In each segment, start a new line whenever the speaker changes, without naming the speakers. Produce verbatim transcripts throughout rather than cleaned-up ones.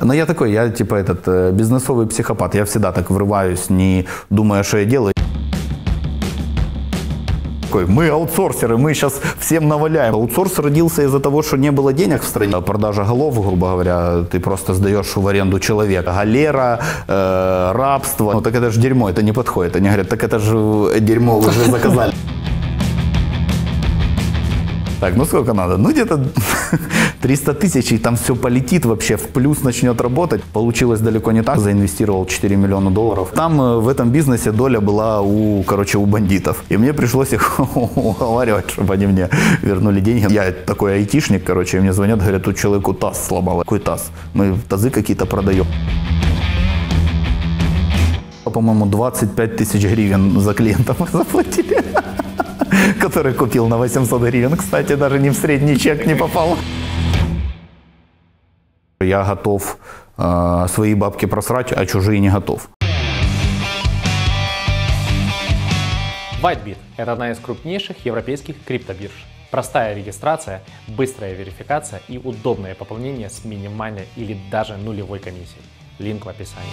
Но я такой, я типа этот бизнесовый психопат. Я всегда так врываюсь, не думая, что я делаю. Мы аутсорсеры, мы сейчас всем наваляем. Аутсорс родился из-за того, что не было денег в стране. Продажа голов, грубо говоря, ты просто сдаешь в аренду человека. Галера, э, рабство. Ну так это же дерьмо, это не подходит. Они говорят, так это же дерьмо вы уже заказали. Так, ну сколько надо? Ну где-то триста тысяч, и там все полетит вообще, в плюс начнет работать. Получилось далеко не так, заинвестировал четыре миллиона долларов. Там э, в этом бизнесе доля была у, короче, у бандитов. И мне пришлось их уговаривать, чтобы они мне вернули деньги. Я такой айтишник, короче, и мне звонят, говорят, тут человеку таз сломало. Какой таз? Мы тазы какие-то продаем. По-моему, двадцать пять тысяч гривен за клиента мы заплатили. Который купил на восемьсот гривен, кстати, даже не в средний чек не попал. Я готов э, свои бабки просрать, а чужие не готов.
WhiteBit – это одна из крупнейших европейских криптобирж. Простая регистрация, быстрая верификация и удобное пополнение с минимальной или даже нулевой комиссией. Линк в описании.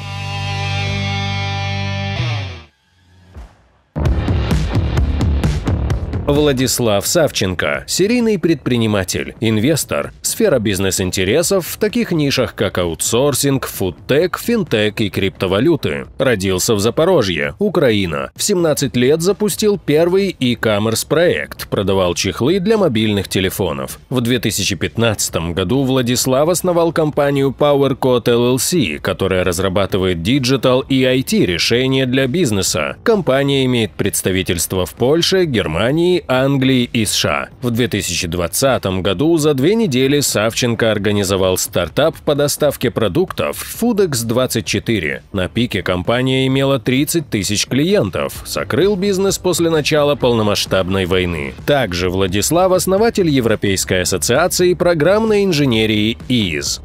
Владислав Савченко – серийный предприниматель, инвестор, сфера бизнес-интересов в таких нишах, как аутсорсинг, фудтек, финтек и криптовалюты. Родился в Запорожье, Украина. В семнадцать лет запустил первый e-commerce проект, продавал чехлы для мобильных телефонов. В две тысячи пятнадцатом году Владислав основал компанию PowerCode эл эл си, которая разрабатывает диджитал и ай ти решения для бизнеса. Компания имеет представительство в Польше, Германии, Англии и США. В две тысячи двадцатом году за две недели Савченко организовал стартап по доставке продуктов Фудекс двадцать четыре. На пике компания имела тридцать тысяч клиентов. Закрыл бизнес после начала полномасштабной войны. Также Владислав – основатель Европейской ассоциации программной инженерии и ай эс.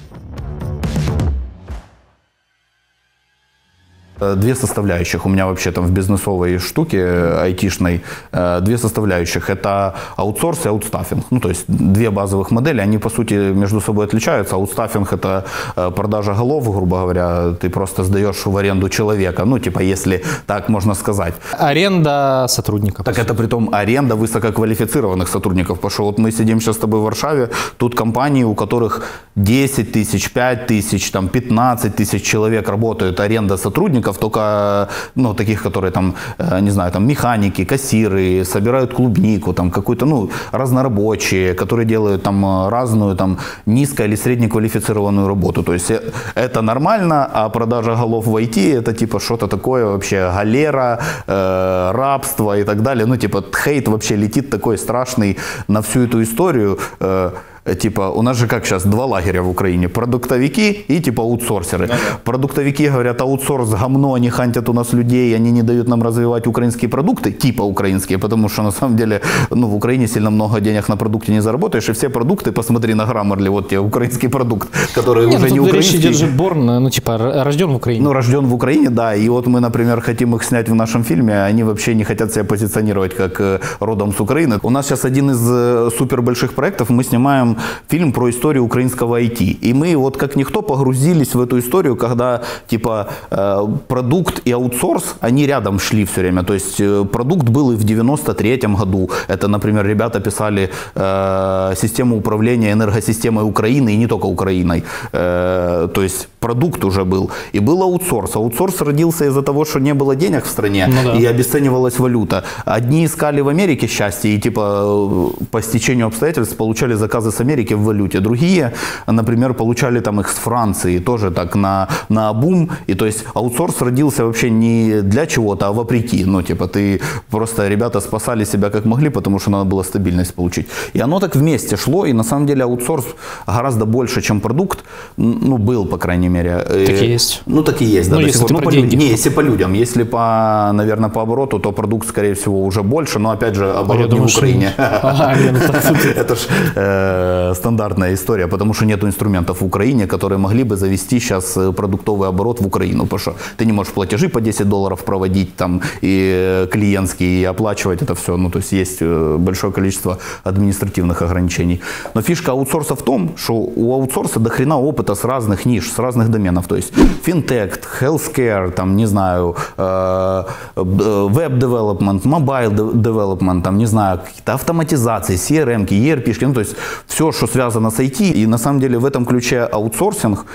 Две составляющих у меня вообще там в бизнесовой штуке айтишной, две составляющих. Это аутсорс и аутстаффинг. Ну, то есть две базовых модели, они по сути между собой отличаются. Аутстаффинг – это продажа голов, грубо говоря, ты просто сдаешь в аренду человека, ну, типа, если так можно сказать.
Аренда сотрудников.
Так это притом аренда высококвалифицированных сотрудников. Потому что вот мы сидим сейчас с тобой в Варшаве, тут компании, у которых десять тысяч, пять тысяч, там, пятнадцать тысяч человек работают, аренда сотрудников, только, ну, таких, которые там, не знаю, там, механики, кассиры, собирают клубнику, там, какую-то, ну, разнорабочие, которые делают там разную, там, низко- или среднеквалифицированную работу. То есть это нормально, а продажа голов в ай ти это, типа, что-то такое вообще, галера, э, рабство и так далее. Ну, типа, хейт вообще летит такой страшный на всю эту историю. Э, Типа, у нас же как сейчас два лагеря в Украине. Продуктовики и типа аутсорсеры. Ага. Продуктовики говорят, аутсорс говно, они хантят у нас людей, они не дают нам развивать украинские продукты, типа украинские, потому что на самом деле, ну, в Украине сильно много денег на продукте не заработаешь, и все продукты, посмотри на Grammarly, вот тебе украинский продукт, который не, уже ну, не украинский.
Речь идет же Born, ну, типа, рожден в Украине.
Ну, рожден в Украине, да, и вот мы, например, хотим их снять в нашем фильме, они вообще не хотят себя позиционировать как родом с Украины. У нас сейчас один из супер больших проектов, мы снимаем фильм про историю украинского ай ти. И мы вот как никто погрузились в эту историю, когда типа продукт и аутсорс, они рядом шли все время. То есть продукт был и в девяносто третьем году. Это, например, ребята писали э, систему управления энергосистемой Украины и не только Украиной. Э, то есть продукт уже был. И был аутсорс. Аутсорс родился из-за того, что не было денег в стране, ну, да. И обесценивалась валюта. Одни искали в Америке счастье и типа по стечению обстоятельств получали заказы с Америки в валюте. Другие, например, получали там их с Франции, тоже так на, на бум. И то есть аутсорс родился вообще не для чего-то, а вопреки. Ну, типа, ты просто, ребята спасали себя как могли, потому что надо было стабильность получить. И оно так вместе шло, и на самом деле аутсорс гораздо больше, чем продукт, ну, был, по крайней мере. мере.
Так и есть.
Ну, так и есть, да.
Ну,
до
если
сих пор.
ты
Ну,
про
по
деньги.
людям. Не, если по людям. Если по, наверное, по обороту, то продукт, скорее всего, уже больше, но, опять же, оборот не
думаю,
в Украине.
Ага, ну так тут-
Это ж э, стандартная история, потому что нет инструментов в Украине, которые могли бы завести сейчас продуктовый оборот в Украину, потому что ты не можешь платежи по десять долларов проводить там и клиентские, и оплачивать это все. Ну, то есть есть большое количество административных ограничений. Но фишка аутсорса в том, что у аутсорса до хрена опыта с разных ниш, с разных доменов. То есть финтех, healthcare, там, не знаю, веб-девелопмент, мобайл-девелопмент, там, не знаю, какие-то автоматизации, си ар эм-ки, и ар пи-шки, ну, то есть все, что связано с ай ти. И на самом деле в этом ключе аутсорсинг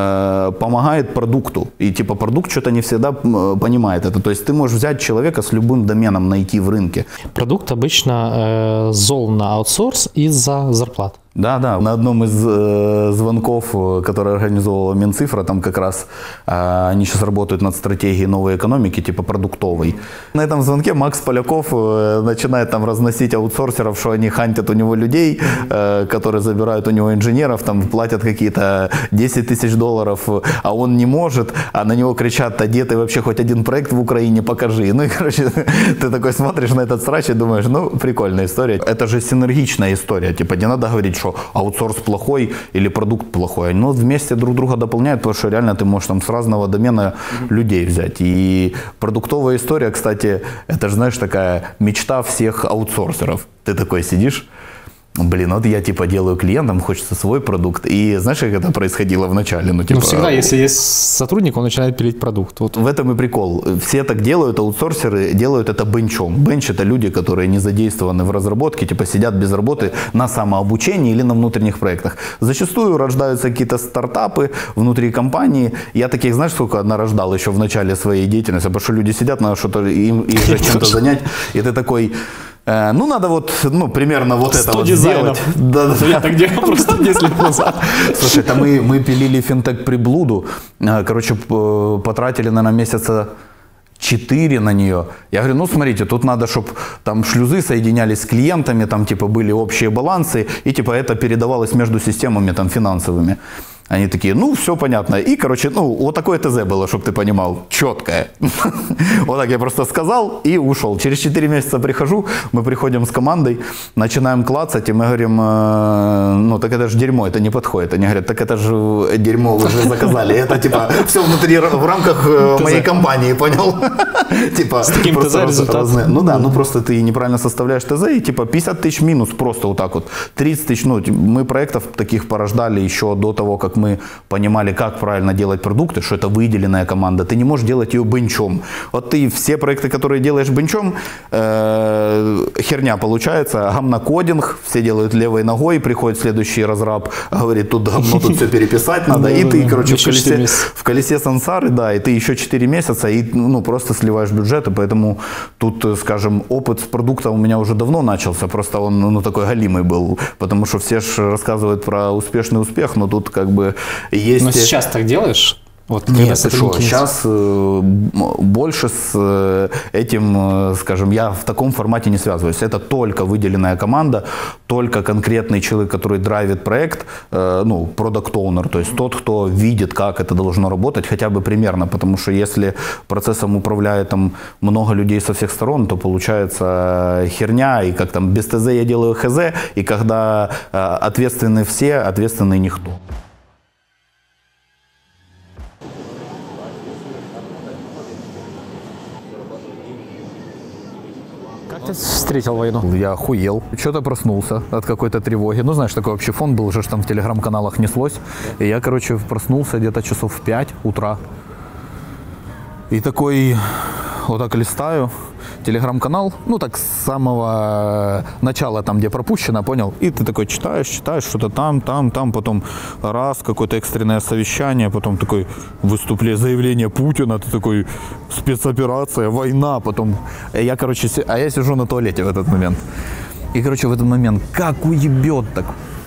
э, помогает продукту. И типа продукт что-то не всегда понимает это. То есть ты можешь взять человека с любым доменом найти в рынке.
Продукт обычно э, зол на аутсорс из-за зарплат.
Да, да. На одном из э, звонков, который организовывала Минцифра, там как раз э, они сейчас работают над стратегией новой экономики, типа продуктовой. На этом звонке Макс Поляков э, начинает там разносить аутсорсеров, что они хантят у него людей, э, которые забирают у него инженеров, там платят какие-то десять тысяч долларов, а он не может, а на него кричат: а где ты вообще хоть один проект в Украине покажи. Ну и, короче, ты такой смотришь на этот срач и думаешь, ну, прикольная история. Это же синергичная история, типа не надо говорить, что аутсорс плохой или продукт плохой. Но вместе друг друга дополняют, потому что реально ты можешь там с разного домена mm-hmm. людей взять. И продуктовая история, кстати, это же, знаешь, такая мечта всех аутсорсеров. Ты такой сидишь, блин, вот я типа делаю клиентам, хочется свой продукт. И знаешь, как это происходило в начале? Ну, типа,
ну всегда, если есть сотрудник, он начинает пилить продукт. Вот.
В этом и прикол. Все так делают, аутсорсеры делают это бенчом. Бенч — это люди, которые не задействованы в разработке, типа сидят без работы на самообучении или на внутренних проектах. Зачастую рождаются какие-то стартапы внутри компании. Я таких, знаешь, сколько нарождал еще в начале своей деятельности, потому что люди сидят, надо что-то им, их же чем-то занять. И ты такой... Ну, надо вот, ну, примерно вот это вот сделать.
Да, да. Я так делал просто десять лет назад.
Слушай, это мы, мы пилили финтех-приблуду. Короче, потратили, наверное, месяца четыре на нее. Я говорю, ну, смотрите, тут надо, чтобы там шлюзы соединялись с клиентами, там, типа, были общие балансы, и, типа, это передавалось между системами, там, финансовыми. Они такие, ну, все понятно. И, короче, ну, вот такое ТЗ было, чтобы ты понимал, четкое. Вот так я просто сказал и ушел. Через четыре месяца прихожу, мы приходим с командой, начинаем клацать, и мы говорим, ну, так это же дерьмо, это не подходит. Они говорят, так это же дерьмо вы же заказали. Это, типа, все внутри, в рамках моей компании, понял? Типа,
с таким ТЗ результат.
Ну да, ну просто ты неправильно составляешь ТЗ, и, типа, пятьдесят тысяч минус просто вот так вот. тридцать тысяч, ну, мы проектов таких порождали еще до того, как мы понимали, как правильно делать продукты, что это выделенная команда. Ты не можешь делать ее бенчом. Вот ты все проекты, которые делаешь бенчом, э, херня получается. Гамнокодинг, все делают левой ногой, приходит следующий разраб, говорит, тут говно, тут все переписать надо. И ты, короче, в колесе, в колесе сансары, да, и ты еще четыре месяца, и ну, просто сливаешь бюджеты. Поэтому тут, скажем, опыт с продукта у меня уже давно начался. Просто он ну, такой галимый был. Потому что все же рассказывают про успешный успех, но тут как бы есть...
Но сейчас так делаешь? Вот,
нет, ты что, сейчас э, больше с э, этим, э, скажем, я в таком формате не связываюсь. Это только выделенная команда, только конкретный человек, который драйвит проект, э, ну, product owner, то есть тот, кто видит, как это должно работать, хотя бы примерно, потому что если процессом управляет там много людей со всех сторон, то получается херня, и как там без ТЗ я делаю ХЗ, и когда э, ответственны все, ответственный никто.
Как ты встретил войну?
Я охуел. Что-то проснулся от какой-то тревоги. Ну, знаешь, такой вообще фон был, уже там в телеграм-каналах неслось. И я, короче, проснулся где-то часов в пять утра. И такой, вот так листаю, телеграм-канал, ну, так с самого начала, там, где пропущено, понял? И ты такой читаешь, читаешь, что-то там, там, там, потом раз, какое-то экстренное совещание, потом такой выступление, заявление Путина, ты такой, спецоперация, война, потом, я, короче, а я сижу на туалете в этот момент. И, короче, в этот момент, как уебет так,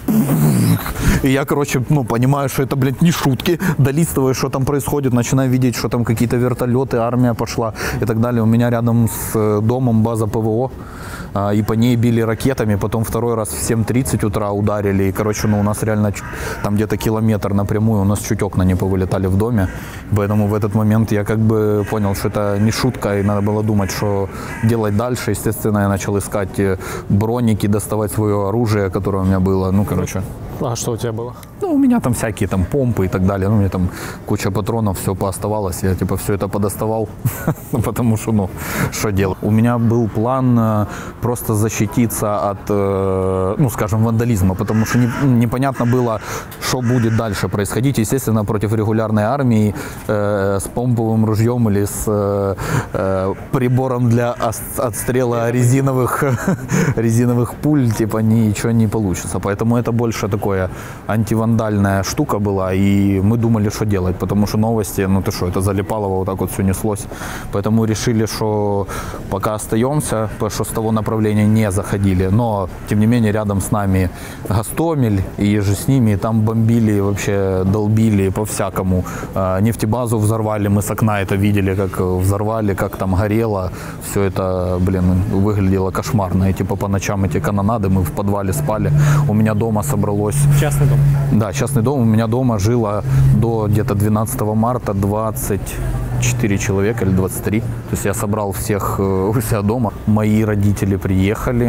И я, короче, ну, понимаю, что это, блядь, не шутки. Долистываю, что там происходит, начинаю видеть, что там какие-то вертолеты, армия пошла и так далее. У меня рядом с домом база ПВО, и по ней били ракетами. Потом второй раз в семь тридцать утра ударили. И, короче, ну, у нас реально там где-то километр напрямую, у нас чуть окна не повылетали в доме. Поэтому в этот момент я как бы понял, что это не шутка, и надо было думать, что делать дальше. Естественно, я начал искать броники, доставать свое оружие, которое у меня было. Ну, короче.
А что у тебя было?
Ну, у меня там всякие там помпы и так далее. Ну, у меня там куча патронов, все пооставалось. Я типа все это подоставал, потому что, ну, что делать. У меня был план просто защититься от, ну, скажем, вандализма, потому что непонятно было, что будет дальше происходить. Естественно, против регулярной армии с помповым ружьем или с прибором для отстрела резиновых, резиновых пуль, типа, ничего не получится. Поэтому это больше такое антивандальная штука была, и мы думали, что делать, потому что новости, ну ты что, это залипалово вот так вот все неслось. Поэтому решили, что пока остаемся, потому что с того направления не заходили, но, тем не менее, рядом с нами Гастомель, и же с ними, там бомбили, вообще долбили по-всякому. Нефтебазу взорвали, мы с окна это видели, как взорвали, как там горело. Все это, блин, выглядело кошмарно. И типа по ночам эти канонады, мы в подвале спали. У меня дома собралось...
Частный дом?
Да, частный дом. У меня дома жило до где-то двенадцатого марта двадцать четыре человека или двадцать три. То есть я собрал всех у себя дома. Мои родители приехали.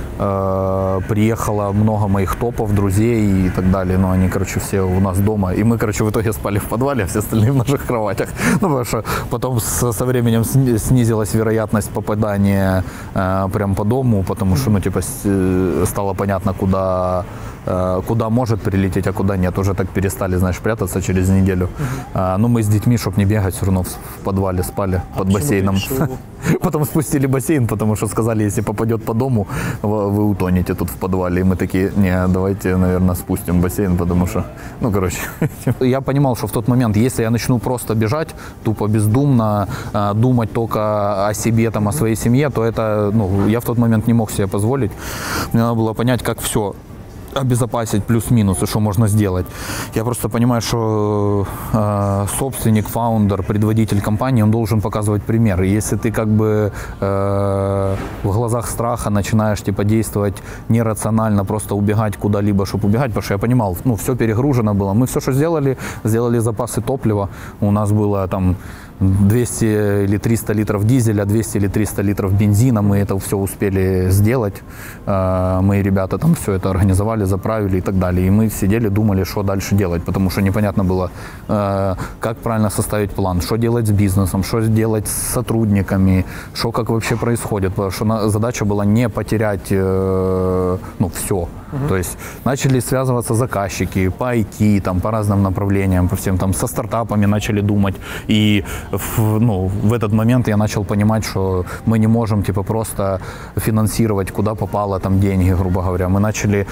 Приехало много моих топов, друзей и так далее. Но они, короче, все у нас дома. И мы, короче, в итоге спали в подвале, а все остальные в наших кроватях. Ну, потому что потом со, со временем снизилась вероятность попадания э, прям по дому, потому что, ну, типа, стало понятно, куда... куда может прилететь, а куда нет. Уже так перестали, знаешь, прятаться через неделю. Uh-huh. А, ну, мы с детьми, чтобы не бегать, все равно в подвале спали а под бассейном. Потом спустили бассейн, потому что сказали, если попадет по дому, вы утонете тут в подвале. И мы такие, не, давайте, наверное, спустим бассейн, потому что, ну, короче. Я понимал, что в тот момент, если я начну просто бежать, тупо бездумно, думать только о себе, там, о своей семье, то это, ну, я в тот момент не мог себе позволить. Мне надо было понять, как все обезопасить плюс-минус и что можно сделать. Я просто понимаю, что э, собственник, фаундер, предводитель компании, он должен показывать пример. И если ты как бы э, в глазах страха начинаешь типа действовать нерационально, просто убегать куда-либо, чтобы убегать, потому что я понимал, ну, все перегружено было. Мы все, что сделали, сделали запасы топлива. У нас было там двести или триста литров дизеля, двести или триста литров бензина. Мы это все успели сделать. Мои ребята там все это организовали, заправили и так далее. И мы сидели, думали, что дальше делать, потому что непонятно было, как правильно составить план, что делать с бизнесом, что делать с сотрудниками, что как вообще происходит. Потому что задача была не потерять, ну, все. Uh-huh. То есть начали связываться заказчики по ай ти, там, по разным направлениям, по всем там, со стартапами начали думать. И в, ну, в этот момент я начал понимать, что мы не можем типа просто финансировать, куда попало там деньги, грубо говоря. Мы начали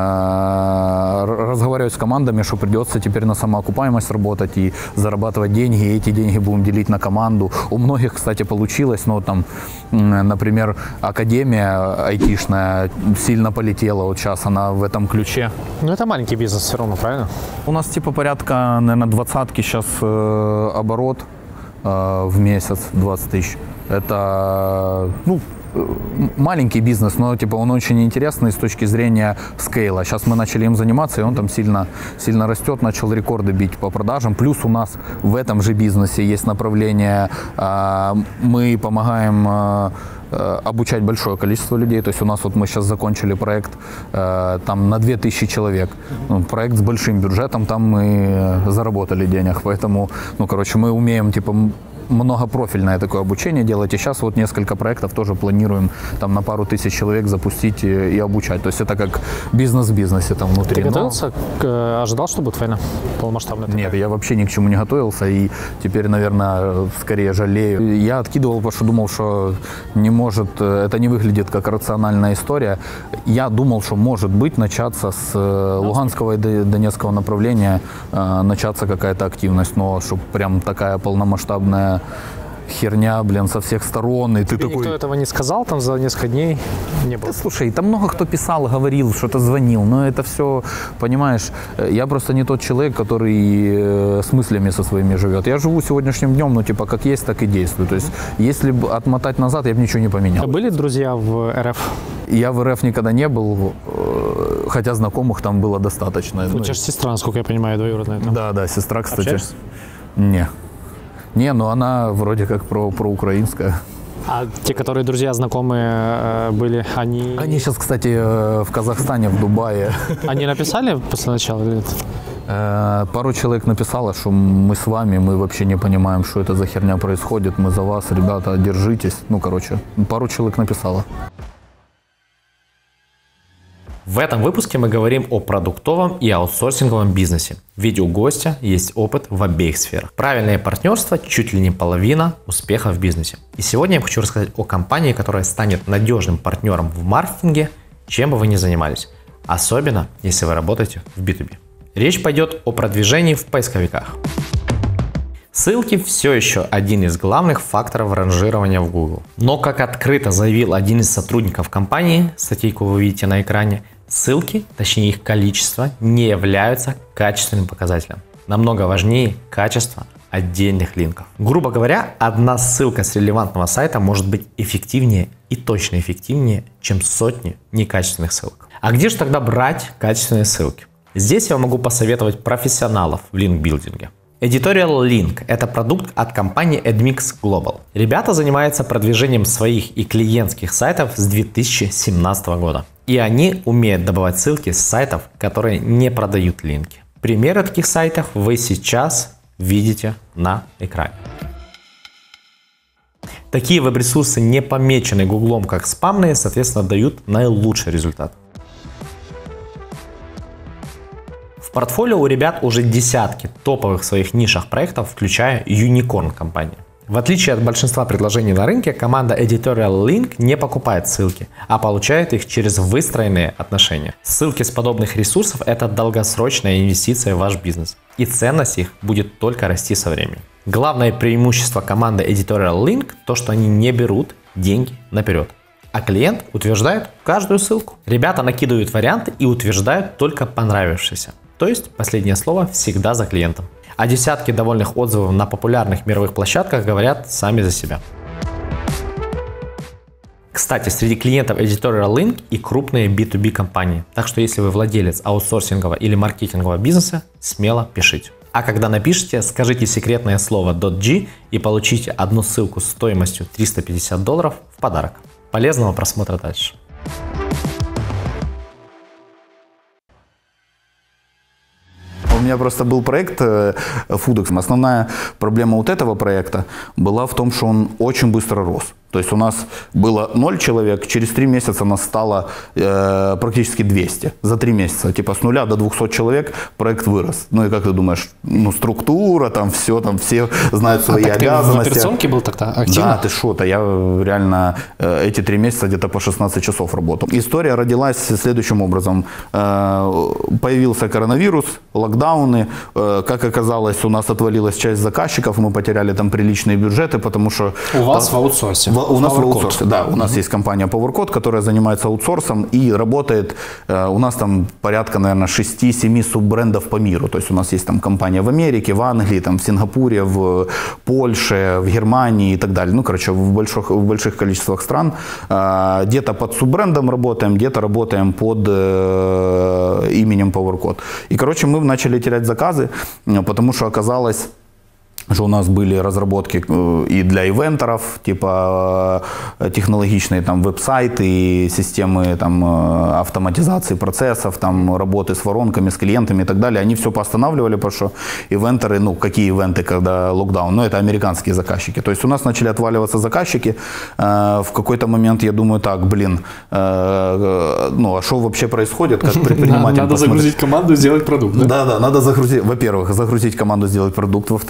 э, разговаривать с командами, что придется теперь на самоокупаемость работать и зарабатывать деньги, и эти деньги будем делить на команду. У многих, кстати, получилось, но там, например, академия айтишная сильно полетела, вот сейчас она в этом ключе.
Ну, это маленький бизнес все равно, правильно?
У нас типа порядка, наверное, двадцатки сейчас э, оборот э, в месяц, двадцать тысяч. Это, ну, маленький бизнес, но типа он очень интересный с точки зрения скейла. Сейчас мы начали им заниматься, и он там сильно, сильно растет, начал рекорды бить по продажам. Плюс у нас в этом же бизнесе есть направление, э, мы помогаем э, обучать большое количество людей. То есть у нас вот мы сейчас закончили проект э, там на две тысячи человек. Ну, проект с большим бюджетом, там мы заработали денег. Поэтому, ну, короче, мы умеем типа многопрофильное такое обучение делать. И сейчас вот несколько проектов тоже планируем там на пару тысяч человек запустить и, и обучать. То есть это как бизнес в бизнесе там внутри.
Ты готовился? Но... Ожидал, что будет война полномасштабная?
Нет, я вообще ни к чему не готовился. И теперь, наверное, скорее жалею. Я откидывал, потому что думал, что не может, это не выглядит как рациональная история. Я думал, что может быть начаться с Луганского и Донецкого направления, начаться какая-то активность. Но чтобы прям такая полномасштабная херня, блин, со всех сторон, и ты
Тебе
такой...
никто этого не сказал там за несколько дней? Не было.
Да, слушай, там много кто писал, говорил, что-то звонил, но это все, понимаешь, я просто не тот человек, который с мыслями со своими живет. Я живу сегодняшним днем, ну, типа, как есть, так и действую. То есть, если бы отмотать назад, я бы ничего не поменял.
А были друзья в РФ?
Я в РФ никогда не был, хотя знакомых там было достаточно.
У тебя же сестра, насколько я понимаю, двоюродная. Там.
Да, да, сестра, кстати.
Общаешься?
Не. Не, ну она вроде как про, проукраинская.
А те, которые друзья, знакомые были, они...
Они сейчас, кстати, в Казахстане, в Дубае.
Они написали после начала или нет?
Пару человек написало, что мы с вами, мы вообще не понимаем, что это за херня происходит, мы за вас, ребята, держитесь. Ну, короче, пару человек написало.
В этом выпуске мы говорим о продуктовом и аутсорсинговом бизнесе. Ведь у гостя есть опыт в обеих сферах. Правильное партнерство чуть ли не половина успеха в бизнесе. И сегодня я хочу рассказать о компании, которая станет надежным партнером в маркетинге, чем бы вы ни занимались. Особенно, если вы работаете в би ту би. Речь пойдет о продвижении в поисковиках. Ссылки все еще один из главных факторов ранжирования в Google. Но, как открыто заявил один из сотрудников компании, статейку вы видите на экране, ссылки, точнее их количество, не являются качественным показателем. Намного важнее качество отдельных линков. Грубо говоря, одна ссылка с релевантного сайта может быть эффективнее и точно эффективнее, чем сотни некачественных ссылок. А где же тогда брать качественные ссылки? Здесь я могу посоветовать профессионалов в линкбилдинге. Editorial Link – это продукт от компании Admix Global. Ребята занимаются продвижением своих и клиентских сайтов с две тысячи семнадцатого года. И они умеют добывать ссылки с сайтов, которые не продают линки. Примеры таких сайтов вы сейчас видите на экране. Такие веб-ресурсы, не помеченные Гуглом как спамные, соответственно, дают наилучший результат. В портфолио у ребят уже десятки топовых в своих нишах проектов, включая Unicorn компании. В отличие от большинства предложений на рынке, команда Editorial Link не покупает ссылки, а получает их через выстроенные отношения. Ссылки с подобных ресурсов – это долгосрочная инвестиция в ваш бизнес, и ценность их будет только расти со временем. Главное преимущество команды Editorial Link – то, что они не берут деньги наперед, а клиент утверждает каждую ссылку. Ребята накидывают варианты и утверждают только понравившиеся. То есть последнее слово всегда за клиентом. А десятки довольных отзывов на популярных мировых площадках говорят сами за себя. Кстати, среди клиентов Editorial Link и крупные би ту би компании. Так что если вы владелец аутсорсингового или маркетингового бизнеса, смело пишите. А когда напишите, скажите секретное слово .g и получите одну ссылку с стоимостью триста пятьдесят долларов в подарок. Полезного просмотра дальше.
У меня просто был проект Foodx. Основная проблема вот этого проекта была в том, что он очень быстро рос. То есть у нас было ноль человек, через три месяца нас стало э, практически двести. За три месяца, типа с нуля до двухсот человек проект вырос. Ну и как ты думаешь, ну структура, там все, там все знают свои
а так
обязанности.
Ты в операционке был тогда активно?
Да, ты что-то, я реально э, эти три месяца где-то по шестнадцать часов работал. История родилась следующим образом. Э, появился коронавирус, локдауны. Э, как оказалось, у нас отвалилась часть заказчиков, мы потеряли там приличные бюджеты, потому что...
У вас в аутсорсе?
В, у нас в аутсорсе, да. У нас mm-hmm. есть компания PowerCode, которая занимается аутсорсом и работает, э, у нас там порядка, наверное, шести-семи суббрендов по миру. То есть у нас есть там компания в Америке, в Англии, там, в Сингапуре, в Польше, в Германии и так далее. Ну, короче, в больших, в больших количествах стран. Э, где-то под суббрендом работаем, где-то работаем под э, именем PowerCode. И, короче, мы начали терять заказы, потому что оказалось, что у нас были разработки и для ивенторов, типа технологичные там веб-сайты и системы там автоматизации процессов, там работы с воронками, с клиентами и так далее. Они все поостанавливали, потому что ивенторы, ну какие ивенты, когда локдаун, ну это американские заказчики. То есть у нас начали отваливаться заказчики. В какой-то момент я думаю, так, блин, ну а что вообще происходит, как предприниматель?
Надо загрузить команду и сделать продукт.
Да, да, надо загрузить, во-первых, загрузить команду, сделать продукт, во-вторых,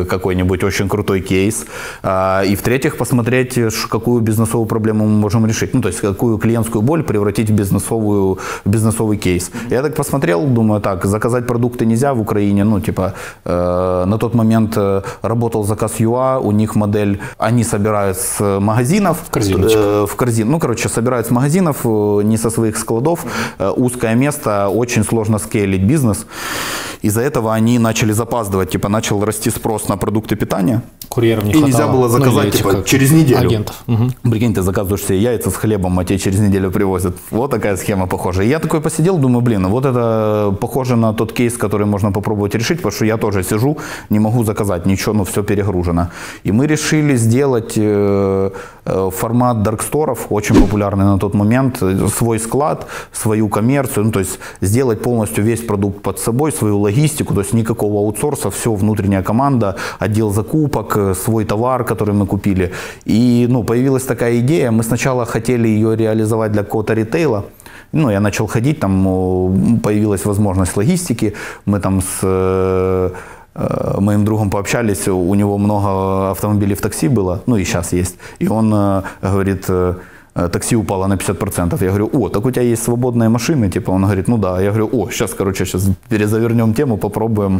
какой-нибудь очень крутой кейс. И в-третьих, посмотреть, какую бизнесовую проблему мы можем решить. Ну, то есть, какую клиентскую боль превратить в, бизнесовую, в бизнесовый кейс. Я так посмотрел, думаю, так, заказать продукты нельзя в Украине. Ну, типа, на тот момент работал заказ ю эй, у них модель, они собирают с магазинов.
В корзиночку.
В корзин. Ну, короче, собирают с магазинов, не со своих складов. Узкое место, очень сложно скейлить бизнес. Из-за этого они начали запаздывать, типа начал расти спрос на продукты питания.
Курьеров не
и
хватало.
нельзя было заказать, ну, типа, через неделю.
Агентов. Угу.
Прикинь, ты заказываешь себе яйца с хлебом, а тебе через неделю привозят. Вот такая схема похожа. И я такой посидел, думаю, блин, вот это похоже на тот кейс, который можно попробовать решить, потому что я тоже сижу, не могу заказать ничего, ну все перегружено. И мы решили сделать э, э, формат дарксторов, очень популярный на тот момент, свой склад, свою коммерцию, ну то есть сделать полностью весь продукт под собой, свою логистику, то есть никакого аутсорса, все внутренняя команда, отдел закупок, свой товар, который мы купили. И ну, появилась такая идея, мы сначала хотели ее реализовать для какого-то ритейла. Ну, я начал ходить, там появилась возможность логистики, мы там с э, моим другом пообщались, у него много автомобилей в такси было, ну и сейчас есть, и он э, говорит, э, такси упало на пятьдесят процентов. Я говорю, о, так у тебя есть свободные машины? Типа, он говорит, ну да. Я говорю, о, сейчас, короче, сейчас перезавернем тему, попробуем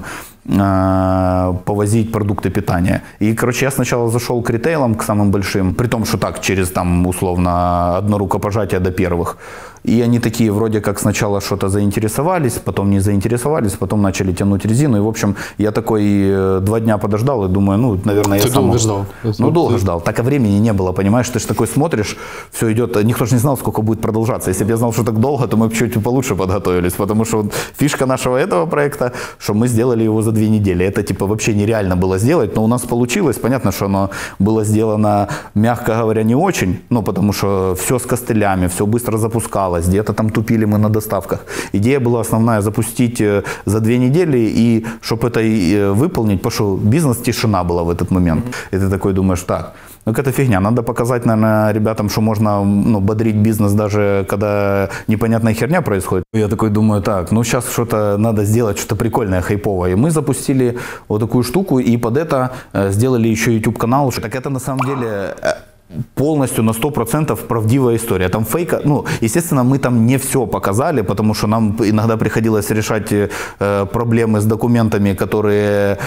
э, повозить продукты питания. И, короче, я сначала зашел к ритейлам, к самым большим, при том, что так, через, там, условно, одно рукопожатие до первых. И они такие вроде как сначала что-то заинтересовались, потом не заинтересовались, потом начали тянуть резину. И, в общем, я такой два дня подождал и думаю, ну, наверное,
Ты
я сам...
долго ждал?
Ну, долго ждал. Так и времени не было, понимаешь? Ты же такой смотришь, все идет, никто же не знал, сколько будет продолжаться. Если бы я знал, что так долго, то мы бы чуть получше подготовились, потому что вот фишка нашего этого проекта, что мы сделали его за две недели. Это, типа, вообще нереально было сделать, но у нас получилось. Понятно, что оно было сделано, мягко говоря, не очень, ну, потому что все с костылями, все быстро запускалось, где-то там тупили мы на доставках. Идея была основная запустить за две недели, и чтобы это выполнить, потому что бизнес-тишина была в этот момент. И ты такой думаешь, так, ну это фигня, надо показать, наверное, ребятам, что можно, ну, бодрить бизнес даже когда непонятная херня происходит. Я такой думаю, так, ну сейчас что-то надо сделать, что-то прикольное, хайповое. И мы запустили вот такую штуку, и под это сделали еще YouTube-канал. Так это на самом деле... полностью на сто процентов правдивая история. Там фейка, ну, естественно, мы там не все показали, потому что нам иногда приходилось решать э, проблемы с документами, которые...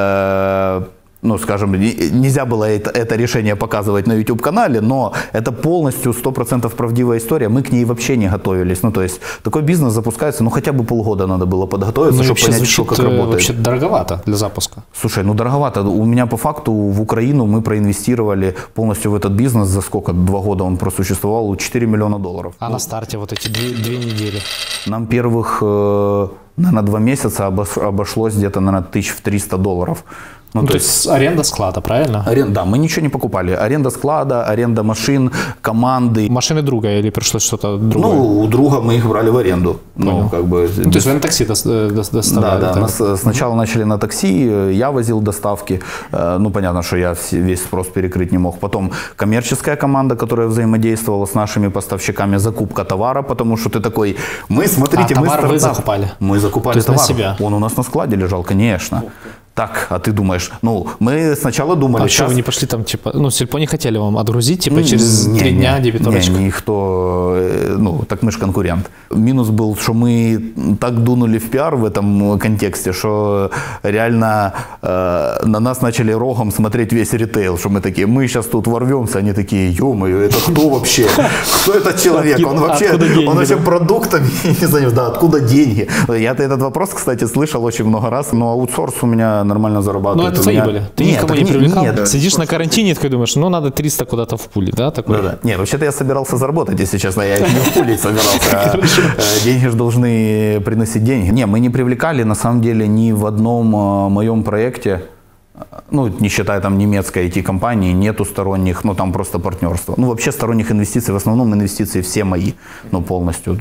Э, ну, скажем, нельзя было это, это решение показывать на YouTube-канале, но это полностью сто процентов правдивая история. Мы к ней вообще не готовились. Ну, то есть, такой бизнес запускается, ну, хотя бы полгода надо было подготовиться,
ну,
чтобы понять,
звучит,
что, как работает.
Вообще дороговато для запуска.
Слушай, ну, дороговато. У меня по факту в Украину мы проинвестировали полностью в этот бизнес. За сколько? Два года он просуществовал. четыре миллиона долларов.
А ну, на старте вот эти две, две недели?
Нам первых, э, наверное, два месяца обошлось где-то, наверное, тысяч в триста долларов.
Ну, ну, то, то есть аренда склада, правильно?
Арен, да, мы ничего не покупали. Аренда склада, аренда машин, команды.
Машины друга или пришлось что-то другое?
Ну, у друга мы их брали в аренду. Ну, как бы,
ну, то есть вы на такси доставляли?
Да, да. Нас сначала mm-hmm. начали на такси, я возил доставки. Ну, понятно, что я весь спрос перекрыть не мог. Потом коммерческая команда, которая взаимодействовала с нашими поставщиками, закупка товара, потому что ты такой, мы, смотрите,
а,
мы
товар
стартап.
Вы закупали?
Мы закупали
то есть
товар.
На себя?
Он у нас на складе лежал, конечно. Так, а ты думаешь, ну, мы сначала думали...
А
сейчас...
что, вы не пошли там, типа, ну, Сельпо не хотели вам отгрузить, типа, через
не,
три
не,
дня дебиторочка?
Не, никто, ну, так мы же конкурент. Минус был, что мы так дунули в пиар в этом контексте, что реально э, на нас начали рогом смотреть весь ритейл, что мы такие, мы сейчас тут ворвемся, они такие, ё-моё, это кто вообще? Кто этот человек? Он вообще, он вообще продуктами не занимается, да, откуда деньги? Я-то этот вопрос, кстати, слышал очень много раз, но аутсорс у меня нормально зарабатывают.
Ну, это твои
меня...
были? Ты
нет,
никого не
нет,
привлекал?
Нет,
сидишь на карантине, такой думаешь, ну, надо триста куда-то в пуле, да? Такой?
Да, да. Нет, вообще-то я собирался заработать, если честно, я не в пуле собирался. Деньги же должны приносить деньги. Не, мы не привлекали, на самом деле, ни в одном моем проекте, ну, не считая там немецкой ай ти-компании, нету сторонних, ну, там просто партнерства. Ну, вообще сторонних инвестиций, в основном инвестиции все мои, ну, полностью.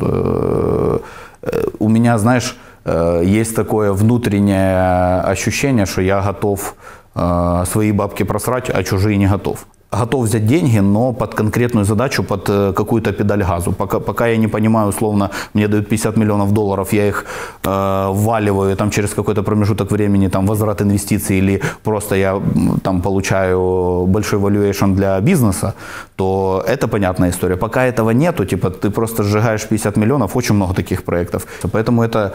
У меня, знаешь, есть такое внутреннее ощущение, что я готов свои бабки просрать, а чужие не готов. готов взять деньги, но под конкретную задачу, под какую-то педаль газу. Пока, пока я не понимаю, условно, мне дают пятьдесят миллионов долларов, я их э, вваливаю там, через какой-то промежуток времени, там, возврат инвестиций, или просто я там, получаю большой valuation для бизнеса, то это понятная история. Пока этого нету, типа, ты просто сжигаешь пятьдесят миллионов, очень много таких проектов. Поэтому это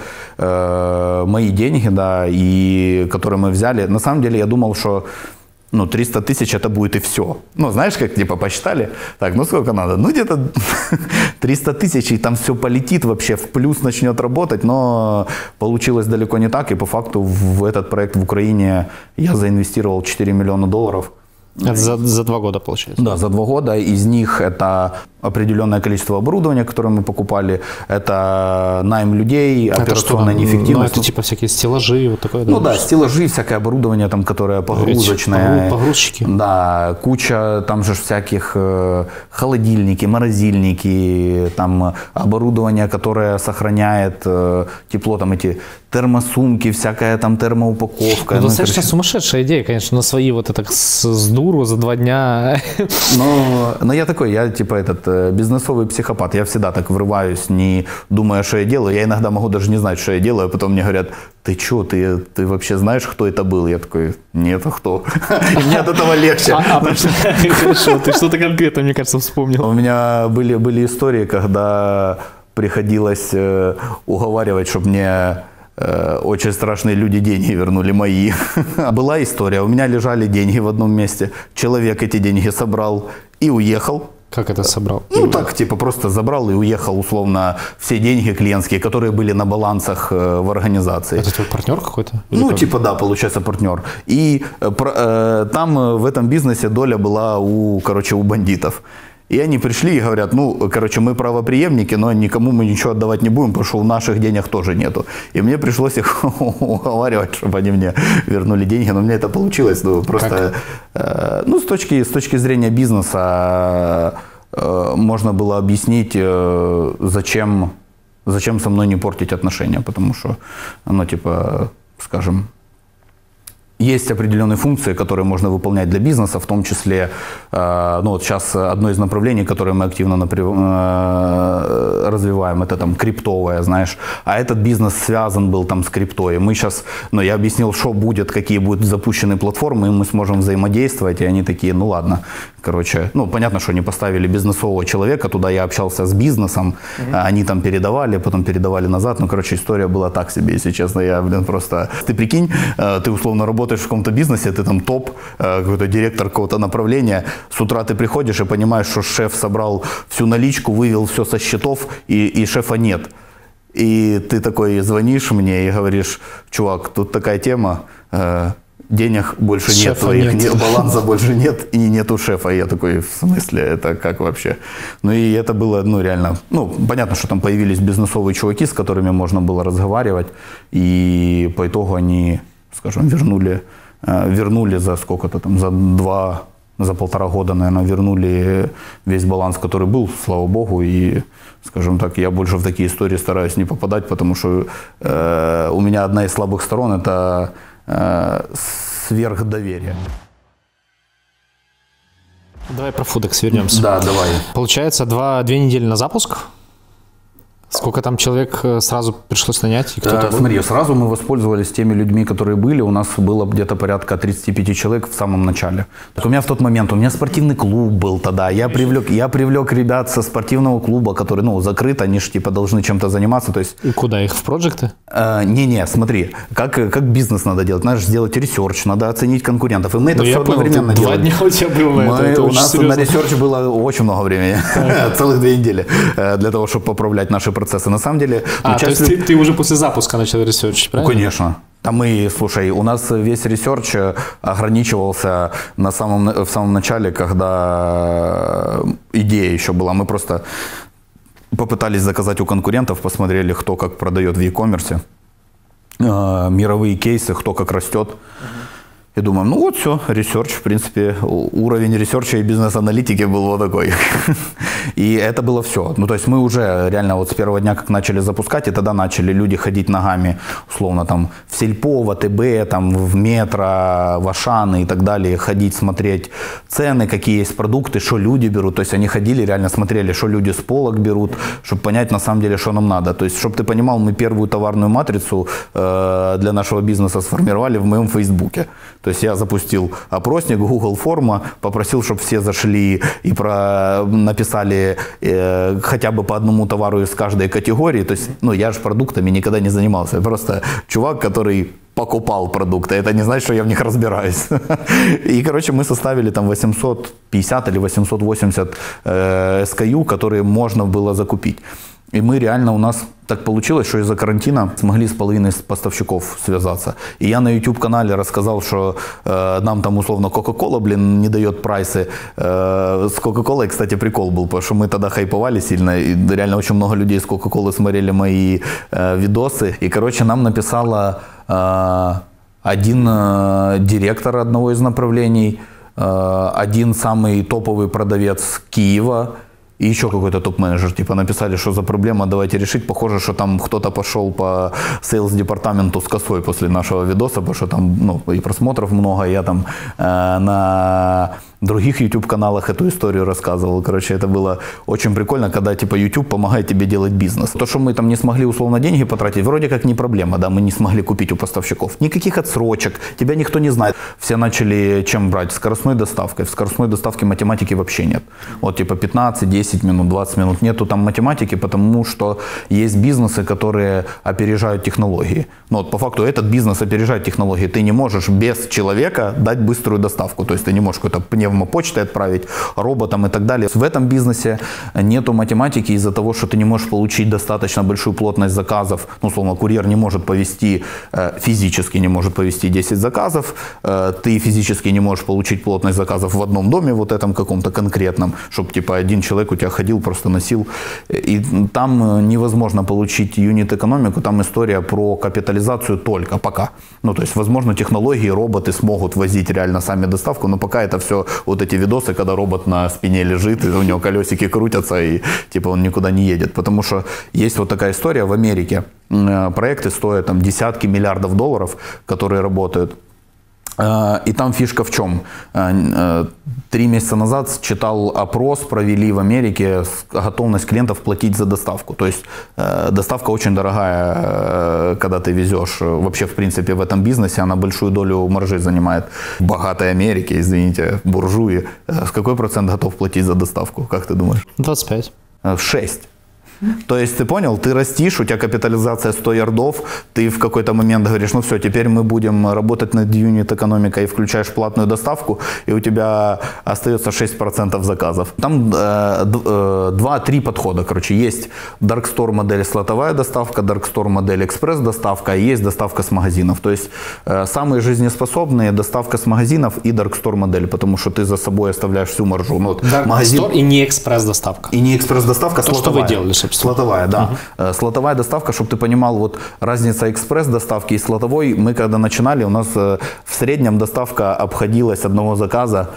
э, мои деньги, да, и которые мы взяли. На самом деле я думал, что ну, триста тысяч это будет и все. Ну, знаешь, как типа посчитали? Так, ну сколько надо? Ну, где-то триста тысяч, и там все полетит вообще, в плюс начнет работать, но получилось далеко не так, и по факту в этот проект в Украине я заинвестировал четыре миллиона долларов.
Это за, за два года, получается?
Да, за два года. Из них это определенное количество оборудования, которое мы покупали, это найм людей, это операционная что, неэффективность.
Ну, это типа всякие стеллажи, вот такое?
Ну да, стеллажи, всякое оборудование, там, которое погрузочное.
Погрузчики.
Да, куча там же всяких э, холодильники, морозильники, там оборудование, которое сохраняет э, тепло, там эти термосумки, всякая там термоупаковка.
Ну,
ну,
достаточно
короче...
сумасшедшая идея, конечно, на свои вот это с, с дуру за два дня.
Но, но я такой, я типа этот бизнесовый психопат. Я всегда так врываюсь, не думая, что я делаю. Я иногда могу даже не знать, что я делаю, а потом мне говорят, ты что, ты, ты вообще знаешь, кто это был? Я такой, нет, а кто? И мне от этого легче.
Хорошо, ты что-то конкретно, мне кажется, вспомнил.
У меня были, были истории, когда приходилось уговаривать, чтобы мне очень страшные люди деньги вернули мои. Была история, у меня лежали деньги в одном месте, человек эти деньги собрал и уехал.
Как это собрал?
Ну так, типа просто забрал и уехал, условно, все деньги клиентские, которые были на балансах э, в организации.
Это твой партнер какой-то?
Или ну,
как?
типа, да, получается, партнер. И э, э, там э, в этом бизнесе доля была у, короче, у бандитов. И они пришли и говорят, ну, короче, мы правопреемники, но никому мы ничего отдавать не будем, потому что у наших денег тоже нету. И мне пришлось их уговаривать, чтобы они мне вернули деньги, но мне это получилось. Ну, просто, э, ну, с точки, с точки зрения бизнеса э, можно было объяснить, э, зачем, зачем со мной не портить отношения, потому что, ну, типа, скажем... Есть определенные функции, которые можно выполнять для бизнеса, в том числе, э, ну вот сейчас одно из направлений, которое мы активно напри... э, развиваем, это там криптовое, знаешь, а этот бизнес связан был там с криптой. Мы сейчас, ну я объяснил, что будет, какие будут запущены платформы, и мы сможем взаимодействовать, и они такие, ну ладно, короче, ну понятно, что они поставили бизнесового человека, туда я общался с бизнесом, mm-hmm. они там передавали, потом передавали назад, ну короче, история была так себе, если честно, я, блин, просто, ты прикинь, э, ты условно работаешь в каком-то бизнесе, ты там топ, какой-то директор какого-то направления, с утра ты приходишь и понимаешь, что шеф собрал всю наличку, вывел все со счетов, и, и шефа нет. И ты такой звонишь мне и говоришь, чувак, тут такая тема, э, денег больше нет,
шефа
твоих
нет.
нет, баланса больше нет, и нету шефа. И я такой, в смысле, это как вообще? Ну и это было, ну реально, ну понятно, что там появились бизнесовые чуваки, с которыми можно было разговаривать, и по итогу они... скажем, вернули, вернули за сколько-то там, за два, за полтора года, наверное, вернули весь баланс, который был, слава богу, и, скажем так, я больше в такие истории стараюсь не попадать, потому что э, у меня одна из слабых сторон – это э, сверхдоверие.
Давай про Foodex вернемся.
Да, давай.
Получается, два, две недели на запуск? Сколько там человек сразу пришлось нанять? И кто-то
э, смотри, сразу мы воспользовались теми людьми, которые были. У нас было где-то порядка тридцать пять человек в самом начале. Так у меня в тот момент, у меня спортивный клуб был тогда. Я привлек, я привлек ребят со спортивного клуба, которые, ну, закрыт, они же типа должны чем-то заниматься. То есть...
И куда, их в проекты?
Э, не-не, смотри, как, как бизнес надо делать. Надо сделать ресерч, надо оценить конкурентов. И мы это
ну,
все одновременно
делали. Два дня у тебя было на
мы,
это, это
У нас
серьезно.
на ресерче было очень много времени. Целых две недели для того, чтобы поправлять наши процессы. На самом деле...
А, то есть ты, ты уже после запуска начал ресерчить, правильно?
Ну, конечно. Там мы, слушай, у нас весь ресерч ограничивался на самом, в самом начале, когда идея еще была. Мы просто попытались заказать у конкурентов, посмотрели, кто как продает в e-commerce, мировые кейсы, кто как растет. И думаем, ну вот все, ресерч, в принципе, уровень ресерча и бизнес-аналитики был вот такой. И это было все. Ну, то есть мы уже реально вот с первого дня, как начали запускать, и тогда начали люди ходить ногами, условно, там, в Сельпо, в АТБ, там, в метро, в Ашаны и так далее, ходить, смотреть цены, какие есть продукты, что люди берут. То есть они ходили, реально смотрели, что люди с полок берут, чтобы понять на самом деле, что нам надо. То есть, чтобы ты понимал, мы первую товарную матрицу э, для нашего бизнеса сформировали в моем Фейсбуке. То есть я запустил опросник, Google форма, попросил, чтобы все зашли и про... написали э, хотя бы по одному товару из каждой категории. То есть, ну, я же продуктами никогда не занимался. Я просто чувак, который покупал продукты. Это не значит, что я в них разбираюсь. И, короче, мы составили там восемьсот пятьдесят или восемьсот восемьдесят э, эс кей ю, которые можно было закупить. И мы реально, у нас так получилось, что из-за карантина смогли с половиной поставщиков связаться. И я на YouTube-канале рассказал, что э, нам там условно Coca-Cola, блин, не дает прайсы. Э, с Coca-Cola, кстати, прикол был, потому что мы тогда хайповали сильно. И реально очень много людей с Coca-Cola смотрели мои э, видосы. И, короче, нам написала э, один э, директор одного из направлений, э, один самый топовый продавец Киева, и еще какой-то топ-менеджер, типа, написали, что за проблема, давайте решить. Похоже, что там кто-то пошел по сейлс-департаменту с косой после нашего видоса, потому что там, ну, и просмотров много, я там э, на других YouTube-каналах эту историю рассказывал. Короче, это было очень прикольно, когда, типа, YouTube помогает тебе делать бизнес. То, что мы там не смогли, условно, деньги потратить, вроде как не проблема, да, мы не смогли купить у поставщиков. Никаких отсрочек, тебя никто не знает. Все начали чем брать? Скоростной доставкой. В скоростной доставке математики вообще нет. Вот, типа, пятнадцать, десять минут, двадцать минут. Нету там математики, потому что есть бизнесы, которые опережают технологии. Ну, вот, по факту, этот бизнес опережает технологии. Ты не можешь без человека дать быструю доставку. То есть, ты не можешь какой-то пневмопочтой отправить, роботам и так далее. В этом бизнесе нету математики из-за того, что ты не можешь получить достаточно большую плотность заказов. Ну, условно, курьер не может повезти, физически не может повезти десять заказов. Ты физически не можешь получить плотность заказов в одном доме, вот этом каком-то конкретном, чтобы, типа, один человек у тебя ходил, просто носил. И там невозможно получить юнит-экономику, там история про капитализацию только пока. Ну, то есть, возможно, технологии, роботы смогут возить реально сами доставку, но пока это все вот эти видосы, когда робот на спине лежит, и у него колесики крутятся, и типа он никуда не едет. Потому что есть вот такая история в Америке. Проекты стоят там десятки миллиардов долларов, которые работают. И там фишка в чем? Три месяца назад читал опрос, провели в Америке готовность клиентов платить за доставку. То есть доставка очень дорогая, когда ты везешь. Вообще, в принципе, в этом бизнесе она большую долю маржи занимает. В богатой Америке, извините, буржуи. С какой процент готов платить за доставку, как ты думаешь?
двадцать пять.
шесть. То есть, ты понял, ты растишь, у тебя капитализация сто ярдов, ты в какой-то момент говоришь, ну все, теперь мы будем работать над юнит-экономикой, и включаешь платную доставку, и у тебя остается шесть процентов заказов. Там э, э, два-три подхода, короче, есть Dark Store модель слотовая доставка, Dark Store модель экспресс-доставка, и есть доставка с магазинов. То есть, э, самые жизнеспособные доставка с магазинов и Dark Store модель, потому что ты за собой оставляешь всю маржу. Ну,
Dark магазин... Store и не экспресс-доставка.
И не экспресс-доставка,
то, слотовая. Что вы делали, собственно.
Слотовая, да. Uh-huh. Слотовая доставка, чтобы ты понимал, вот разница экспресс-доставки и слотовой. Мы когда начинали, у нас в среднем доставка обходилась одного заказа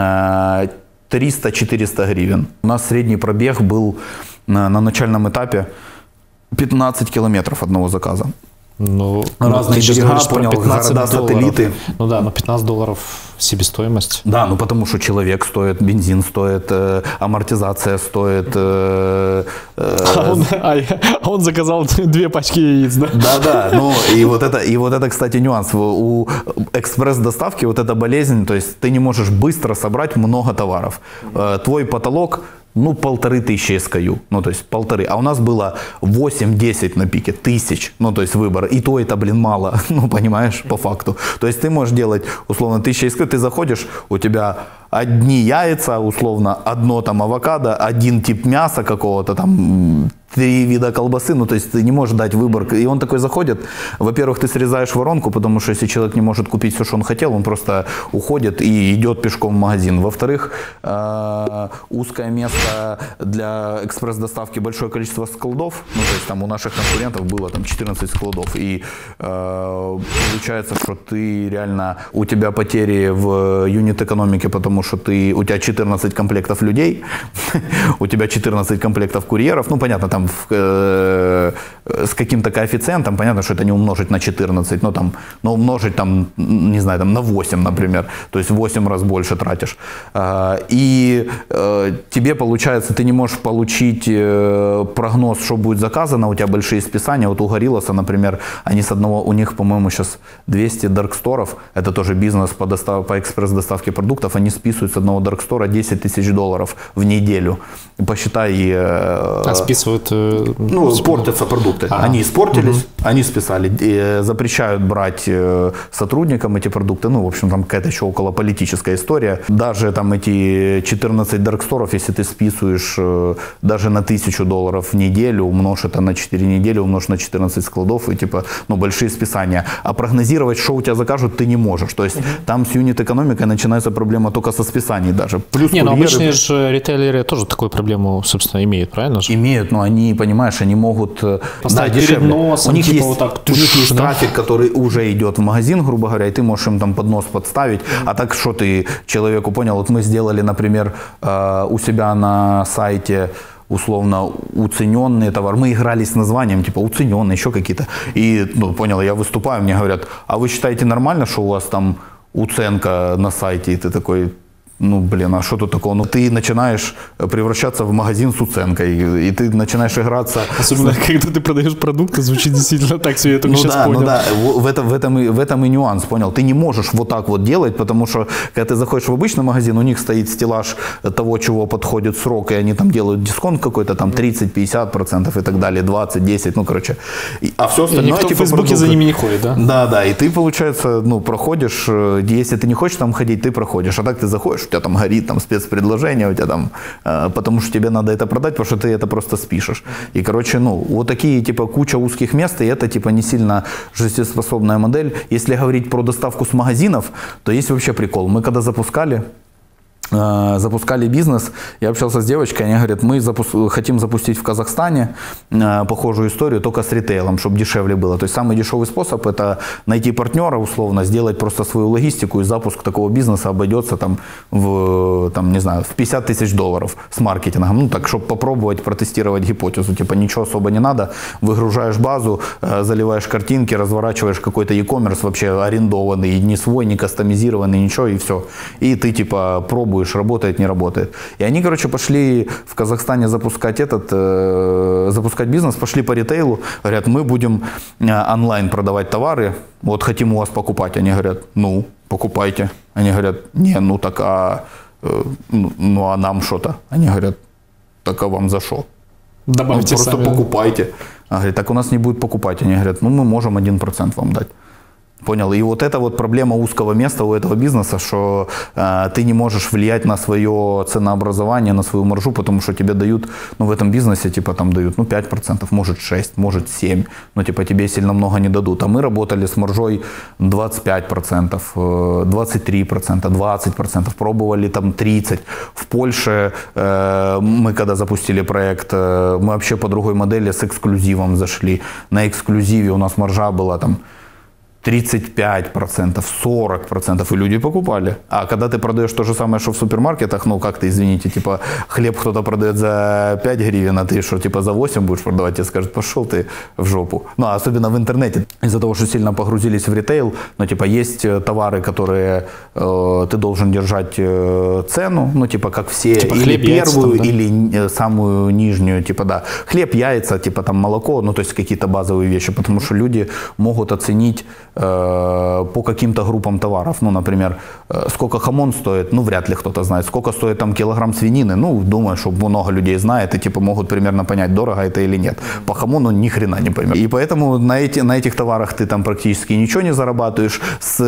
триста-четыреста гривен. У нас средний пробег был на начальном этапе пятнадцать километров одного заказа.
Ну,
разные берега, понял, города, сателлиты.
Ну да, но пятнадцать долларов себестоимость.
Да, ну потому что человек стоит, бензин стоит, э, амортизация стоит. Э, э,
а, он, а, а он заказал две пачки яиц, да?
Да, да. Ну и вот это, и вот это, кстати, нюанс. У экспресс-доставки вот эта болезнь, то есть ты не можешь быстро собрать много товаров. Э, твой потолок. Ну, полторы тысячи эс кей ю, ну, то есть полторы. А у нас было восемь-десять на пике, тысяч, ну, то есть выбор. И то это, блин, мало, ну, понимаешь, по факту. То есть ты можешь делать, условно, тысяча эс кей ю, ты заходишь, у тебя одни яйца, условно, одно там авокадо, один тип мяса какого-то там, три вида колбасы, ну, то есть ты не можешь дать выбор. И он такой заходит, во-первых, ты срезаешь воронку, потому что если человек не может купить все, что он хотел, он просто уходит и идет пешком в магазин. Во-вторых, э, узкое место для экспресс-доставки, большое количество складов, ну, то есть там у наших конкурентов было там четырнадцать складов, и э, получается, что ты реально, у тебя потери в юнит-экономике, потому потому что ты, у тебя четырнадцать комплектов людей, у тебя четырнадцать комплектов курьеров, ну, понятно, там в, э, с каким-то коэффициентом, понятно, что это не умножить на четырнадцать, но там, но умножить там, не знаю, там на восемь, например, то есть в восемь раз больше тратишь. Э, и э, тебе, получается, ты не можешь получить э, прогноз, что будет заказано, у тебя большие списания, вот у Горилласа, например, они с одного, у них, по-моему, сейчас двести дарксторов, это тоже бизнес по, достав, по экспресс-доставке продуктов, они списывают с одного даркстора десять тысяч долларов в неделю. Посчитай... Э,
а списывают... Э,
ну, портятся продукты. Ага. Они испортились, угу. они списали. И запрещают брать э, сотрудникам эти продукты. Ну, в общем, там какая-то еще околополитическая история. Даже там эти четырнадцать дарксторов, если ты списываешь э, даже на тысячу долларов в неделю, умножь это на четыре недели, умножь на четырнадцать складов, и типа, ну, большие списания. А прогнозировать, что у тебя закажут, ты не можешь. То есть угу. там с юнит-экономикой начинается проблема только со списаний даже. Плюс
не,
курьеры...
но обычные же ритейлеры тоже такую проблему, собственно, имеют, правильно же?
Имеют, но они, понимаешь, они могут...
Поставить да, перед носом,
у них
типа
есть,
вот так...
У них есть
да?
трафик, который уже идет в магазин, грубо говоря, и ты можешь им там под нос подставить. Mm-hmm. А так что ты человеку понял? Вот мы сделали, например, у себя на сайте условно уцененный товар. Мы играли с названием, типа уцененный, еще какие-то. И, ну, понял, я выступаю, мне говорят, а вы считаете нормально, что у вас там уценка на сайте? И ты такой... Ну, блин, а что тут такого? Ну, ты начинаешь превращаться в магазин с уценкой, и ты начинаешь играться...
Особенно, с... когда ты продаешь продукты, звучит действительно так, все я только
ну,
сейчас
да,
понял.
Ну да, в этом, в, этом и, в этом и нюанс, понял? Ты не можешь вот так вот делать, потому что, когда ты заходишь в обычный магазин, у них стоит стеллаж того, чего подходит срок, и они там делают дисконт какой-то, там тридцать-пятьдесят процентов и так далее, двадцать-десять, ну, короче. И, а все остальное...
И никто
типа,
в Фейсбуке за ними не ходит, да?
Да, да, и ты, получается, ну, проходишь, если ты не хочешь там ходить, ты проходишь, а так ты заходишь, у тебя там горит, там, спецпредложение у тебя там, э, потому что тебе надо это продать, потому что ты это просто спишешь. И, короче, ну, вот такие, типа, куча узких мест, и это, типа, не сильно жизнеспособная модель. Если говорить про доставку с магазинов, то есть вообще прикол. Мы когда запускали, э, запускали бизнес, я общался с девочкой, они говорят, мы запу- хотим запустить в Казахстане э, похожую историю, только с ритейлом, чтобы дешевле было. То есть самый дешевый способ – это найти партнера, условно, сделать просто свою логистику, и запуск такого бизнеса обойдется там в, там, не знаю, в пятьдесят тысяч долларов с маркетингом. Ну, так, чтобы попробовать протестировать гипотезу. Типа ничего особо не надо, выгружаешь базу, э, заливаешь картинки, разворачиваешь какой-то e-commerce вообще арендованный, не свой, не кастомизированный, ничего, и все. И ты, типа, пробуешь, работает, не работает. И они, короче, пошли в Казахстане запускать этот, э, запускать бизнес, пошли по ритейлу, говорят, мы будем э, онлайн продавать товары, вот хотим у вас покупать. Они говорят, ну, покупайте. Они говорят, не, ну так, а, э, ну, а нам что-то? Они говорят, так, а вам за что?
Добавьте
ну, просто
сами.
покупайте. А говорят, так у нас не будет покупать. Они говорят, ну мы можем один процент вам дать. Понял? И вот это вот проблема узкого места у этого бизнеса, что э, ты не можешь влиять на свое ценообразование, на свою маржу, потому что тебе дают, ну в этом бизнесе типа там дают, ну пять процентов, может шесть процентов, может семь процентов, но типа тебе сильно много не дадут. А мы работали с маржой двадцать пять процентов, двадцать три процента, двадцать процентов, пробовали там тридцать процентов. В Польше э, мы когда запустили проект, э, мы вообще по другой модели с эксклюзивом зашли. На эксклюзиве у нас маржа была там тридцать пять процентов, сорок процентов, и люди покупали. А когда ты продаешь то же самое, что в супермаркетах, ну как-то, извините, типа хлеб кто-то продает за пять гривен, а ты что, типа за восемь будешь продавать, тебе скажут, пошел ты в жопу. Ну, а особенно в интернете. Из-за того, что сильно погрузились в ритейл, ну, типа есть товары, которые э, ты должен держать э, цену, ну, типа как все,
типа
или
хлеб,
первую,
яйца, там, да?
или самую нижнюю, типа, да, хлеб, яйца, типа там молоко, ну, то есть какие-то базовые вещи, потому что люди могут оценить по каким-то группам товаров. Ну, например, сколько хамон стоит, ну, вряд ли кто-то знает. Сколько стоит там килограмм свинины, ну, думаю, что много людей знает и типа могут примерно понять, дорого это или нет. По хамону ни хрена не поймешь. И поэтому на, эти, на этих товарах ты там практически ничего не зарабатываешь. С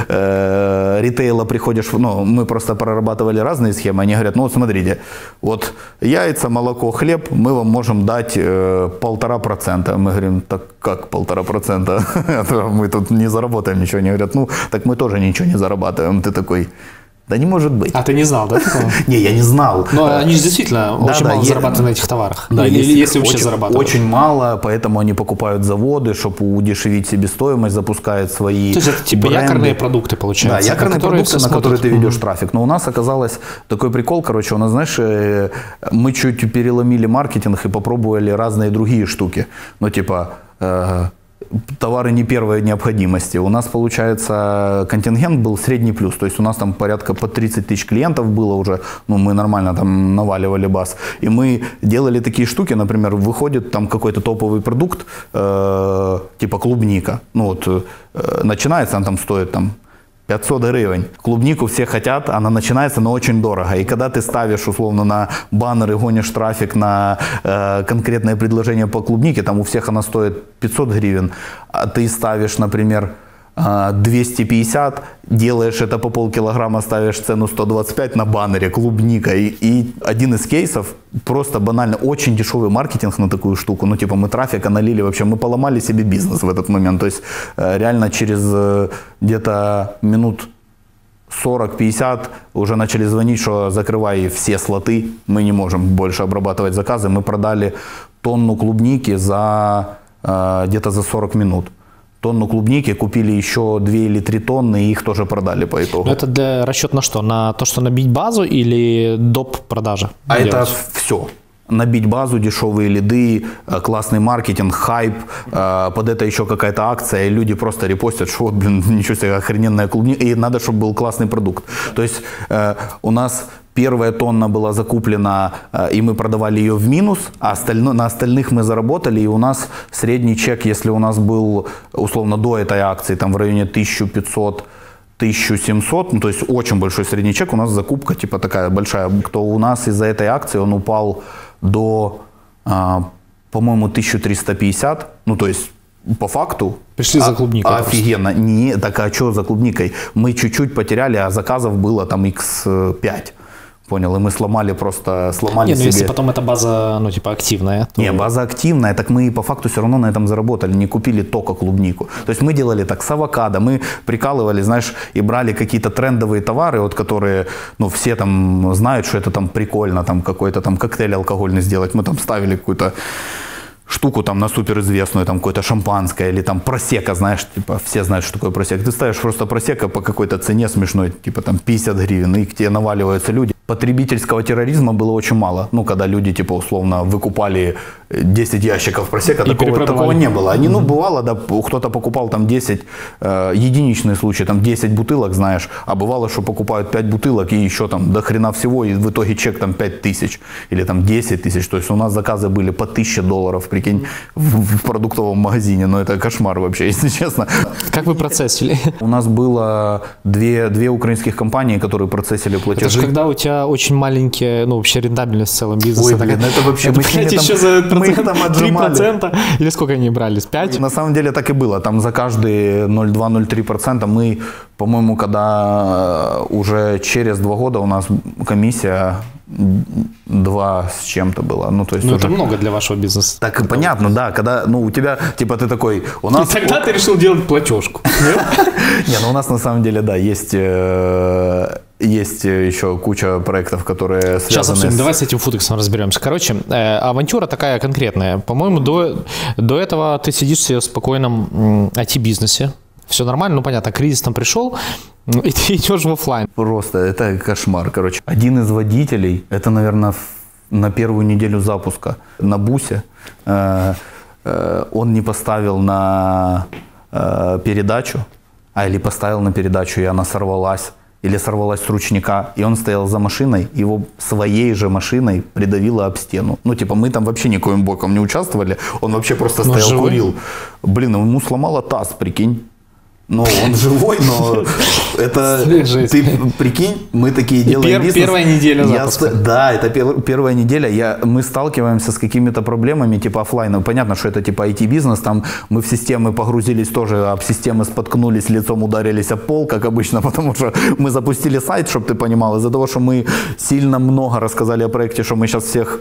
э, ритейла приходишь, ну, мы просто прорабатывали разные схемы, они говорят, ну, вот смотрите, вот яйца, молоко, хлеб, мы вам можем дать э, полтора процента. Мы говорим, так как полтора процента? Мы тут не заработаем ничего. Они говорят, ну, так мы тоже ничего не зарабатываем. Ты такой, Да не может быть.
А ты не знал, да?
Не, я не знал.
Но они же действительно очень мало зарабатывают на этих товарах.
Да,
или если вообще зарабатывают.
Очень мало, поэтому они покупают заводы, чтобы удешевить себестоимость, запускают свои
То есть это типа
бренды.
Якорные продукты, получается.
Да, якорные продукты, на которые ты ведешь трафик. Но у нас оказалось такой прикол, короче, у нас, знаешь, мы чуть переломили маркетинг и попробовали разные другие штуки. Ну, типа... товары не первой необходимости. У нас, получается, контингент был средний плюс. То есть у нас там порядка по тридцать тысяч клиентов было уже. Ну, мы нормально там наваливали баз. И мы делали такие штуки, например, выходит там какой-то топовый продукт, э, типа клубника. Ну, вот, э, начинается, он там стоит там пятьсот гривен. Клубнику все хотят, она начинается, но очень дорого. И когда ты ставишь, условно, на баннеры, гонишь трафик на э, конкретное предложение по клубнике, там у всех она стоит пятьсот гривен, а ты ставишь, например, э, двести пятьдесят, делаешь это по полкилограмма, ставишь цену сто двадцать пять на баннере, клубника. И, и один из кейсов, просто банально, очень дешевый маркетинг на такую штуку. Ну, типа, мы трафика налили, вообще, мы поломали себе бизнес в этот момент. То есть, э, реально через э, где-то минут сорок-пятьдесят уже начали звонить, что закрывай все слоты, мы не можем больше обрабатывать заказы. Мы продали тонну клубники за э, где-то за сорок минут. Тонну клубники, купили еще две или три тонны, и их тоже продали по итогу.
Но это для расчет на что? На то, что набить базу или доп. Продажа?
А делать? Это все. Набить базу, дешевые лиды, классный маркетинг, хайп, под это еще какая-то акция, и люди просто репостят, что, блин, ничего себе, охрененная клубника, и надо, чтобы был классный продукт. То есть у нас первая тонна была закуплена, и мы продавали ее в минус, а остально, на остальных мы заработали, и у нас средний чек, если у нас был, условно, до этой акции, там в районе тысяча пятьсот тысяча семьсот, ну, то есть очень большой средний чек, у нас закупка типа такая большая. Кто у нас из-за этой акции, он упал до, а, по-моему, тысяча триста пятьдесят, ну, то есть по факту.
Пришли за клубникой.
А, офигенно. Не, так а что за клубникой? Мы чуть-чуть потеряли, а заказов было там икс пять. Понял, и мы сломали просто, сломали
Не, ну
себе.
если потом эта база, ну, типа, активная. То...
Не, база активная, так мы по факту все равно на этом заработали, не купили только клубнику. То есть мы делали так с авокадо, мы прикалывали, знаешь, и брали какие-то трендовые товары, вот которые, ну, все там знают, что это там прикольно, там какой-то там коктейль алкогольный сделать. Мы там ставили какую-то штуку там на суперизвестную, там какое-то шампанское или там просека, знаешь, типа все знают, что такое просека. Ты ставишь просто просека по какой-то цене смешной, типа там пятьдесят гривен, и к тебе наваливаются люди. Потребительского терроризма было очень мало. Ну, когда люди, типа, условно, выкупали десять ящиков просека, такого, такого не было. Они, ну, бывало, да, кто-то покупал там десять, э, единичные случаи, там десять бутылок, знаешь, а бывало, что покупают пять бутылок и еще там до хрена всего, и в итоге чек там пять тысяч или там десять тысяч. То есть у нас заказы были по тысяче долларов, прикинь, в, в продуктовом магазине. Ну, это кошмар вообще, если честно.
Как вы процессили?
У нас было две, две украинских компании, которые процессили платежи.
Это же когда у тебя очень маленькие, ну, вообще рентабельность в целом бизнеса.
Ой, блин, это вообще...
Это,
мы,
блядь,
там,
еще за
мы их там отжимали.
три процента? Или сколько они брали? С пять?
На самом деле так и было. Там за каждые ноль целых два - ноль целых три процента мы, по-моему, когда уже через два года у нас комиссия два с чем-то была. Ну, то есть
ну
уже...
это много для вашего бизнеса.
Так и понятно, да. Когда, ну, у тебя, типа, ты такой... У нас...
И тогда ты решил делать платежку.
Не, ну у нас на самом деле, да, есть... Есть еще куча проектов, которые связаны
Сейчас обсудим.
с...
Давай с этим футексом разберемся. Короче, э, авантюра такая конкретная. По-моему, до, до этого ты сидишь себе в спокойном ай ти-бизнесе. Все нормально, ну понятно, кризис там пришел, и ты идешь в офлайн.
Просто это кошмар, короче. Один из водителей, это, наверное, на первую неделю запуска на бусе, э, э, он не поставил на э, передачу, а или поставил на передачу, и она сорвалась. Или сорвалась с ручника, и он стоял за машиной, его своей же машиной придавило об стену. Ну, типа, мы там вообще никоим боком не участвовали, он вообще просто
но
стоял,
живой?
Курил. Блин, ему сломало таз, прикинь. Ну, он живой, но это, ты прикинь, мы такие делаем
Пер,
бизнес.
Первая неделя запуска.
Я, да, это пер, первая неделя. Я, мы сталкиваемся с какими-то проблемами типа офлайна. Понятно, что это типа ай ти-бизнес, там мы в системы погрузились тоже, об системы споткнулись, лицом ударились об пол, как обычно, потому что мы запустили сайт, чтобы ты понимал, из-за того, что мы сильно много рассказали о проекте, что мы сейчас всех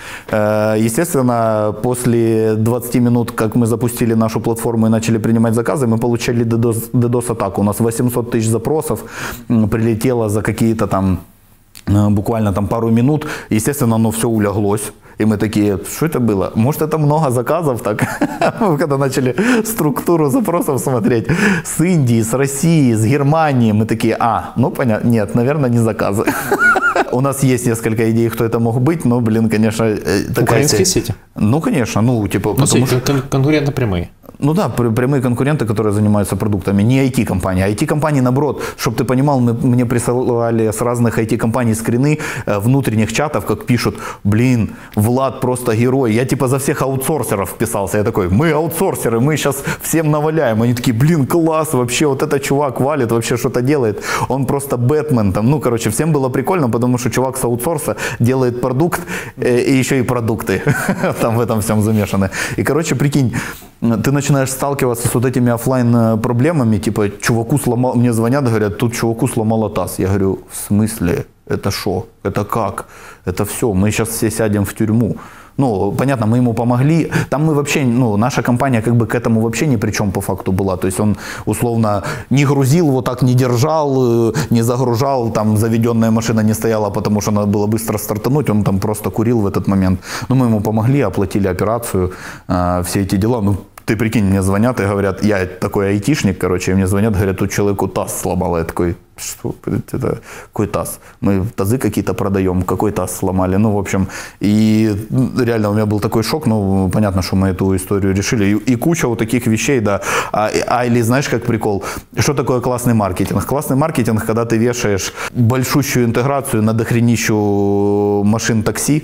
Естественно, после двадцати минут, как мы запустили нашу платформу и начали принимать заказы, мы получили ддос-атаку. У нас восемьсот тысяч запросов прилетело за какие-то там буквально там пару минут. Естественно, оно все уляглось. И мы такие, что это было? Может, это много заказов так? Когда начали структуру запросов смотреть с Индии, с России, с Германии, мы такие, а, ну понятно, нет, наверное, не заказы. У нас есть несколько идей, кто это мог быть, но, блин, конечно, такая...
Украинские сети?
Ну, конечно, ну, типа...
Ну,
потому
что...
что...
конкуренты прямые.
Ну да, прямые конкуренты, которые занимаются продуктами, не ай ти-компании. ай ти-компании, наоборот, чтобы ты понимал, мы, мне присылали с разных ай ти-компаний скрины внутренних чатов, как пишут, блин, Влад просто герой, я типа за всех аутсорсеров вписался. Я такой, мы аутсорсеры, мы сейчас всем наваляем. Они такие, блин, класс, вообще вот этот чувак валит, вообще что-то делает. Он просто Бэтмен там. Ну, короче, всем было прикольно, потому что чувак с аутсорса делает продукт и еще и продукты там в этом всем замешаны. И, короче, прикинь, ты начинаешь сталкиваться с вот этими офлайн проблемами, типа, чуваку сломал, мне звонят, говорят, тут чуваку сломало таз. Я говорю, в смысле? Это шо? Это как? Это все, мы сейчас все сядем в тюрьму. Ну, понятно, мы ему помогли. Там мы вообще, ну, наша компания как бы к этому вообще ни при чем по факту была. То есть он, условно, не грузил, вот так не держал, не загружал, там заведенная машина не стояла, потому что надо было быстро стартануть, он там просто курил в этот момент. Ну, мы ему помогли, оплатили операцию, э, все эти дела. Ну, ты прикинь, мне звонят и говорят, я такой айтишник, короче, и мне звонят, говорят, тут человеку таз сломало. Я такой, что это, какой таз? Мы тазы какие-то продаем, какой таз сломали? Ну, в общем, и реально у меня был такой шок, ну, понятно, что мы эту историю решили. И, и куча вот таких вещей, да. А, а или знаешь, как прикол, что такое классный маркетинг? Классный маркетинг, когда ты вешаешь большущую интеграцию на дохренищу машин такси,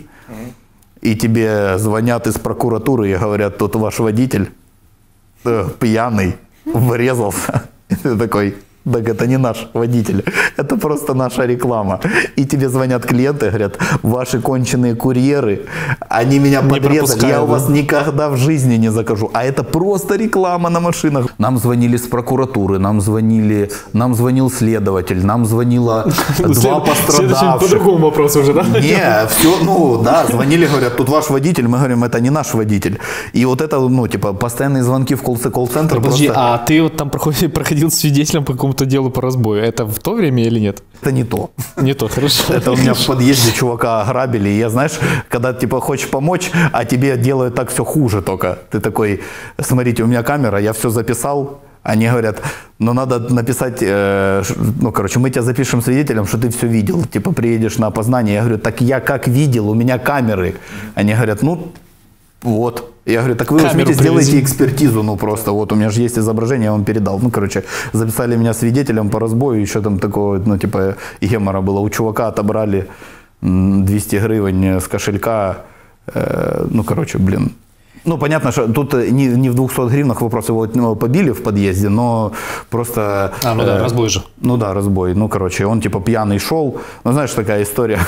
и тебе звонят из прокуратуры и говорят, тут ваш водитель пьяный, врезался. И ты такой, так это не наш водитель, это просто наша реклама. И тебе звонят клиенты, говорят, ваши конченые курьеры, они меня не подрезали, я у вас да? никогда в жизни не закажу. А это просто реклама на машинах. Нам звонили с прокуратуры, нам звонили, нам звонил следователь, нам звонило два пострадавших.
По другому вопросу уже, да?
Не, все, ну да, звонили, говорят, тут ваш водитель, мы говорим, это не наш водитель. И вот это, ну, типа, постоянные звонки в колл-центр.
Подожди, а ты вот там проходил свидетелем по какому-то делу по разбою. Это в то время или нет?
Это не то.
Не то, хорошо.
Это у меня в подъезде чувака ограбили. И я, знаешь, когда типа хочешь помочь, а тебе делают так все хуже только. Ты такой, смотрите, у меня камера, я все записал. Они говорят, ну надо написать, э, ну короче, мы тебя запишем свидетелем, что ты все видел. Типа приедешь на опознание. Я говорю, так я как видел, у меня камеры. Они говорят, ну вот. Я говорю, так вы возьмите, сделайте экспертизу, ну просто, вот у меня же есть изображение, я вам передал. Ну, короче, записали меня свидетелем по разбою, еще там такого, ну, типа, гемора было. У чувака отобрали двести гривен с кошелька, э, ну, короче, блин. Ну, понятно, что тут не, не в двухстах гривнах вопрос, его побили в подъезде, но просто...
А, ну да, э, разбой же.
Ну да, разбой. Ну, короче, он типа пьяный шел. Ну, знаешь, такая история...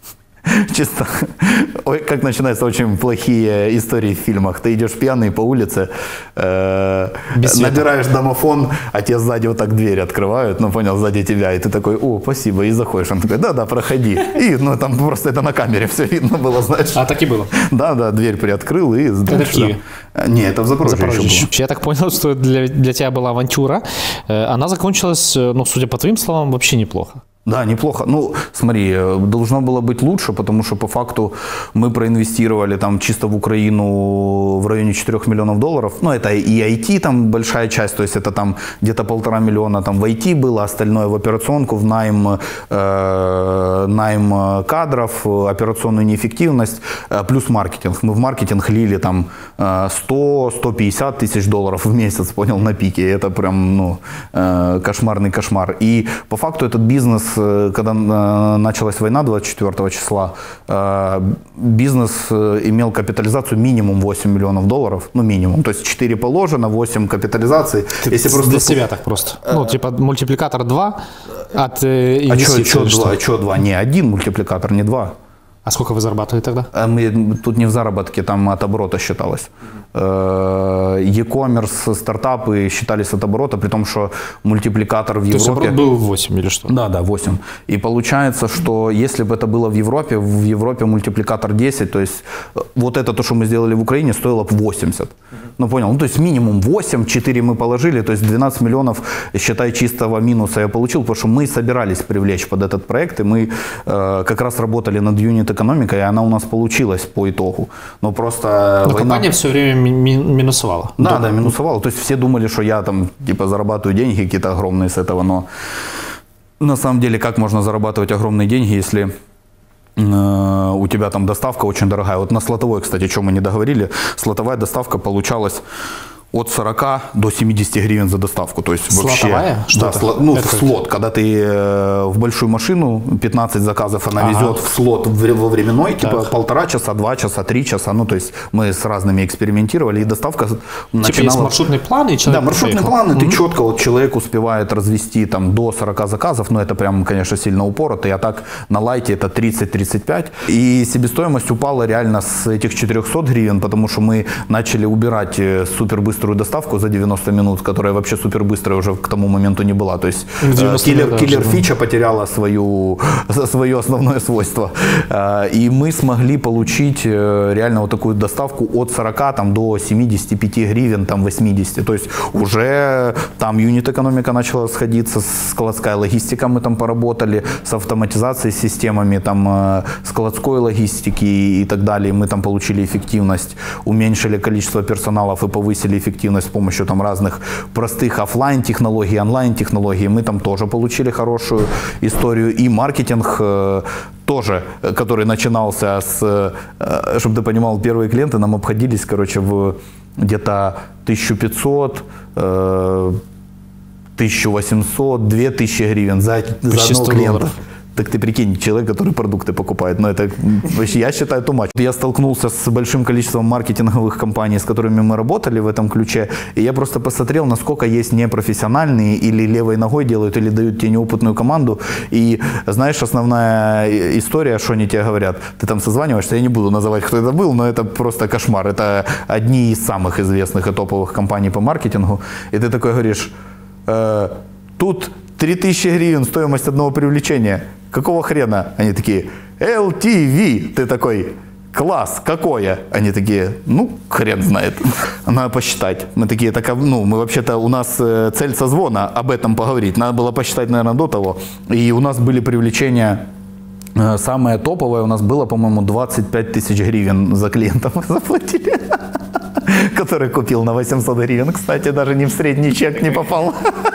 Чисто, ой, как начинаются очень плохие истории в фильмах. Ты идешь пьяный по улице, э, набираешь домофон, а тебе сзади вот так дверь открывают, ну понял, сзади тебя, и ты такой, о, спасибо, и заходишь. Он такой, да-да, проходи. И ну там просто это на камере все видно было, знаешь.
А так и было?
Да-да, дверь приоткрыл и...
Это в Киеве?
Не, это в Запорожье, Запорожье еще было.
Я так понял, что для, для тебя была авантюра. Она закончилась, ну, судя по твоим словам, вообще неплохо.
Да, неплохо. Ну, смотри, должно было быть лучше, потому что по факту мы проинвестировали там чисто в Украину в районе четырёх миллионов долларов. Ну, это и ай ти там большая часть, то есть это там где-то полтора миллиона там в ай ти было, остальное в операционку, в найм, э, найм кадров, операционную неэффективность, э, плюс маркетинг. Мы в маркетинг лили там сто - сто пятьдесят тысяч долларов в месяц, понял, на пике. Это прям, ну, э, кошмарный кошмар. И по факту этот бизнес, когда началась война двадцать четвёртого числа, бизнес имел капитализацию минимум восемь миллионов долларов, ну минимум, то есть четыре положено, восемь капитализации.
Ты Если просто... Для себя так просто, ну типа мультипликатор два от инвестиций.
А что два? А что два? Не, один мультипликатор, не два.
А сколько вы зарабатываете тогда?
Мы, тут не в заработке, там от оборота считалось. E-commerce, стартапы считались от оборота, при том, что мультипликатор в Европе...
То есть оборот был восемь или что?
Да, да, восемь. И получается, что если бы это было в Европе, в Европе мультипликатор десять, то есть вот это то, что мы сделали в Украине, стоило бы восемьдесят. Ну, понял, ну, то есть минимум восемь, четыре мы положили, то есть двенадцать миллионов, считай, чистого минуса я получил, потому что мы собирались привлечь под этот проект, и мы э, как раз работали над юнит-экономикой, и она у нас получилась по итогу. Но просто...
Но
война...
компания все время ми- минусовала.
Да, да, да, минусовала. То есть все думали, что я там, типа, зарабатываю деньги какие-то огромные с этого, но на самом деле как можно зарабатывать огромные деньги, если... у тебя там доставка очень дорогая. Вот на слотовой, кстати, о чем мы не договорили, слотовая доставка получалась от сорока до семидесяти гривен за доставку. То есть
слотовая?
Вообще,
что
да,
это?
слот, ну,
это
слот, когда ты э, в большую машину, пятнадцать заказов она
ага.
везет в слот в, во временной,
так.
типа полтора часа, два часа, три часа. Ну, то есть мы с разными экспериментировали, и доставка
типа
начинала...
есть маршрутный план, и человек
Да, маршрутный
поехал.
план, и
угу.
ты четко, вот человек успевает развести там до сорока заказов, но это прям, конечно, сильно упорото, а так на лайте это тридцать-тридцать пять. И себестоимость упала реально с этих четырехсот гривен, потому что мы начали убирать супербыструю доставку за девяносто минут, которая вообще супербыстрая уже к тому моменту не была. То есть киллер, киллер фича потеряла свою, свое основное свойство. И мы смогли получить реально вот такую доставку от сорока там, до семидесяти пяти гривен, там восьмидесяти. То есть уже там юнит-экономика начала сходиться, складская логистика мы там поработали, с автоматизацией, с системами там, складской логистики и так далее. Мы там получили эффективность, уменьшили количество персоналов и повысили эффективность с помощью там разных простых офлайн технологий, онлайн технологий. Мы там тоже получили хорошую историю. И маркетинг э, тоже, который начинался с, э, чтобы ты понимал, первые клиенты нам обходились, короче, в где-то тысяча пятьсот, э, тысяча восемьсот, две тысячи гривен за, за одного клиента. Долларов. Так ты прикинь, человек, который продукты покупает, но это вообще, я считаю, too much. Я столкнулся с большим количеством маркетинговых компаний, с которыми мы работали в этом ключе, и я просто посмотрел, насколько есть непрофессиональные или левой ногой делают, или дают тебе неопытную команду. И знаешь, основная история, что они тебе говорят, ты там созваниваешься, я не буду называть, кто это был, но это просто кошмар. Это одни из самых известных и топовых компаний по маркетингу. И ты такой говоришь, э, тут три тысячи гривен стоимость одного привлечения. Какого хрена? Они такие, эл ти ви. Ты такой, класс, какое? Они такие, ну, хрен знает. Надо посчитать. Мы такие, так, ну, мы вообще-то, у нас цель созвона об этом поговорить. Надо было посчитать, наверное, до того. И у нас были привлечения, самое топовое у нас было, по-моему, двадцать пять тысяч гривен за клиента мы заплатили. Который купил на восемьсот гривен, кстати, даже не в средний чек не попал.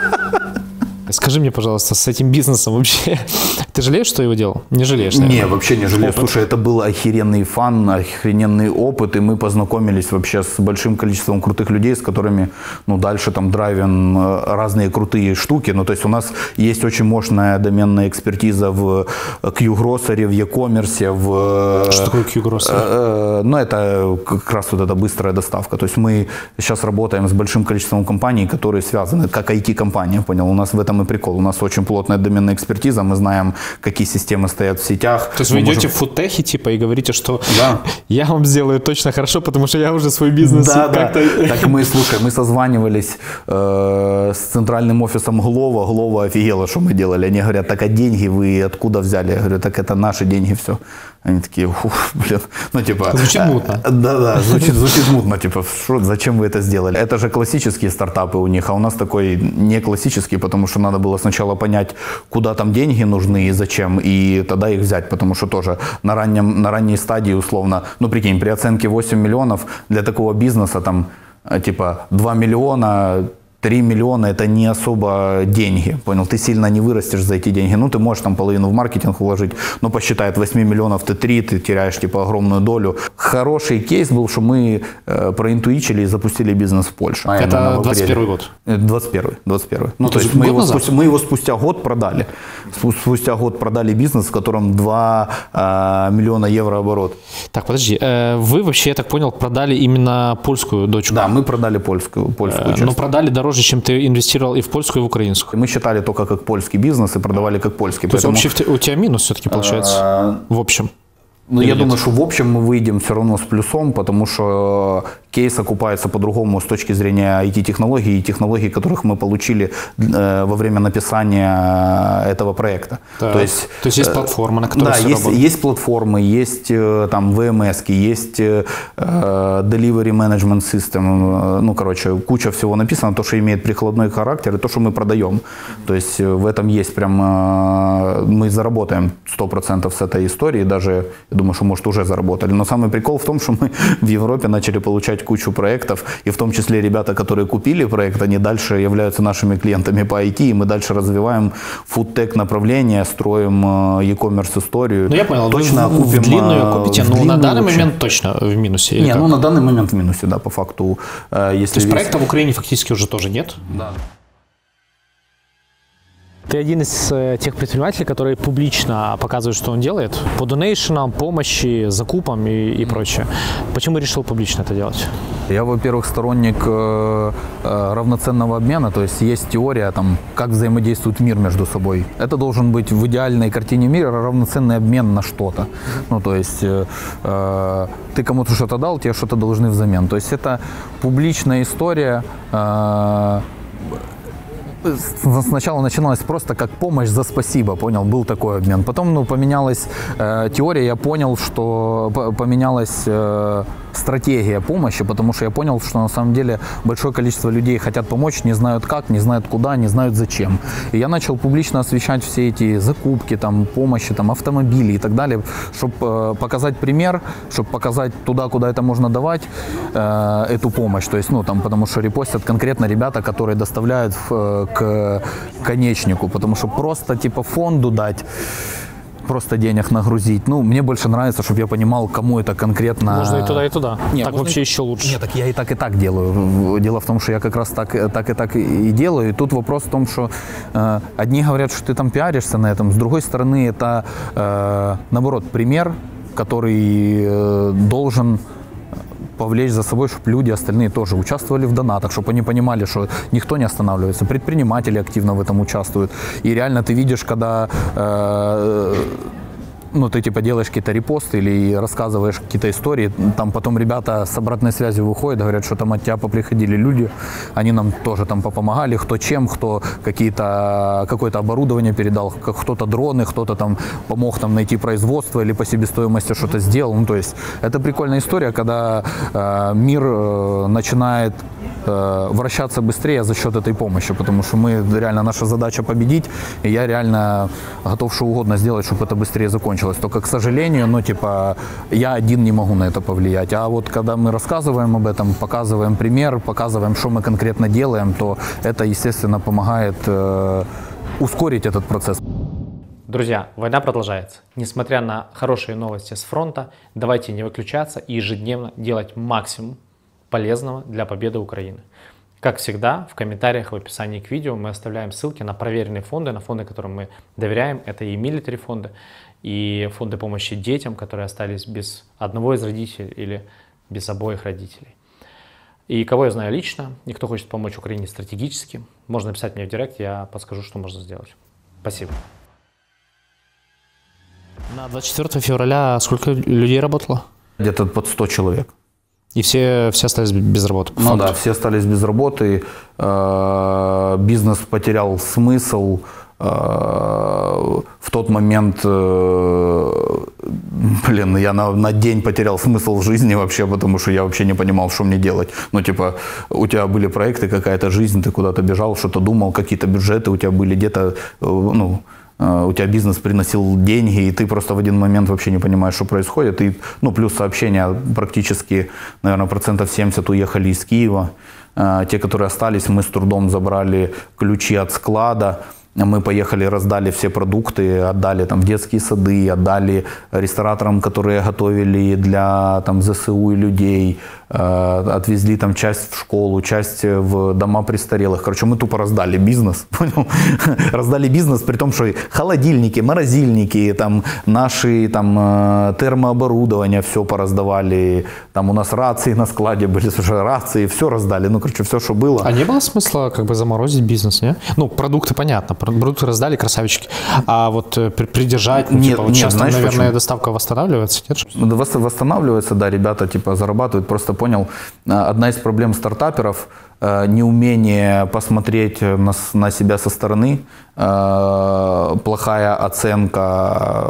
Скажи мне, пожалуйста, с этим бизнесом вообще, ты жалеешь, что его делал? Не жалеешь, наверное?
Не, вообще не жалею. Опыт. Слушай, это был охеренный фан, охрененный опыт, и мы познакомились вообще с большим количеством крутых людей, с которыми, ну, дальше там драйвим разные крутые штуки. Ну, то есть у нас есть очень мощная доменная экспертиза в Q-Grocery, в e-commerce, в...
Что такое Q-Grocery?
Ну, это как раз вот эта быстрая доставка. То есть мы сейчас работаем с большим количеством компаний, которые связаны, как ай ти-компании, понял? У нас в этом и прикол. У нас очень плотная доменная экспертиза, мы знаем, какие системы стоят в сетях.
То есть вы идете можем... в фудтехе, типа, и говорите, что
да.
я вам сделаю точно хорошо, потому что я уже свой бизнес
да,
как-то...
Да. Так мы, слушай, мы созванивались э, с центральным офисом Глова. Глова офигела, что мы делали. Они говорят, так а деньги вы откуда взяли? Я говорю, так это наши деньги, все. Они такие, ух, блин, ну типа...
Звучит мутно.
Да-да, звучит, звучит мутно, типа, шо, зачем вы это сделали? Это же классические стартапы у них, а у нас такой не классический, потому что надо было сначала понять, куда там деньги нужны и зачем, и тогда их взять, потому что тоже на, раннем, на ранней стадии условно, ну прикинь, при оценке восемь миллионов для такого бизнеса там типа два миллиона... три миллиона – это не особо деньги, понял? Ты сильно не вырастешь за эти деньги. Ну, ты можешь там половину в маркетинг вложить, но посчитай, от восьми миллионов ты три, ты теряешь типа огромную долю. Хороший кейс был, что мы э, проинтуичили и запустили бизнес в Польше.
Это двадцать первый год?
двадцать первый, двадцать первый. Ну, то, то есть
мы
его, спустя, мы его спустя год продали. Спустя год продали бизнес, в котором два э, миллиона евро оборот.
Так, подожди, э, вы вообще, я так понял, продали именно польскую дочку?
Да, мы продали польскую, польскую
э,
часть.
Но продали дороже, чем ты инвестировал и в польскую, и в украинскую.
Мы считали только как польский бизнес и продавали как польский.
То
поэтому...
есть общий у тебя минус все-таки получается? А... В общем.
Ну, я думаю, что в общем мы выйдем все равно с плюсом, потому что кейс окупается по-другому с точки зрения ай ти-технологий и технологий, которых мы получили э, во время написания этого проекта.
Да.
То есть,
То есть есть платформа, на которой
да,
все
есть,
работает.
есть платформы, есть там ви эм эс, есть э, Delivery Management System, ну, короче, куча всего написано, то, что имеет прикладной характер, и то, что мы продаем. То есть в этом есть прям, э, мы заработаем сто процентов с этой истории, даже, я думаю, что, может, уже заработали. Но самый прикол в том, что мы в Европе начали получать кучу проектов, и в том числе ребята, которые купили проект, они дальше являются нашими клиентами по ай ти, и мы дальше развиваем фудтек направление, строим e-commerce историю.
Ну, я понял,
точно
вы
купим,
в длинную купите, но
длинную
на данный
вообще.
момент точно в минусе.
Не, ну на данный момент в минусе, да, по факту. Если
То есть
весь...
проекта в Украине фактически уже тоже нет?
Да.
Ты один из э, тех предпринимателей, которые публично показывают, что он делает, по донейшенам, помощи, закупам и, и прочее. Почему решил публично это делать?
Я, во-первых, сторонник э, э, равноценного обмена, то есть есть теория, там, как взаимодействует мир между собой. Это должен быть в идеальной картине мира равноценный обмен на что-то. Ну, то есть э, э, ты кому-то что-то дал, тебе что-то должны взамен. То есть это публичная история. Э, Сначала начиналось просто как помощь за спасибо, понял, был такой обмен. Потом, ну, поменялась э, теория, я понял, что поменялась э, стратегия помощи, потому что я понял, что на самом деле большое количество людей хотят помочь, не знают как, не знают куда, не знают зачем. И я начал публично освещать все эти закупки, там, помощи, там, автомобили и так далее, чтобы э, показать пример, чтобы показать туда, куда это можно давать, э, эту помощь. То есть, ну, там, потому что репостят конкретно ребята, которые доставляют в, к конечнику, потому что просто типа фонду дать, просто денег нагрузить. Ну, мне больше нравится, чтобы я понимал, кому это конкретно...
Можно и туда, и туда.
Не,
так вообще
и...
еще лучше.
Нет, так я и так, и так делаю. Дело в том, что я как раз так, так и так и делаю. И тут вопрос в том, что э, одни говорят, что ты там пиаришься на этом, с другой стороны, это, э, наоборот, пример, который э, должен повлечь за собой, чтобы люди остальные тоже участвовали в донатах, чтобы они понимали, что никто не останавливается, предприниматели активно в этом участвуют. И реально ты видишь, когда э, ну, ты типа делаешь какие-то репосты или рассказываешь какие-то истории, там потом ребята с обратной связью выходят, говорят, что там от тебя поприходили люди, они нам тоже там попомогали, кто чем, кто какие-то, какое-то оборудование передал, кто-то дроны, кто-то там помог там найти производство или по себестоимости что-то сделал. Ну, то есть это прикольная история, когда э, мир э, начинает э, вращаться быстрее за счет этой помощи, потому что мы реально, наша задача победить, и я реально готов что угодно сделать, чтобы это быстрее закончилось. Только, к сожалению, ну, типа, я один не могу на это повлиять. А вот когда мы рассказываем об этом, показываем пример, показываем, что мы конкретно делаем, то это, естественно, помогает э, ускорить этот процесс.
Друзья, война продолжается. Несмотря на хорошие новости с фронта, давайте не выключаться и ежедневно делать максимум полезного для победы Украины. Как всегда, в комментариях в описании к видео мы оставляем ссылки на проверенные фонды, на фонды, которым мы доверяем. Это и милитари фонды, и фонды помощи детям, которые остались без одного из родителей или без обоих родителей. И кого я знаю лично, и кто хочет помочь Украине стратегически, можно написать мне в директ, я подскажу, что можно сделать. Спасибо.
На двадцать четвёртого февраля сколько людей работало?
Где-то под сто человек.
И все, все остались без работы?
Ну факт. Да, все остались без работы, э, бизнес потерял смысл. Э, в тот момент, э, блин, я на, на день потерял смысл в жизни вообще, потому что я вообще не понимал, что мне делать. Ну, типа, у тебя были проекты, какая-то жизнь, ты куда-то бежал, что-то думал, какие-то бюджеты у тебя были где-то, э, ну... у тебя бизнес приносил деньги, и ты просто в один момент вообще не понимаешь, что происходит. И, ну, плюс сообщения практически, наверное, процентов семьдесят уехали из Киева. Те, которые остались, мы с трудом забрали ключи от склада. Мы поехали, раздали все продукты, отдали там детские сады, отдали рестораторам, которые готовили для там зэ эс у и людей, э, отвезли там часть в школу, часть в дома престарелых. Короче, мы тупо раздали бизнес, понял? Раздали бизнес, при том, что холодильники, морозильники, там наши там термооборудование, все пораздавали. Там у нас рации на складе были, слушай, рации, все раздали. Ну, короче, все, что было.
А не было смысла как бы заморозить бизнес, не? Ну, продукты понятно, продукты раздали, красавчики. А вот придержать, ну,
нет,
типа, вот
нет,
сейчас,
знаешь,
там, наверное,
почему?
доставка восстанавливается? Нет?
Восстанавливается, да, ребята типа зарабатывают. Просто понял, одна из проблем стартаперов – неумение посмотреть на, на себя со стороны, плохая оценка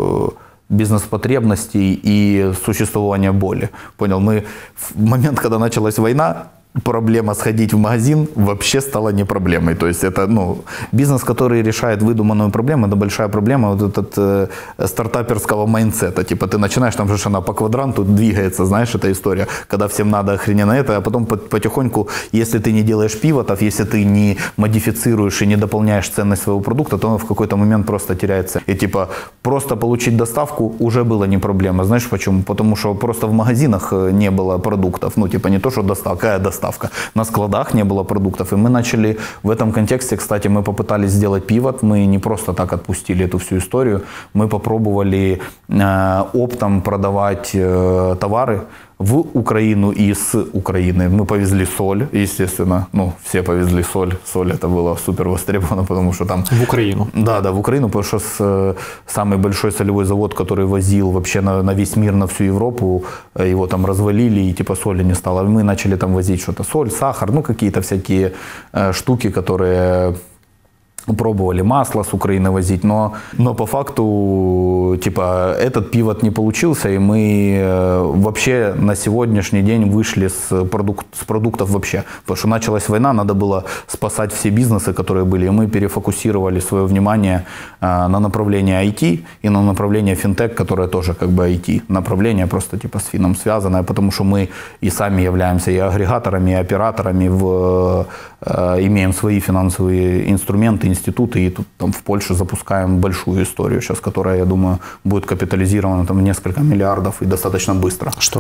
бизнес-потребностей и существования боли. Понял, мы в момент, когда началась война, проблема сходить в магазин вообще стала не проблемой. То есть это, ну, бизнес, который решает выдуманную проблему, это большая проблема вот этот э, стартаперского майндсета. Типа ты начинаешь, там же она по квадранту двигается, знаешь, эта история, когда всем надо охрененно это, а потом потихоньку, если ты не делаешь пивотов, если ты не модифицируешь и не дополняешь ценность своего продукта, то он в какой-то момент просто теряется. И типа просто получить доставку уже было не проблема. Знаешь почему? Потому что просто в магазинах не было продуктов. Ну типа не то, что доставка, какая доставка. На складах не было продуктов. И мы начали в этом контексте, кстати, мы попытались сделать пивот. Мы не просто так отпустили эту всю историю. Мы попробовали э, оптом продавать э, товары в Украину и с Украины. Мы повезли соль, естественно. Ну, все повезли соль. Соль это было супер востребовано, потому что там...
В Украину.
Да, да, в Украину, потому что с, э, самый большой солевой завод, который возил вообще на, на весь мир, на всю Европу, э, его там развалили, и типа соли не стало. Мы начали там возить что-то, соль, сахар, ну, какие-то всякие э, штуки, которые... Пробовали масло с Украины возить, но, но по факту типа этот пивот не получился, и мы вообще на сегодняшний день вышли с, продукт, с продуктов вообще. Потому что началась война, надо было спасать все бизнесы, которые были, и мы перефокусировали свое внимание на направление ай ти и на направление финтех, которое тоже как бы ай ти направление, просто типа с фином связанное, потому что мы и сами являемся и агрегаторами, и операторами, в, имеем свои финансовые инструменты, институты, и тут там в Польше запускаем большую историю сейчас, которая, я думаю, будет капитализирована там в несколько миллиардов и достаточно быстро.
Что?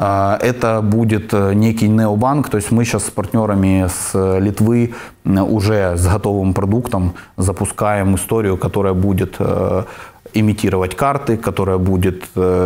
Это будет некий необанк, то есть мы сейчас с партнерами с Литвы уже с готовым продуктом запускаем историю, которая будет имитировать карты, которая будет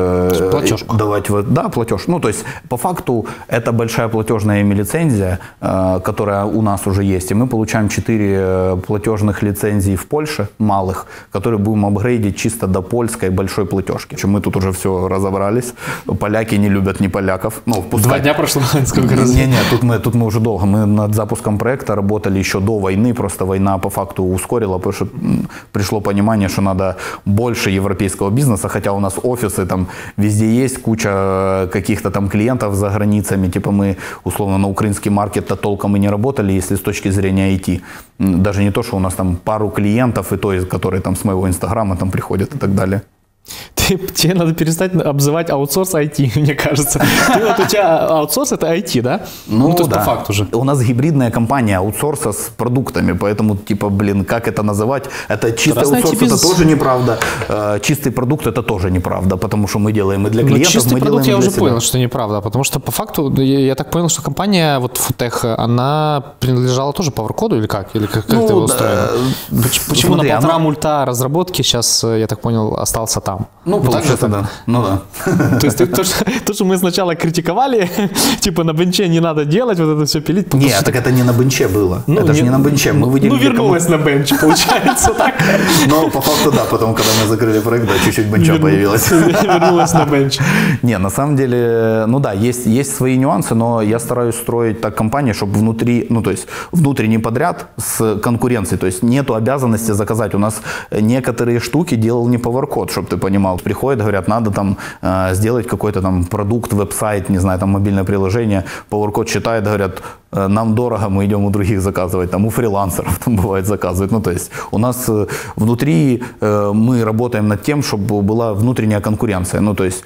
э, давать... Да, платеж. Ну, то есть, по факту, это большая платежная лицензия, э, которая у нас уже есть. И мы получаем четыре платежных лицензии в Польше, малых, которые будем апгрейдить чисто до польской большой платежки. Мы тут уже все разобрались. Поляки не любят не поляков. Ну, пускай...
Два дня прошло, сколько раз?
Не-не, тут мы, тут мы уже долго. Мы над запуском проекта работали еще до войны. Просто война по факту ускорила, потому что пришло понимание, что надо больше европейского бизнеса, хотя у нас офисы там везде есть, куча каких-то там клиентов за границами, типа мы условно на украинский маркет-то толком и не работали, если с точки зрения ай ти. Даже не то, что у нас там пару клиентов, и то, которые там с моего инстаграма там приходят и так далее.
Ты, тебе надо перестать обзывать аутсорс ай ти, мне кажется. Ты, вот у тебя аутсорс это ай ти, да?
Ну,
ну то есть
да.
по факту же.
У нас гибридная компания аутсорса с продуктами, поэтому, типа, блин, как это называть? Это чистый
Раз
аутсорс,
без...
это тоже неправда. Чистый продукт это тоже неправда, потому что мы делаем и для клиентов,
чистый
мы
продукт
делаем
я
для
уже
себя.
понял, что неправда, потому что по факту, я, я так понял, что компания, вот Футех, она принадлежала тоже PowerCode или как? Или как, как
Ну,
это было
да,
устроено? Почему
смотри,
на полтора
она...
мульта разработки сейчас, я так понял, остался там?
Ну,
вот
получается, да. Ну да.
То есть то, что, то, что мы сначала критиковали, типа на бенче не надо делать, вот это все пилить.
Нет, так, так это не на бенче было.
Ну,
это же не на бенче. Мы выделили
ну, вернулась
кому...
на бенч, получается так.
Но по факту да, потом, когда мы закрыли проект, да, чуть-чуть бенча
Верну...
появилось.
Вернулась на бенч.
Не, на самом деле, ну да, есть, есть свои нюансы, но я стараюсь строить так компании, чтобы внутри, ну то есть внутренний подряд с конкуренцией, то есть нету обязанности заказать. У нас некоторые штуки делал не PowerCode, чтобы ты понимал. Приходят, говорят, надо там э, сделать какой-то там продукт, веб-сайт, не знаю, там мобильное приложение. PowerCode читает, говорят, нам дорого, мы идем у других заказывать, там у фрилансеров там бывает заказывать. Ну, то есть у нас внутри э, мы работаем над тем, чтобы была внутренняя конкуренция. Ну, то есть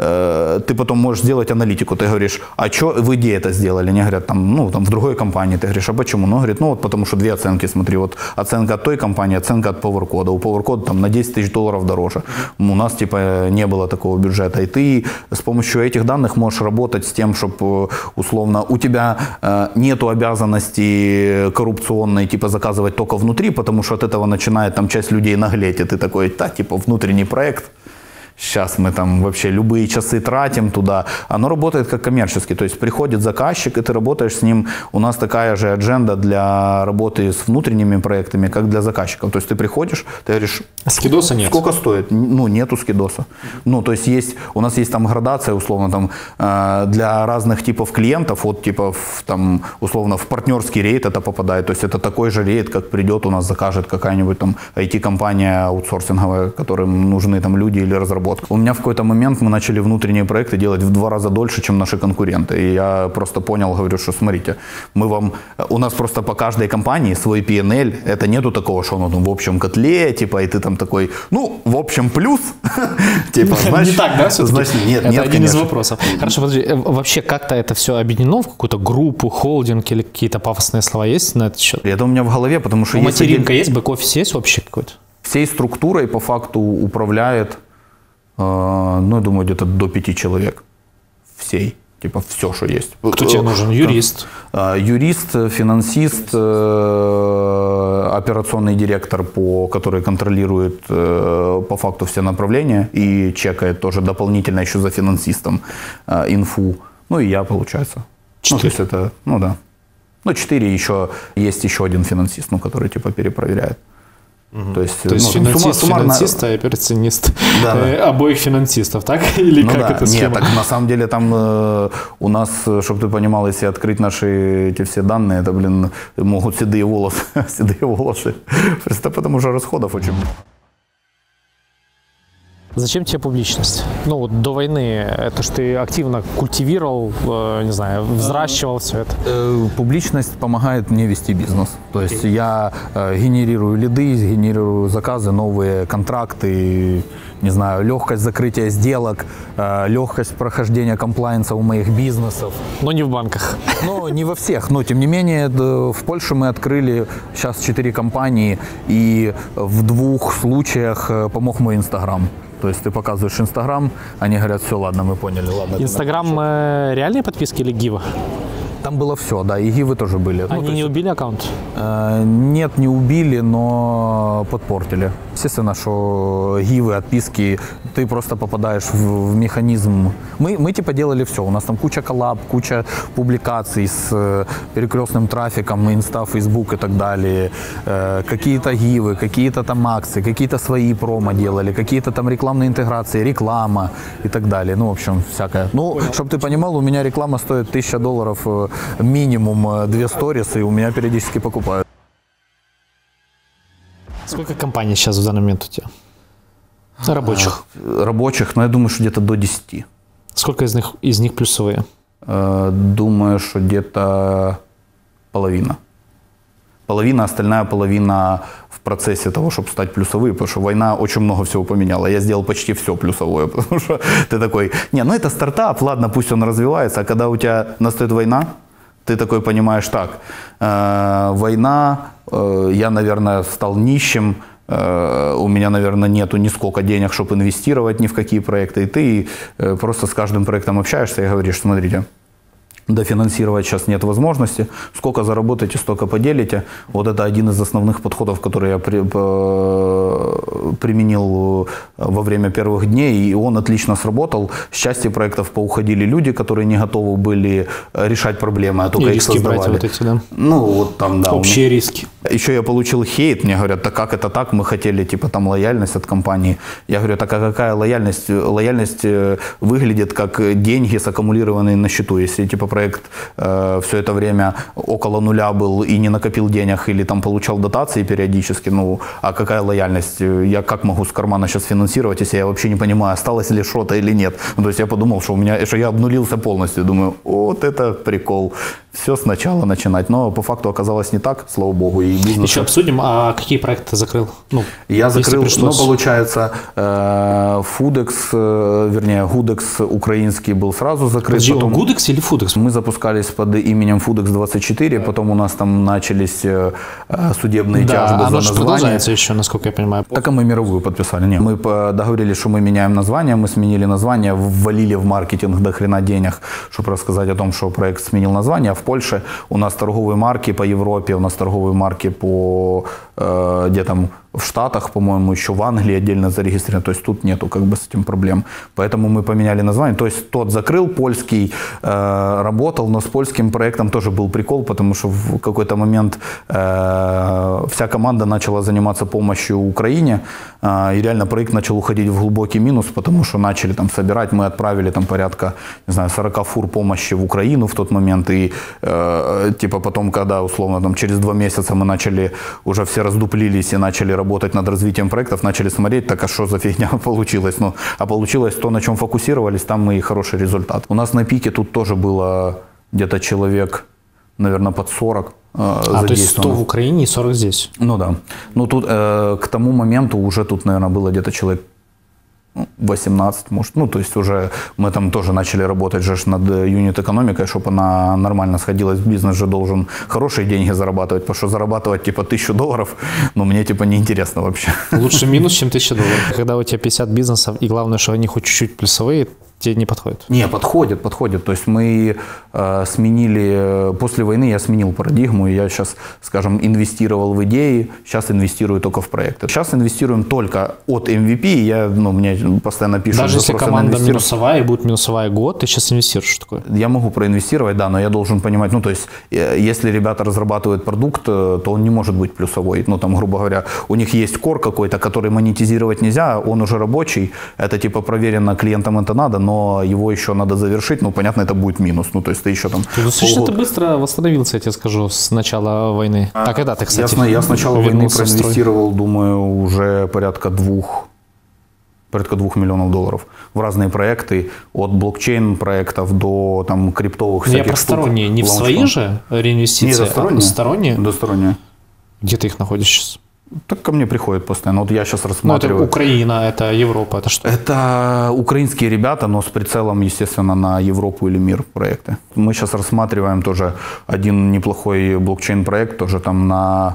э, ты потом можешь сделать аналитику, ты говоришь, а что вы где это сделали? Они говорят, там, ну, там в другой компании. Ты говоришь, а почему? Ну, говорит, ну, вот потому что две оценки, смотри, вот оценка от той компании, оценка от PowerCode. У PowerCode там на десять тысяч долларов дороже. У нас, типа, не было такого бюджета. И ты с помощью этих данных можешь работать с тем, чтобы, условно, у тебя э, нету обязанности коррупционной, типа, заказывать только внутри, потому что от этого начинает там часть людей наглеть, и ты такой, да, типа, внутренний проект, сейчас мы там вообще любые часы тратим туда. Оно работает как коммерчески, то есть приходит заказчик, и ты работаешь с ним. У нас такая же адженда для работы с внутренними проектами, как для заказчиков. То есть ты приходишь, ты говоришь,
скидоса нет.
Сколько стоит? Ну, нету скидоса. Ну, то есть есть, у нас есть там градация, условно, там, для разных типов клиентов, вот типа в, там, условно, в партнерский рейд это попадает. То есть это такой же рейд, как придет у нас закажет какая-нибудь там ай ти-компания аутсорсинговая, которым нужны там люди или разработка. У меня в какой-то момент мы начали внутренние проекты делать в два раза дольше, чем наши конкуренты. И я просто понял, говорю, что смотрите, мы вам, у нас просто по каждой компании свой пи эн эл, это нету такого, что оно там в общем котле, типа, и ты там такой, ну, в общем плюс, типа, значит,
не так, да,
значит, нет,
это
нет,
один из вопросов. Хорошо, подожди, вообще как-то это все объединено в какую-то группу, холдинг или какие-то пафосные слова есть на этот счет?
Это у меня в голове, потому что...
У материнка есть, бэк-офис есть общий какой-то?
Всей структурой по факту управляет, э, ну, я думаю, где-то до пяти человек. Всей. Типа все, что есть.
Кто тебе нужен? Юрист?
Юрист, финансист, операционный директор, по, который контролирует по факту все направления и чекает тоже дополнительно еще за финансистом инфу. Ну и я, получается.
Четыре.
Ну, то есть это, ну да. Ну, четыре, еще есть еще один финансист, ну, который типа перепроверяет.
Угу. То есть, то есть ну, финансист, суммарно... финансист, а операционист
да,
э,
да.
обоих финансистов, так? Или
ну
как
да.
это схема?
Нет, так на самом деле там э, у нас, чтобы ты понимал, если открыть наши эти все данные, это, блин, могут седые волосы, седые волосы. Просто потому что расходов очень много.
Зачем тебе публичность? Ну, вот до войны это ж ты активно культивировал, э, не знаю, взращивал все это.
Э, публичность помогает мне вести бизнес. То есть я э, генерирую лиды, генерирую заказы, новые контракты, не знаю, легкость закрытия сделок, э, легкость прохождения комплайенса у моих бизнесов.
Но не в банках.
Ну, не во всех, но тем не менее в Польше мы открыли сейчас четыре компании, и в двух случаях помог мой Инстаграм. То есть ты показываешь Инстаграм, они говорят, все, ладно, мы поняли, ладно.
Инстаграм э, реальные подписки или гива?
Там было все, да, и гивы тоже были.
Они
ну,
не
есть,
убили аккаунт?
Э, нет, не убили, но подпортили. Естественно, что гивы, отписки, ты просто попадаешь в, в механизм. Мы, мы типа делали все, у нас там куча коллаб, куча публикаций с э, перекрестным трафиком, Инста, Фейсбук и так далее. Э, какие-то гивы, какие-то там акции, какие-то свои промо делали, какие-то там рекламные интеграции, реклама и так далее. Ну, в общем, всякое. Ну, чтобы ты понимал, у меня реклама стоит тысяча долларов минимум две сторисы, и у меня периодически покупают.
Сколько компаний сейчас в данный момент у тебя? Рабочих?
А, рабочих, ну, я думаю, что где-то до десяти.
Сколько из них, из них плюсовые?
А, думаю, что где-то половина. Половина, остальная половина в процессе того, чтобы стать плюсовой, потому что война очень много всего поменяла. Я сделал почти все плюсовое, потому что ты такой, не, ну это стартап, ладно, пусть он развивается, а когда у тебя настает война, ты такой понимаешь, так, э, война, э, я, наверное, стал нищим, э, у меня, наверное, нету ни сколько денег, чтобы инвестировать ни в какие проекты, и ты э, просто с каждым проектом общаешься и говоришь, смотрите, дофинансировать сейчас нет возможности. Сколько заработаете, столько поделите. Вот это один из основных подходов, который я при, по, применил во время первых дней, и он отлично сработал. С части проектов поуходили люди, которые не готовы были решать проблемы, а только
и
их
риски
создавали.
брать вот эти, да?
Ну, вот там, да.
Общие риски.
Еще я получил хейт, мне говорят, так как это так, мы хотели типа там лояльность от компании. Я говорю, так а какая лояльность? Лояльность выглядит как деньги, саккумулированные на счету. Если типа проект э, все это время около нуля был и не накопил денег или там получал дотации периодически, ну а какая лояльность? Я как могу с кармана сейчас финансировать, если я вообще не понимаю, осталось ли что-то или нет? Ну, то есть я подумал, что у меня, что я обнулился полностью. Думаю, вот это прикол. Все сначала начинать. Но по факту оказалось не так, слава богу. И бизнес...
Еще обсудим, а какие проекты ты закрыл? Ну,
я закрыл, ну, получается, Фудекс, вернее, Гудекс украинский был сразу закрыт.
Подожди,
потом...
Гудекс или Фудекс?
Мы запускались под именем Фудекс двадцать четыре, потом у нас там начались судебные
да,
тяжбы за
оно
название.
Продолжается еще, насколько я понимаю.
Так, а мы мировую подписали. Нет. Мы договорились, что мы меняем название, мы сменили название, ввалили в маркетинг до хрена денег, чтобы рассказать о том, что проект сменил название. В Польше у нас торговые марки по Европе, у нас торговые марки по э, где там в Штатах, по-моему, еще в Англии отдельно зарегистрированы, то есть тут нету как бы с этим проблем. Поэтому мы поменяли название. То есть тот закрыл, польский э, работал, но с польским проектом тоже был прикол, потому что в какой-то момент э, вся команда начала заниматься помощью Украине, э, и реально проект начал уходить в глубокий минус, потому что начали там собирать, мы отправили там порядка, не знаю, сорок фур помощи в Украину в тот момент, и э, типа потом, когда условно там через два месяца мы начали, уже все раздуплились и начали работать над развитием проектов, начали смотреть, так а что за фигня получилась, ну, а получилось то, на чем фокусировались, там и хороший результат. У нас на пике тут тоже было где-то человек, наверное, под сорок.
А, то есть сто в Украине и сорок здесь?
Ну да. Ну тут э, к тому моменту уже тут, наверное, было где-то человек восемнадцать, может. Ну, то есть уже мы там тоже начали работать же над юнит-экономикой, чтобы она нормально сходилась. Бизнес же должен хорошие деньги зарабатывать, потому что зарабатывать типа тысячу долларов, ну, мне типа неинтересно вообще.
Лучше минус, чем тысяча долларов. Когда у тебя пятьдесят бизнесов, и главное, что они хоть чуть-чуть плюсовые, тебе не подходит?
Не, подходит, подходит. То есть мы э, сменили, после войны я сменил парадигму, и я сейчас, скажем, инвестировал в идеи, сейчас инвестирую только в проекты. Сейчас инвестируем только от эм ви пи, я, ну, мне постоянно пишут.
Даже если команда минусовая и будет минусовая год, ты сейчас инвестируешь, что такое?
Я могу проинвестировать, да, но я должен понимать, ну, то есть, если ребята разрабатывают продукт, то он не может быть плюсовой. Ну, там, грубо говоря, у них есть кор какой-то, который монетизировать нельзя, он уже рабочий, это типа проверено, клиентам это надо, но его еще надо завершить, ну, понятно, это будет минус. Ну, то есть ты еще там...
Ты достаточно ты быстро восстановился, я тебе скажу, с начала войны. А, а когда ты, кстати,
Я, я с начала войны проинвестировал, думаю, уже порядка двух, порядка двух миллионов долларов в разные проекты, от блокчейн-проектов до там криптовых всяких штук.
Я про сторонние, не в свои же реинвестиции,
не, сторонние,
а сторонние?
Досторонние.
Где ты их находишь сейчас?
Так ко мне приходят постоянно. Вот я сейчас рассматриваю.
Ну, это Украина, это Европа, это что?
Это украинские ребята, но с прицелом, естественно, на Европу или мир проекты. Мы сейчас рассматриваем тоже один неплохой блокчейн-проект, тоже там на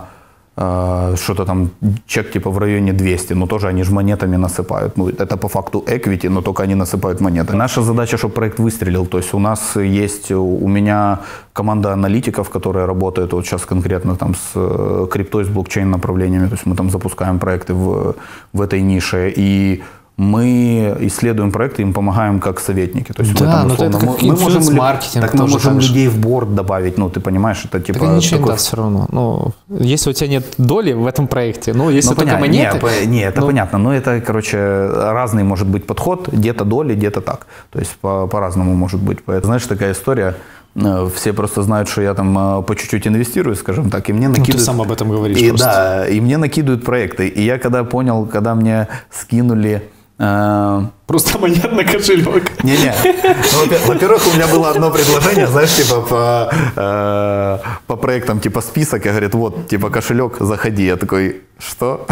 э, что-то там, чек типа в районе двести, но тоже они же монетами насыпают. Ну, это по факту equity, но только они насыпают монеты. Наша задача, чтобы проект выстрелил. То есть у нас есть, у меня команда аналитиков, которые работают вот сейчас конкретно там с криптой, с блокчейн направлениями. То есть мы там запускаем проекты в, в этой нише. И мы исследуем проекты, им помогаем как советники. То есть
да,
мы, там,
условно,
это как мы, мы можем,
маркетинг.
Так мы можем людей в борд добавить, ну ты понимаешь, это типа...
Так ничего
такой...
не даст все равно. Ну, если у тебя нет доли в этом проекте, ну если
ну,
только
понятно,
монеты...
Не, не это
ну...
понятно, но это, короче, разный может быть подход, где-то доли, где-то так. То есть по- по-разному может быть. Поэтому, знаешь, такая история... Все просто знают, что я там по чуть-чуть инвестирую, скажем так, и мне накидывают...
Ну, ты сам об этом говоришь
и,
просто.
Да, и мне накидывают проекты. И я когда понял, когда мне скинули... Э...
Просто монет на кошелек.
Не-не. Ну, во-первых, у меня было одно предложение, знаешь, типа по, э, по проектам, типа список, и говорит, вот, типа кошелек, заходи. Я такой, что?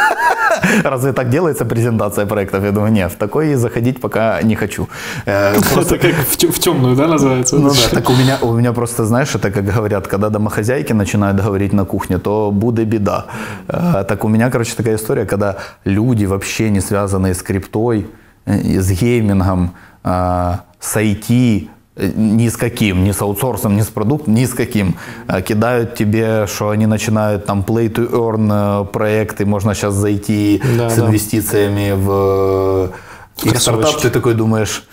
Разве так делается презентация проектов? Я думаю, нет, в такой заходить пока не хочу.
Просто как в темную, да, называется?
Ну да, так у меня, у меня просто, знаешь, это как говорят, когда домохозяйки начинают говорить на кухне, то будет беда. Так у меня, короче, такая история, когда люди вообще не связанные с криптой, с геймингом, с ай ти, ни с каким, ни с аутсорсом, ни с продуктом, ни с каким. Кидают тебе, что они начинают там play to earn проекты, можно сейчас зайти да, с да. инвестициями в их стартап, ты такой думаешь,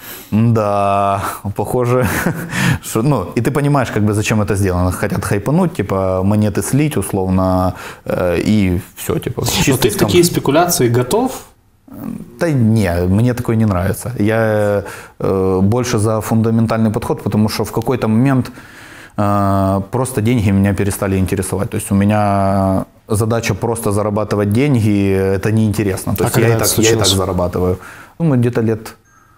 да, похоже, что, ну, и ты понимаешь, как бы, зачем это сделано. Хотят хайпануть, типа, монеты слить, условно, э, и все, типа.
Но ты в такие спекуляции готов?
Да не, мне такое не нравится. Я э, больше за фундаментальный подход, потому что в какой-то момент э, просто деньги меня перестали интересовать. То есть у меня задача просто зарабатывать деньги, это неинтересно. То есть а я, и так, я и так зарабатываю. Ну, где-то лет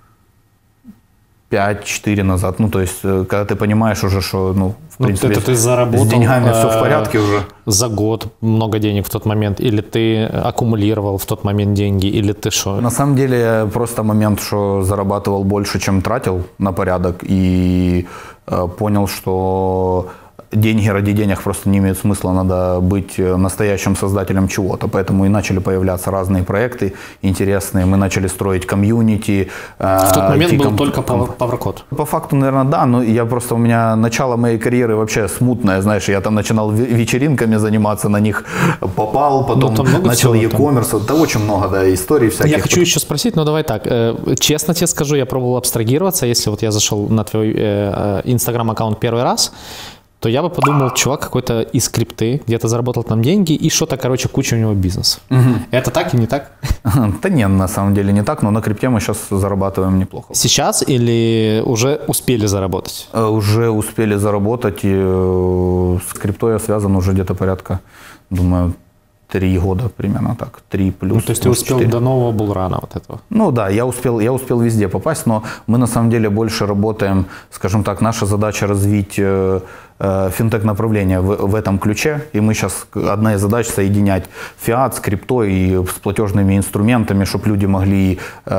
пять-четыре назад. Ну, то есть, когда ты понимаешь уже, что, ну, в
ну,
принципе,
это ты заработал,
с деньгами все в порядке уже.
За год много денег в тот момент? Или ты аккумулировал в тот момент деньги? Или ты что?
На самом деле, просто момент, что зарабатывал больше, чем тратил на порядок. И э, понял, что деньги ради денег просто не имеют смысла, надо быть настоящим создателем чего-то. Поэтому и начали появляться разные проекты интересные. Мы начали строить комьюнити.
В тот момент был комп... только PowerCode.
По факту, наверное, да, но я просто, у меня начало моей карьеры вообще смутное, знаешь, я там начинал вечеринками заниматься, на них попал, потом начал e-commerce, да очень много, да, историй всяких.
Я хочу еще спросить, но давай так, честно тебе скажу, я пробовал абстрагироваться, если вот я зашел на твой инстаграм-аккаунт первый раз, то я бы подумал, чувак какой-то из крипты, где-то заработал там деньги, и что-то, короче, куча у него бизнеса. Угу. Это так и не так?
Да нет, на самом деле не так, но на крипте мы сейчас зарабатываем неплохо.
Сейчас или уже успели заработать?
Уже успели заработать, и с криптой я связан уже где-то порядка, думаю, три года примерно так, три плюс.
Ну, то есть ты успел четыре. До нового булрана вот этого?
Ну да, я успел, я успел везде попасть, но мы на самом деле больше работаем, скажем так, наша задача развить э, э, финтех-направление в, в этом ключе, и мы сейчас, одна из задач соединять фиат с криптой и с платежными инструментами, чтобы люди могли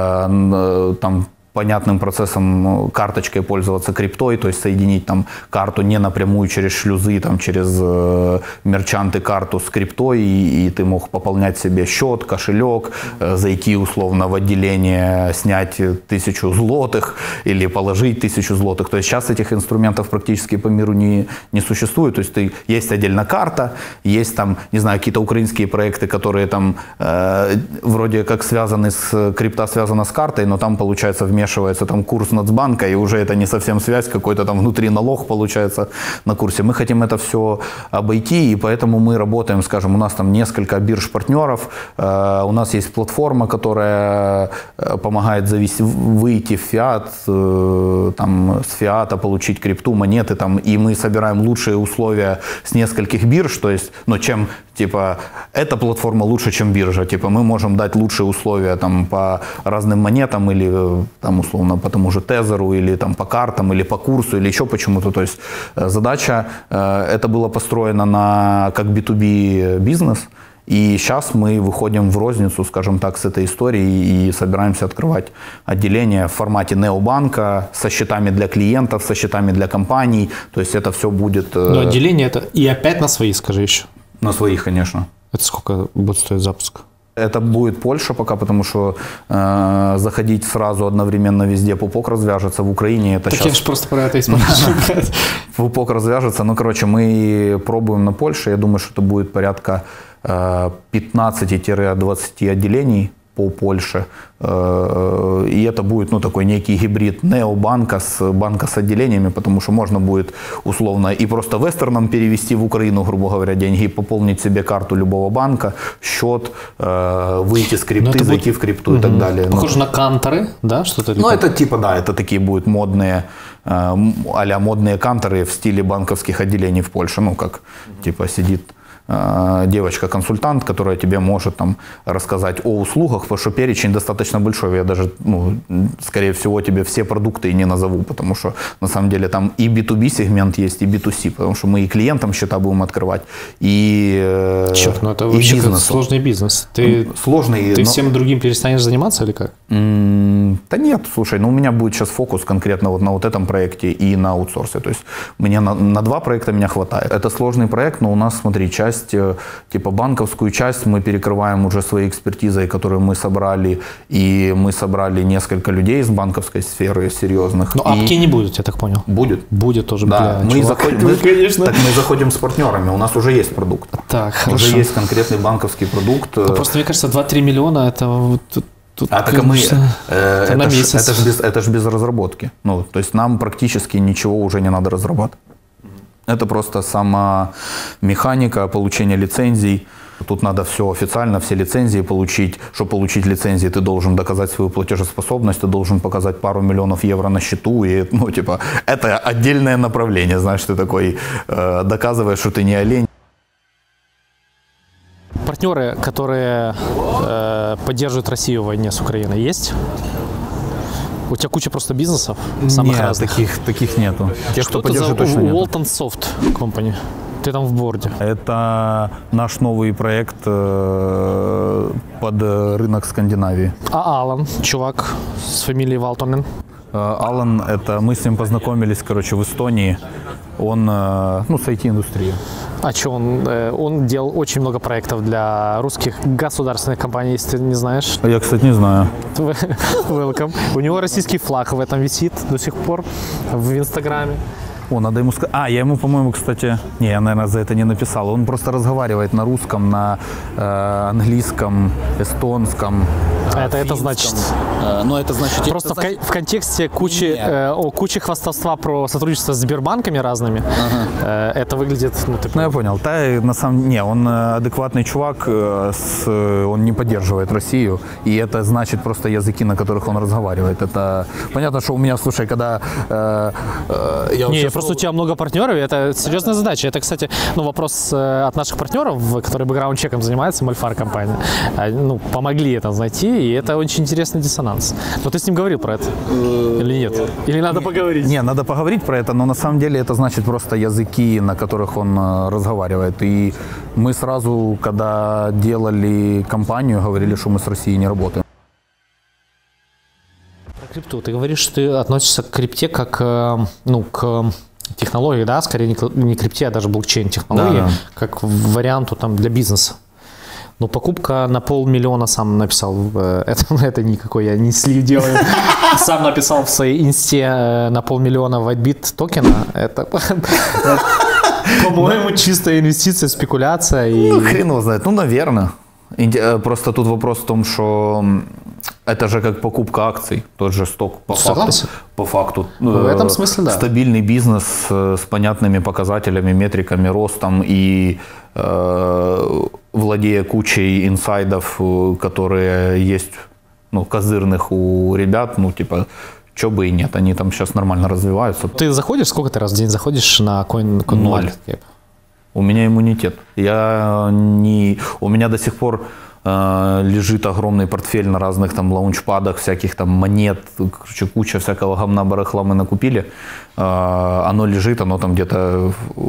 э, там понятным процессом карточкой пользоваться криптой, то есть соединить там карту не напрямую через шлюзы, там через э, мерчанты карту с криптой, и, и ты мог пополнять себе счет, кошелек, э, зайти условно в отделение, снять тысячу злотых или положить тысячу злотых. То есть сейчас этих инструментов практически по миру не, не существует. То есть ты, есть отдельно карта, есть там, не знаю, какие-то украинские проекты, которые там э, вроде как связаны с, крипта связана с картой, но там получается вместе вмешивается там курс Нацбанка, и уже это не совсем связь, какой-то там внутри налог получается на курсе. Мы хотим это все обойти, и поэтому мы работаем, скажем, у нас там несколько бирж-партнеров, э, у нас есть платформа, которая помогает завести, выйти в фиат, э, там, с фиата получить крипту, монеты, там, и мы собираем лучшие условия с нескольких бирж, то есть, ну, чем, типа, эта платформа лучше, чем биржа, типа, мы можем дать лучшие условия там по разным монетам или там условно по тому же тезеру или там по картам или по курсу или еще почему-то. То есть задача, это было построено на как би ту би бизнес, и сейчас мы выходим в розницу, скажем так, с этой историей и собираемся открывать отделение в формате необанка со счетами для клиентов, со счетами для компаний. То есть это все будет...
Но отделение это и опять на свои, скажи еще.
На своих, конечно.
Это сколько будет стоить запуск?
Это будет Польша пока, потому что э, заходить сразу одновременно везде пупок развяжется. В Украине это
так
сейчас...
я же просто про это и спрашиваю.
Пупок развяжется. Ну, короче, мы пробуем на Польше. Я думаю, что это будет порядка э, пятнадцать-двадцать отделений по Польше. И это будет, ну, такой некий гибрид необанка с банка с отделениями, потому что можно будет условно и просто вестерном перевести в Украину, грубо говоря, деньги, пополнить себе карту любого банка, счет, выйти с крипты, зайти будет... в крипту угу. и так далее.
Похоже ну, на канторы, да? Что-то
ну, это типа, да, это такие будут модные, а-ля модные канторы в стиле банковских отделений в Польше. Ну, как, угу. типа, сидит девочка-консультант, которая тебе может там рассказать о услугах, потому что перечень достаточно большой. Я даже, ну, скорее всего, тебе все продукты и не назову, потому что на самом деле там и би ту би сегмент есть, и би ту си, потому что мы и клиентам счета будем открывать, и
Черт, ну это вообще сложный бизнес. Ты,
сложный,
ты
но...
всем другим перестанешь заниматься или как?
Mm, да нет, слушай, ну у меня будет сейчас фокус конкретно вот на вот этом проекте и на аутсорсе. То есть мне на, на два проекта меня хватает. Это сложный проект, но у нас, смотри, часть типа банковскую часть мы перекрываем уже своей экспертизой, которую мы собрали, и мы собрали несколько людей из банковской сферы серьезных.
Но и... апки не будет, я так понял.
Будет.
Будет тоже,
да.
бля,
мы заходим, мы, конечно. Так мы заходим с партнерами, у нас уже есть продукт.
Так, хорошо.
Уже есть конкретный банковский продукт.
Ну, просто мне кажется, два-три миллиона это вот...
Тут, а так мы, э, это, ж, это, ж без, это ж без разработки. Ну, то есть нам практически ничего уже не надо разрабатывать. Это просто сама механика получения лицензий. Тут надо все официально, все лицензии получить. Чтобы получить лицензии, ты должен доказать свою платежеспособность, ты должен показать пару миллионов евро на счету. И, ну, типа, это отдельное направление. Знаешь, ты такой э, доказываешь, что ты не олень.
Партнеры, которые э, поддерживают Россию в войне с Украиной, есть? У тебя куча просто бизнесов самых
нет,
разных.
Таких, таких нету.
Тех, что поддерживают, точно нету. Walton Soft Company. Ты там в борде.
Это наш новый проект э, под рынок Скандинавии.
А Алан, чувак с фамилией Валтонен?
Алан, это мы с ним познакомились, короче, в Эстонии. Он, ну, с ай ти-индустрии.
А что, он, он делал очень много проектов для русских государственных компаний, если ты не знаешь.
Я, кстати, не знаю.
Welcome. У него российский флаг в этом висит до сих пор в Инстаграме.
О, надо ему сказать. А, я ему, по-моему, кстати, не, я, наверное, за это не написал. Он просто разговаривает на русском, на э, английском, эстонском.
Это, это значит.
Э, ну, это значит.
Просто
это
в,
значит...
в контексте кучи, э, о, кучи хвастовства про сотрудничество с Сбербанками разными. Ага. Э, это выглядит. Ну, ты...
ну, я понял. Да, на самом не, он адекватный чувак, э, с, он не поддерживает Россию, и это значит просто языки, на которых он разговаривает. Это понятно, что у меня, слушай, когда э, э, я
не, просто у тебя много партнеров, и это серьезная задача. Это, кстати, ну, вопрос э, от наших партнеров, которые бэкграунд-чеком занимаются, Мальфар компания, э, ну, помогли это найти, и это очень интересный диссонанс. Но ты с ним говорил про это? Или нет? Или надо
не,
поговорить?
Не, надо поговорить про это, но на самом деле это значит просто языки, на которых он э, разговаривает. И мы сразу, когда делали компанию, говорили, что мы с Россией не работаем.
Про крипту. Ты говоришь, что ты относишься к крипте как, э, ну, к... технологии, да, скорее не, не крипте, а даже блокчейн-технологии, да, да. Как варианту там для бизнеса. Но покупка на полмиллиона, сам написал, это, это никакой, я не слив делаю, сам написал в своей инсте на полмиллиона WhiteBit токена, это, по-моему, чистая инвестиция, спекуляция.
Ну, хрен его знает, ну, наверное. Просто тут вопрос в том, что это же как покупка акций, тот же сток по факту, по факту.
В этом смысле, да.
Стабильный бизнес с понятными показателями, метриками, ростом и э, владея кучей инсайдов, которые есть, ну, козырных у ребят, ну, типа, чё бы и нет, они там сейчас нормально развиваются.
Ты заходишь, сколько ты раз в день заходишь на Coin, Coin
Ноль. У меня иммунитет. Я не... У меня до сих пор э, лежит огромный портфель на разных там лаунчпадах, всяких там монет, короче, куча всякого гамна барахла мы накупили. Э, оно лежит, оно там где-то...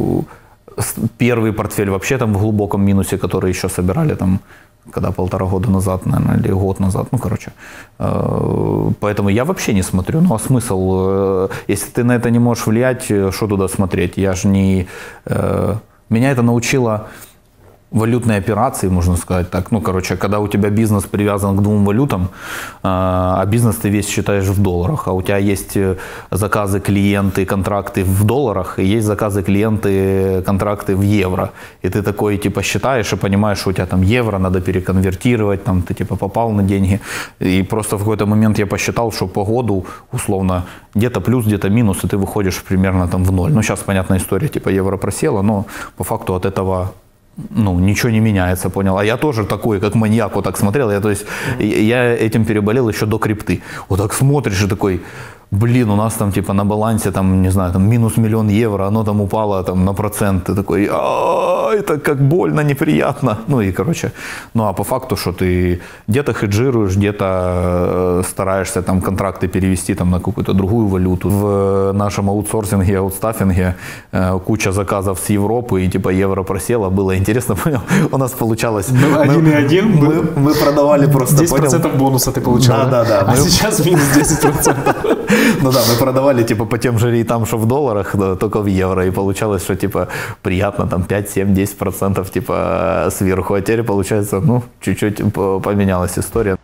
Первый портфель вообще там в глубоком минусе, который еще собирали там, когда полтора года назад, наверное, или год назад, ну, короче. Э, поэтому я вообще не смотрю. Ну, а смысл? Э, если ты на это не можешь влиять, что туда смотреть? Я же не... Э, Меня это научило валютной операции, можно сказать так. Ну, короче, когда у тебя бизнес привязан к двум валютам, а бизнес ты весь считаешь в долларах, а у тебя есть заказы, клиенты, контракты в долларах, и есть заказы, клиенты, контракты в евро. И ты такой, типа, считаешь и понимаешь, что у тебя там евро надо переконвертировать, там ты, типа, попал на деньги. И просто в какой-то момент я посчитал, что по году, условно, где-то плюс, где-то минус, и ты выходишь примерно там в ноль. Ну, сейчас, понятная история, типа, евро просело, но по факту от этого... Ну, ничего не меняется, понял. А я тоже такой, как маньяк, вот так смотрел. Я, то есть, я этим переболел еще до крипты. Вот так смотришь и такой, блин, у нас там типа на балансе там, не знаю, там минус миллион евро, оно там упало там на процент. Ты такой, а это как больно, неприятно. Ну и, короче, ну а по факту, что ты где-то хеджируешь, где-то стараешься там контракты перевести там на какую-то другую валюту. В нашем аутсорсинге, аутстаффинге куча заказов с Европы, и типа евро просело. Было интересно, понял? У нас получалось...
Было один и один.
Мы, мы продавали просто...
десять процентов понял? Бонуса ты получал.
Да, да, да.
А мы... сейчас минус десять процентов.
Ну да, мы продавали типа по тем же рейтам, что в долларах, да, только в евро. И получалось, что типа приятно там пять, семь, десять процентов типа сверху. А теперь получается, ну, чуть-чуть поменялась история.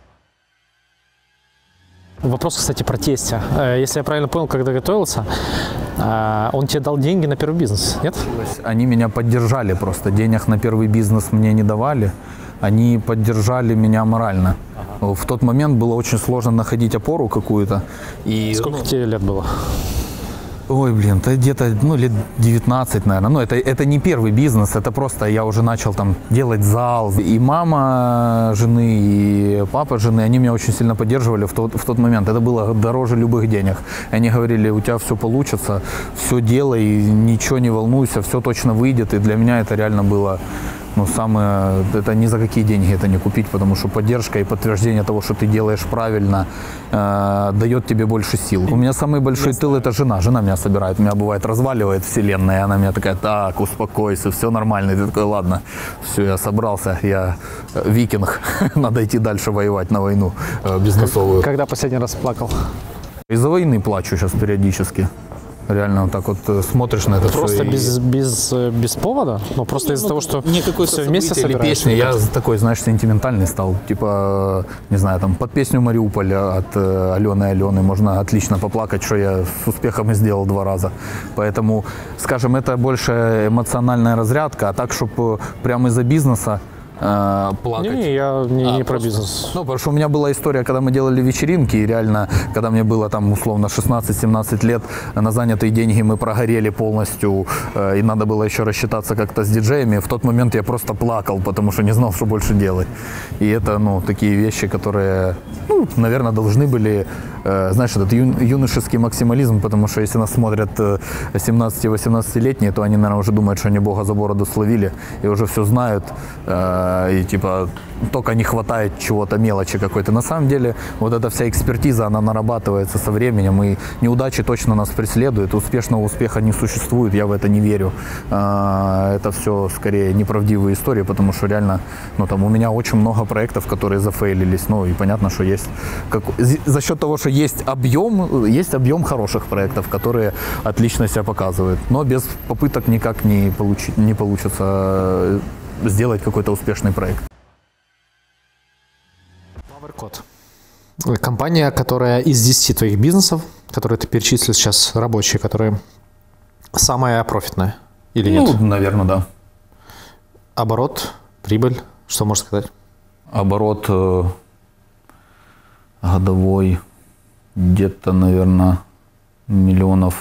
Вопрос, кстати, про тестя. Если я правильно понял, когда готовился, он тебе дал деньги на первый бизнес, нет?
Они меня поддержали просто. Денег на первый бизнес мне не давали. Они поддержали меня морально. Ага. В тот момент было очень сложно находить опору какую-то. И,
сколько
ну,
тебе лет было?
Ой, блин, это где-то, ну, лет девятнадцать, наверное. Ну, это, это не первый бизнес, это просто я уже начал там делать зал. И мама жены, и папа жены, они меня очень сильно поддерживали в тот, в тот момент. Это было дороже любых денег. Они говорили, у тебя все получится, все делай, ничего не волнуйся, все точно выйдет. И для меня это реально было... Ну, самое, это ни за какие деньги это не купить, потому что поддержка и подтверждение того, что ты делаешь правильно, э, дает тебе больше сил. У меня самый большой тыл – это жена. Жена меня собирает. Меня бывает разваливает вселенная, и она меня такая, так, успокойся, все нормально. И ты такой, ладно, все, я собрался, я викинг, надо идти дальше воевать на войну э, бизнесовую.
Когда последний раз плакал?
Из-за войны плачу сейчас периодически. Реально вот так вот смотришь на это
просто
все.
Без, без, без повода? Ну, просто из-за
ну,
того, что
никакой
все вместе собираешь?
Песни. Я такой, знаешь, сентиментальный стал. Типа, не знаю, там, под песню «Мариуполя» от э, Алены Алены можно отлично поплакать, что я с успехом сделал два раза. Поэтому, скажем, это больше эмоциональная разрядка, а так, чтобы прямо из-за бизнеса плакать.
Не, я не,
а,
не про
просто,
бизнес.
Ну, потому что у меня была история, когда мы делали вечеринки, и реально, когда мне было там условно шестнадцать-семнадцать лет, на занятые деньги мы прогорели полностью, э, и надо было еще рассчитаться как-то с диджеями. В тот момент я просто плакал, потому что не знал, что больше делать. И это, ну, такие вещи, которые, ну, наверное, должны были, э, знаешь, этот ю, юношеский максимализм, потому что если нас смотрят семнадцати-восемнадцатилетние, то они, наверное, уже думают, что они Бога за бороду словили и уже все знают. Э, И типа только не хватает чего-то, мелочи какой-то. На самом деле вот эта вся экспертиза, она нарабатывается со временем, и неудачи точно нас преследуют. Успешного успеха не существует, я в это не верю. Это все скорее неправдивые истории, потому что реально, ну там у меня очень много проектов, которые зафейлились. Ну и понятно, что есть, как, за счет того, что есть объем, есть объем хороших проектов, которые отлично себя показывают. Но без попыток никак не, получи, не получится сделать какой-то успешный проект.
PowerCode. Компания, которая из десяти твоих бизнесов, которые ты перечислил сейчас, рабочие, которые самая профитная или
ну,
нет?
Ну, наверное, да.
Оборот, прибыль, что можешь сказать?
Оборот э, годовой где-то, наверное, миллионов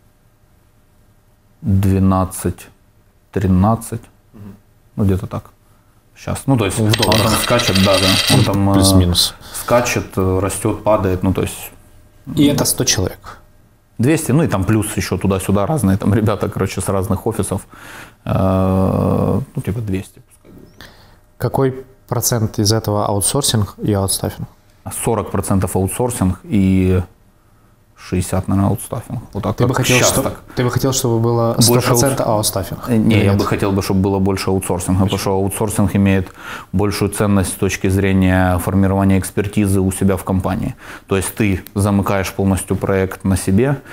двенадцать-тринадцать. Ну, где-то так. Сейчас. Ну, то есть, он там скачет, да, да. Он там
плюс-минус.
Скачет, растет, падает, ну, то есть...
И это сто человек?
двести, ну, и там плюс еще туда-сюда разные там ребята, короче, с разных офисов. Э, ну, типа двести. Пускай.
Какой процент из этого аутсорсинг и аутстаффинг?
сорок процентов аутсорсинг и шестьдесят, наверное, аутстаффинг. Вот так
ты, бы хотел, что,
так.
ты бы хотел, чтобы было сто процентов аутстаффинг?
Не, я бы хотел, бы, чтобы было больше аутсорсинга, потому что аутсорсинг имеет большую ценность с точки зрения формирования экспертизы у себя в компании. То есть ты замыкаешь полностью проект на себе, угу.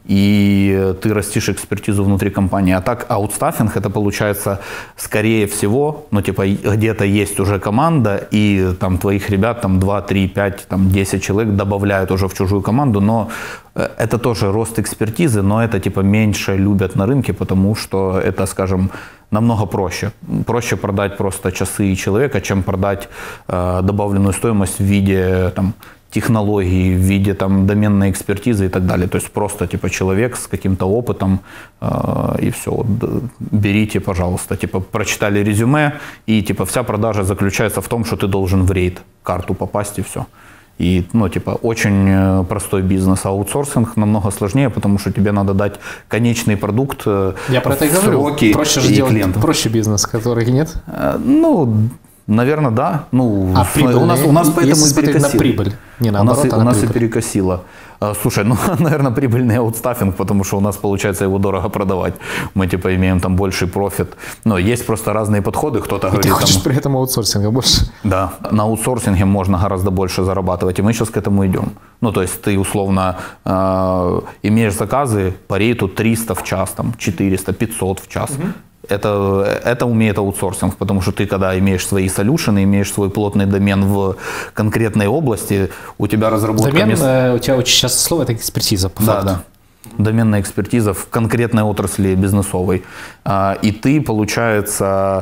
и ты растишь экспертизу внутри компании. А так аутстаффинг, это получается, скорее всего, ну типа где-то есть уже команда, и там твоих ребят, там два, три, пять, там десять человек добавляют уже в чужую команду, но это тоже рост экспертизы, но это типа меньше любят на рынке, потому что это, скажем, намного проще. Проще продать просто часы человека, чем продать э, добавленную стоимость в виде там, технологий, в виде там, доменной экспертизы и так далее. То есть просто типа человек с каким-то опытом э, и все. Вот, берите, пожалуйста. Типа прочитали резюме, и типа вся продажа заключается в том, что ты должен в рейд карту попасть и все. И, ну, типа, очень простой бизнес. А аутсорсинг намного сложнее, потому что тебе надо дать конечный продукт,
я про это и говорю.
Сроки
проще же
и
делать
клиентам.
Проще бизнес, который нет?
Ну, наверное, да. Ну,
а прибыль,
у нас, у нас поэтому
если
и перекосило.
На прибыль, не на
у нас,
оборот, а
у
на
нас
прибыль.
и перекосило. Слушай, ну, наверное, прибыльный аутстаффинг, потому что у нас получается его дорого продавать. Мы, типа, имеем там больший профит. Но есть просто разные подходы. Кто-то говорит...
Ты хочешь
там,
при этом аутсорсинга больше?
Да, на аутсорсинге можно гораздо больше зарабатывать, и мы сейчас к этому идем. Ну, то есть ты, условно, э, имеешь заказы по рейту триста в час, там, четыреста, пятьсот в час. Угу. Это, это умеет аутсорсинг, потому что ты, когда имеешь свои солюшены, имеешь свой плотный домен в конкретной области, у тебя разработка...
Домен,
мест...
э, у тебя очень часто слово – это экспертиза, по
да,
факту.
Да, доменная экспертиза в конкретной отрасли бизнесовой. И ты, получается,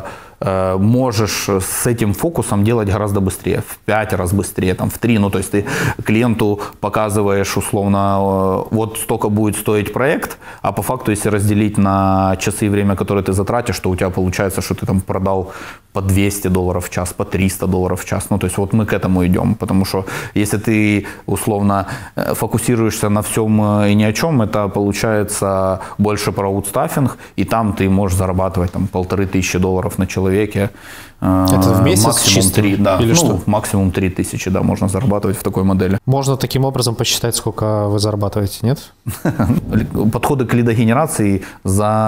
можешь с этим фокусом делать гораздо быстрее, в пять раз быстрее, там, в три. Ну, то есть ты клиенту показываешь условно, вот столько будет стоить проект, а по факту, если разделить на часы и время, которые ты затратишь, то у тебя получается, что ты там продал по двести долларов в час, по триста долларов в час. Ну, то есть вот мы к этому идем, потому что если ты условно фокусируешься на всем и ни о чем, это получается больше про аутстаффинг, и там ты можешь зарабатывать там полторы тысячи долларов на человека.
Это в месяц
максимум три, да,
или
ну,
что?
Максимум три тысячи, да, можно зарабатывать в такой модели.
Можно таким образом посчитать, сколько вы зарабатываете, нет?
Подходы к лидогенерации за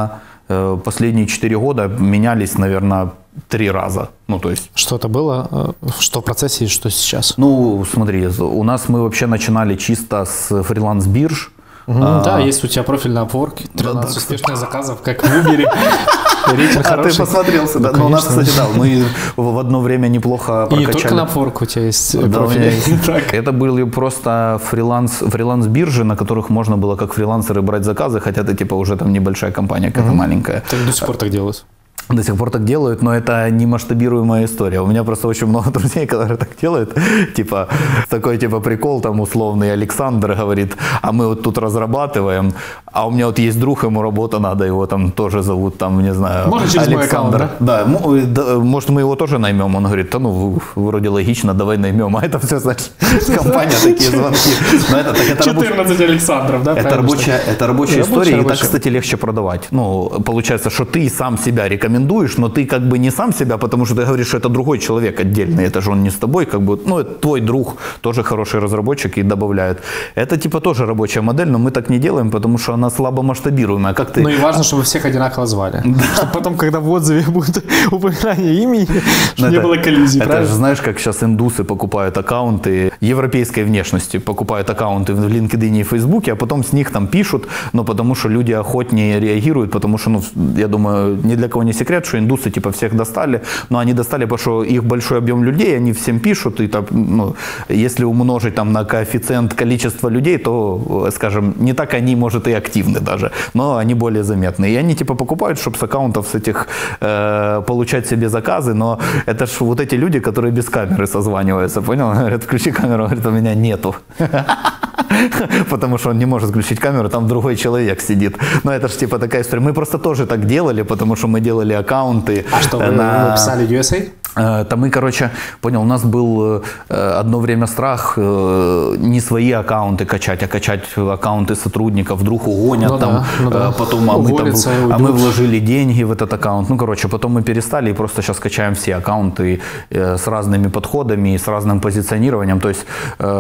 э, последние четыре года менялись, наверное, три раза. Ну, то есть...
Что-то было, что в процессе и что сейчас?
Ну, смотри, у нас мы вообще начинали чисто с фриланс-бирж.
Угу, а, да, есть у тебя профиль на Upwork, тринадцать да, успешных да. заказов, как в Uber. Рейтинг хороший.
А ты посмотрелся, да? Ну, у нас, кстати, да, мы в одно время неплохо прокачали.
И не только на Upwork у тебя есть
да,
профили.
Это были просто фриланс, фриланс-биржи, на которых можно было как фрилансеры брать заказы, хотя это типа уже там небольшая компания, какая-то угу. маленькая.
Так до сих пор так делают?
До сих пор так делают, но это не масштабируемая история. У меня просто очень много друзей, которые так делают. Типа, такой типа прикол, там условный Александр говорит, а мы вот тут разрабатываем, а у меня вот есть друг, ему работа надо, его там тоже зовут, там, не знаю,
может, через
Александр.
Мой аккаунт,
да? Да, может, мы его тоже наймем? Он говорит, да ну, вроде логично, давай наймем. А это все, знаешь, компания, такие звонки.
четырнадцать Александров, да?
Это рабочая, это рабочая история, и так, кстати, легче продавать. Ну, получается, что ты сам себя рекомендуешь, но ты как бы не сам себя, потому что ты говоришь, что это другой человек отдельный, это же он не с тобой, как бы, ну, это твой друг, тоже хороший разработчик и добавляют. Это типа тоже рабочая модель, но мы так не делаем, потому что она слабо масштабируемая. Как ты...
Ну и важно, чтобы всех одинаково звали. Да. Чтобы потом, когда в отзыве будет упоминание имени, чтобы не было коллизий.
Это же знаешь, как сейчас индусы покупают аккаунты европейской внешности, покупают аккаунты в LinkedIn и Фейсбуке, а потом с них там пишут, но потому что люди охотнее реагируют, потому что, ну, я думаю, ни для кого не секрет, что индусы типа всех достали, но они достали, потому что их большой объем людей, они всем пишут, и там, ну, если умножить там на коэффициент количества людей, то, скажем, не так они, может, и активны даже, но они более заметны. И они типа покупают, чтобы с аккаунтов с этих э, получать себе заказы, но это ж вот эти люди, которые без камеры созваниваются, понял? Говорят, включи камеру, говорит, у меня нету. Потому что он не может включить камеру, там другой человек сидит. Но это же типа такая история. Мы просто тоже так делали, потому что мы делали аккаунты.
А что, вы, на... вы писали ю эс эй?
Там мы, короче, понял, у нас был одно время страх не свои аккаунты качать, а качать аккаунты сотрудников, вдруг угонят ну, там, да, ну, да. потом, а мы, там, а мы вложили деньги в этот аккаунт. Ну, короче, потом мы перестали и просто сейчас качаем все аккаунты с разными подходами и с разным позиционированием. То есть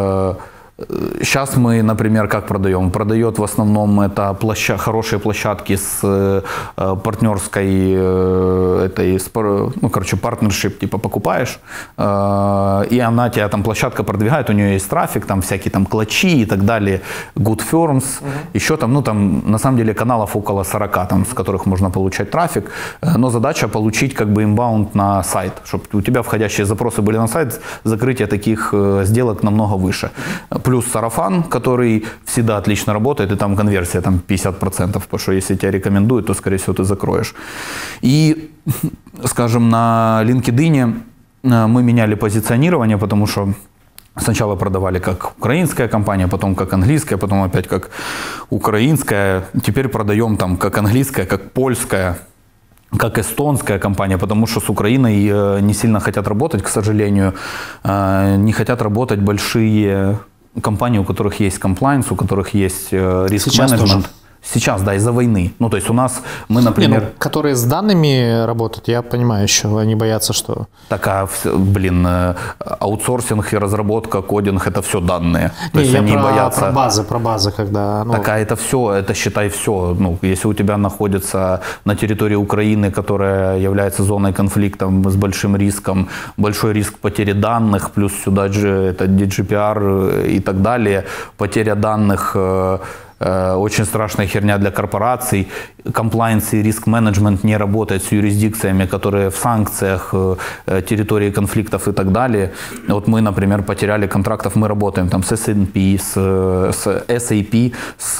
сейчас мы, например, как продаем? Продает в основном это площа, хорошие площадки с э, партнерской, э, этой, с, ну, короче, партнершип, типа покупаешь, э, и она тебя там, площадка продвигает, у нее есть трафик, там всякие там клатчи и так далее, good firms, uh-huh. еще там, ну там, на самом деле каналов около сорока, там, с которых можно получать трафик, но задача получить как бы инбаунд на сайт, чтобы у тебя входящие запросы были на сайт, закрытие таких э, сделок намного выше. Плюс сарафан, который всегда отлично работает, и там конверсия там пятьдесят процентов, потому что если тебя рекомендуют, то, скорее всего, ты закроешь. И, скажем, на LinkedIn мы меняли позиционирование, потому что сначала продавали как украинская компания, потом как английская, потом опять как украинская. Теперь продаем там как английская, как польская, как эстонская компания, потому что с Украиной не сильно хотят работать, к сожалению. Не хотят работать большие компании, у которых есть комплайнс, у которых есть риск-менеджмент. Сейчас, да, из-за войны. Ну, то есть у нас, мы, например...
Не, ну, которые с данными работают, я понимаю еще, они боятся, что...
Так, а, блин, аутсорсинг и разработка, кодинг, это все данные. То
Не,
есть
я
они
про,
боятся...
про базы, про базы, когда... Ну...
Так, а это все, это считай все. Ну, если у тебя находится на территории Украины, которая является зоной конфликта с большим риском, большой риск потери данных, плюс сюда же это ди джи пи ар и так далее, потеря данных... Очень страшная херня для корпораций. Комплайнс и риск-менеджмент не работает с юрисдикциями, которые в санкциях, территории конфликтов и так далее. Вот мы, например, потеряли контрактов, мы работаем там с эс энд пи, с, с эс эй пи, с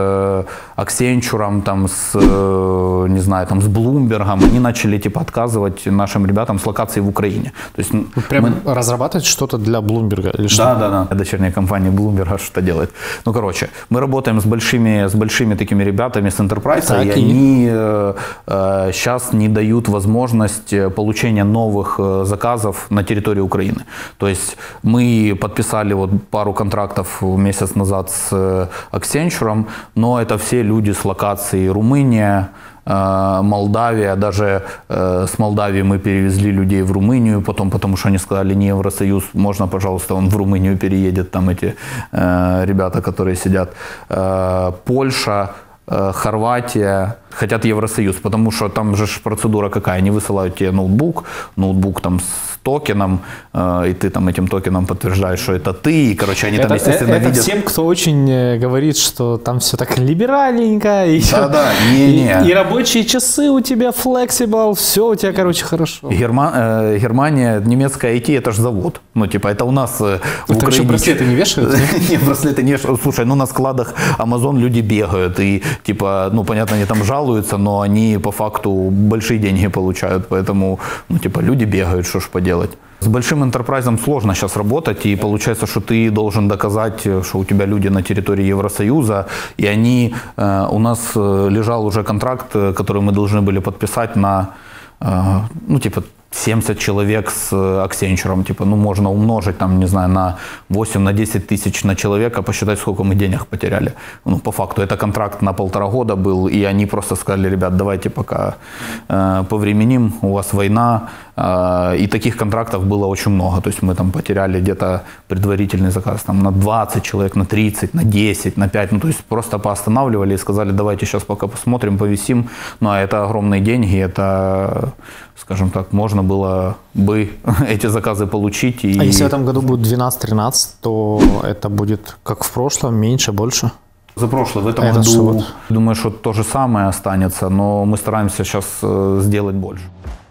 Accenture, там, с, не знаю, там, с Bloomberg. Они начали типа отказывать нашим ребятам с локацией в Украине. То есть,
прям мы... разрабатывать что-то для Bloomberg? Или что?
Да, да, да. Дочерняя компания Bloomberg что делает. Ну, короче, мы работаем с большими, с большими такими ребятами с Enterprise, и они э, э, сейчас не дают возможность получения новых э, заказов на территории Украины. То есть мы подписали вот пару контрактов месяц назад с э, Accenture, но это все люди с локацией Румыния, Молдавия, даже э, с Молдавии мы перевезли людей в Румынию, потом, потому что они сказали, не Евросоюз, можно, пожалуйста, он в Румынию переедет, там эти э, ребята, которые сидят. Э, Польша, э, Хорватия хотят Евросоюз, потому что там же процедура какая, они высылают тебе ноутбук, ноутбук там с токеном, э, и ты там этим токеном подтверждаешь, что это ты, и, короче, они
это,
там, естественно,
это
видят...
всем, кто очень говорит, что там все так либеральненько, и,
Да-да, не-не.
и, и рабочие часы у тебя flexible, все у тебя, короче, хорошо.
Герма... э, Германия, немецкая ай ти, это же завод. Ну, типа, это у нас э, в
Там
Украине...
еще браслеты не вешают?
Нет, браслеты не вешают. Слушай, ну на складах Amazon люди бегают, и, типа, ну, понятно, они там жалуются, но они по факту большие деньги получают, поэтому, ну, типа, люди бегают, что ж поделать. С большим энтерпрайзом сложно сейчас работать, и получается, что ты должен доказать, что у тебя люди на территории Евросоюза, и они, э, у нас лежал уже контракт, который мы должны были подписать на, э, ну, типа, семьдесят человек с Accenture, типа, ну, можно умножить, там, не знаю, на восемь, на десять тысяч на человека, посчитать, сколько мы денег потеряли. Ну, по факту, это контракт на полтора года был, и они просто сказали, ребят, давайте пока э, повременим, у вас война, э, и таких контрактов было очень много, то есть мы там потеряли где-то предварительный заказ там, на двадцать человек, на тридцать, на десять, на пять, ну, то есть просто поостанавливали и сказали, давайте сейчас пока посмотрим, повисим, ну, а это огромные деньги, это, скажем так, можно было бы эти заказы получить. И...
А если в этом году будет двенадцать-тринадцать, то это будет как в прошлом, меньше, больше?
За прошлое, в этом
это
году,
вот...
думаю, что то же самое останется, но мы стараемся сейчас сделать больше.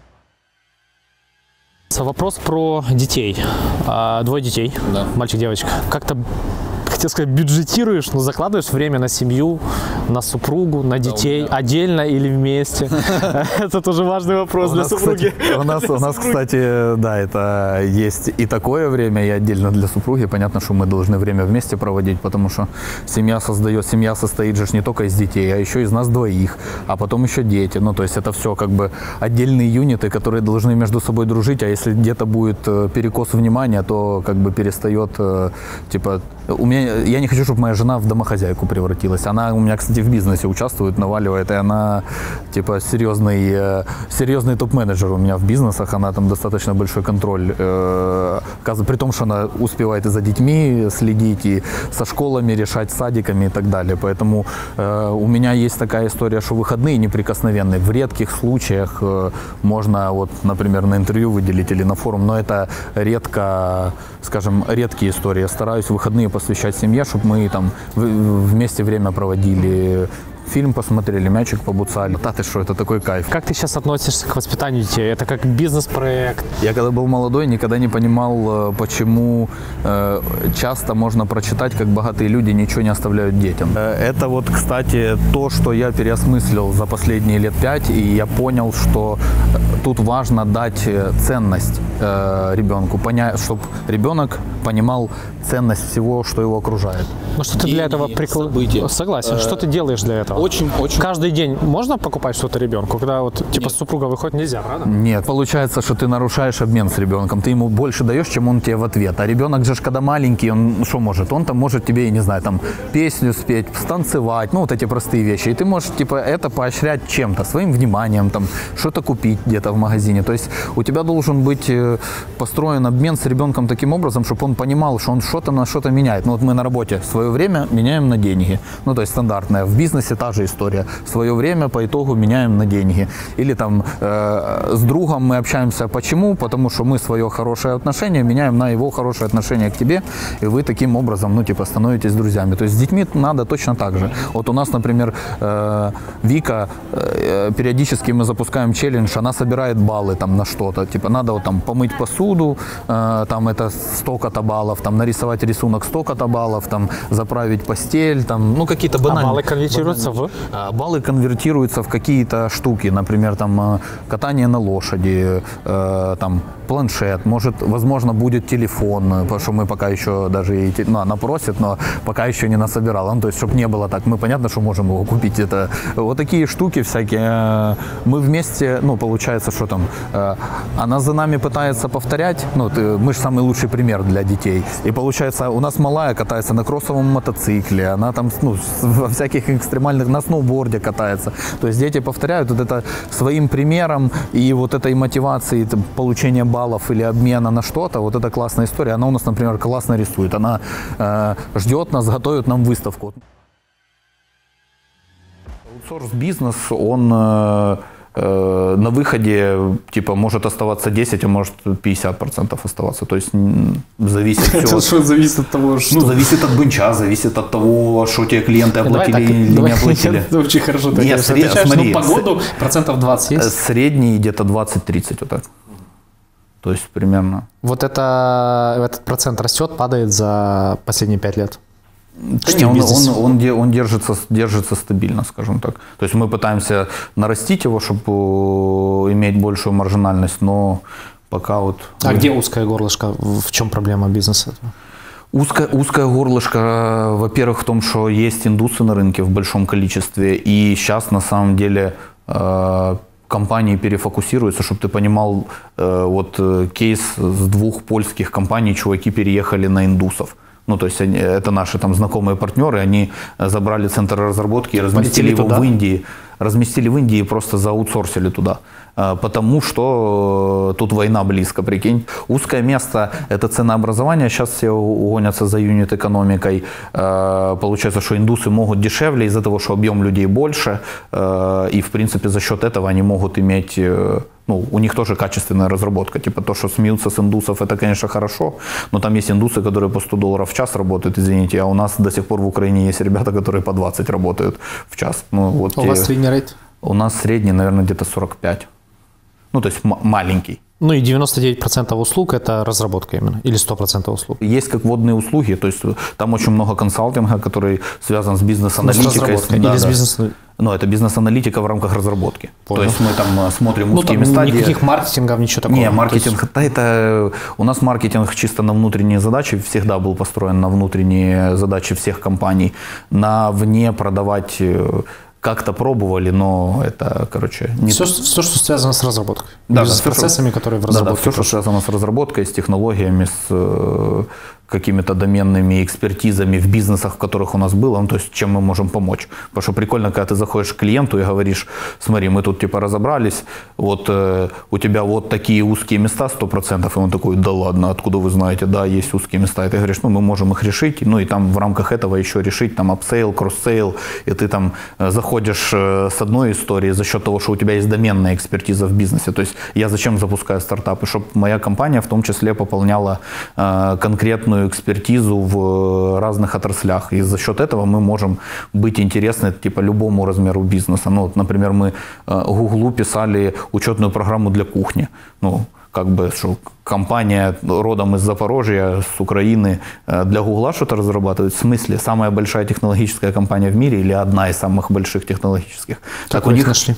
Вопрос про детей. Двое детей,
да.
Мальчик, девочка. Как-то, хотел сказать, бюджетируешь, но закладываешь время на семью, на супругу, на детей, да, отдельно или вместе? Это тоже важный вопрос для супруги.
У нас, у нас, кстати, да, это есть и такое время, и отдельно для супруги. Понятно, что мы должны время вместе проводить, потому что семья создает, семья состоит же не только из детей, а еще из нас двоих, а потом еще дети. Ну, то есть это все как бы отдельные юниты, которые должны между собой дружить, а если где-то будет перекос внимания, то как бы перестает, типа, у меня, я не хочу, чтобы моя жена в домохозяйку превратилась. Она у меня, кстати, в бизнесе участвует, наваливает, и она, типа, серьезный, серьезный топ-менеджер у меня в бизнесах. Она там достаточно большой контроль, э, при том, что она успевает и за детьми следить, и со школами решать, садиками и так далее. Поэтому э, у меня есть такая история, что выходные неприкосновенные. В редких случаях э, можно, вот, например, на интервью выделить или на форум, но это редко, скажем, редкие истории. Я стараюсь выходные посвящать семье, чтобы мы там вместе время проводили, фильм посмотрели, мячик побуцали. Да ты что, это такой кайф.
Как ты сейчас относишься к воспитанию детей? Это как бизнес-проект?
Я когда был молодой, никогда не понимал, почему э, часто можно прочитать, как богатые люди ничего не оставляют детям. Это вот, кстати, то, что я переосмыслил за последние лет пять, и я понял, что тут важно дать ценность э, ребенку, понять, чтобы ребенок понимал ценность всего, что его окружает.
Ну что ты для этого прикладываешь? Согласен. Что ты делаешь для этого?
Очень, очень.
Каждый день можно покупать что-то ребенку, когда вот типа Нет. супруга выходит, нельзя, правда?
Нет. Получается, что ты нарушаешь обмен с ребенком. Ты ему больше даешь, чем он тебе в ответ. А ребенок же, когда маленький, он что может? Он там может тебе, я не знаю, там песню спеть, станцевать, ну вот эти простые вещи. И ты можешь типа это поощрять чем-то, своим вниманием, там что-то купить где-то в магазине. То есть у тебя должен быть построен обмен с ребенком таким образом, чтобы он понимал, что он что-то на что-то меняет. Ну вот мы на работе свое время меняем на деньги. Ну то есть стандартное. В бизнесе та же история. Свое время по итогу меняем на деньги. Или там э, с другом мы общаемся. Почему? Потому что мы свое хорошее отношение меняем на его хорошее отношение к тебе, и вы таким образом, ну, типа, становитесь друзьями. То есть с детьми надо точно так же. Вот у нас, например, э, Вика, э, периодически мы запускаем челлендж, она собирает баллы там на что-то. Типа, надо вот там помыть посуду, э, там это столько-то баллов, там нарисовать рисунок столько-то баллов, там заправить постель, там, ну, какие-то банальные.
А баллы конвертируются в?
Баллы конвертируются в какие-то штуки, например, там катание на лошади, э, там планшет, может, возможно, будет телефон, потому что мы пока еще даже и, ну, она просит, но пока еще не насобирала, ну, то есть, чтобы не было так, мы понятно, что можем его купить, это вот такие штуки всякие, мы вместе, ну, получается, что там, э, она за нами пытается повторять, ну, ты, мы же самый лучший пример для детей, и получается, у нас малая катается на кроссовом мотоцикле, она там, ну, во всяких экстремальных, на сноуборде катается. То есть дети повторяют вот это своим примером, и вот этой мотивацией там, получения баллов или обмена на что-то, вот это классная история. Она у нас, например, классно рисует. Она э, ждет нас, готовит нам выставку. Аутсорс-бизнес, он э, э, на выходе типа может оставаться десять, а может пятьдесят процентов оставаться. То есть зависит все.
Это что зависит от того, что...
Ну, зависит от бенча, зависит от того, что тебе клиенты оплатили
так,
или
давай,
не оплатили.
Это очень хорошо. Ты,
Нет, сред...
отвечаешь,
смотри,
ну, по году процентов двадцать есть?
Средний где-то двадцать-тридцать вот так. То есть примерно.
Вот это, этот процент растет, падает за последние пять лет?
Да не, он, он, он, он держится, держится стабильно, скажем так. То есть мы пытаемся нарастить его, чтобы иметь большую маржинальность, но пока вот...
А где узкое горлышко? В чем проблема бизнеса?
Узкое, узкое горлышко, во-первых, в том, что есть индусы на рынке в большом количестве, и сейчас на самом деле... Э, компании перефокусируются, чтобы ты понимал, э, вот э, кейс с двух польских компаний, чуваки переехали на индусов. Ну, то есть они, это наши там знакомые партнеры, они забрали центр разработки и разместили
Полетели
его
туда?
в Индии. Разместили в Индии и просто зааутсорсили туда. Потому что тут война близко, прикинь. Узкое место – это ценообразование. Сейчас все угонятся за юнит-экономикой. Получается, что индусы могут дешевле из-за того, что объем людей больше. И, в принципе, за счет этого они могут иметь... Ну, у них тоже качественная разработка. Типа то, что смеются с индусов, это, конечно, хорошо. Но там есть индусы, которые по сто долларов в час работают, извините. А у нас до сих пор в Украине есть ребята, которые по двадцать работают в час. Ну, вот
У
те...
вас средний рейд?
У нас средний, наверное, где-то сорок пять. Ну, то есть м- маленький.
Ну и девяносто девять процентов услуг – это разработка именно? Или сто процентов услуг?
Есть как водные услуги, то есть там очень много консалтинга, который связан с бизнес-аналитикой.
С да, или
да,
с
да.
бизнес...
Ну, это бизнес-аналитика в рамках разработки.
Понял.
То есть мы там смотрим
ну,
узкие
там
места.
Никаких
где...
маркетингов, ничего такого?
Не, маркетинг, есть... да, это у нас маркетинг чисто на внутренние задачи, всегда был построен на внутренние задачи всех компаний. На вне продавать как-то пробовали, но это, короче... Не...
Все, все, что связано с разработкой.
Да,
с
да,
процессами,
все,
которые в разработке.
Да, да, все, что связано с разработкой, с технологиями, с э, какими-то доменными экспертизами в бизнесах, в которых у нас было, ну, то есть чем мы можем помочь. Потому что прикольно, когда ты заходишь к клиенту и говоришь, смотри, мы тут типа разобрались, вот э, у тебя вот такие узкие места сто процентов, и он такой, да ладно, откуда вы знаете, да, есть узкие места, и ты говоришь, ну, мы можем их решить, ну, и там в рамках этого еще решить, там, апсейл, кросс-сейл, и ты там э, заходишь э, с одной истории за счет того, что у тебя есть доменная экспертиза в бизнесе, то есть я зачем запускаю стартапы, чтобы моя компания в том числе пополняла э, конкретную экспертизу в разных отраслях. И за счет этого мы можем быть интересны типа любому размеру бизнеса. Ну, вот, например, мы Гуглу писали учетную программу для кухни. Ну, как бы, что компания родом из Запорожья, с Украины, для Гугла что-то разрабатывает. В смысле, самая большая технологическая компания в мире или одна из самых больших технологических?
Как
так
вы
у
их
них
нашли?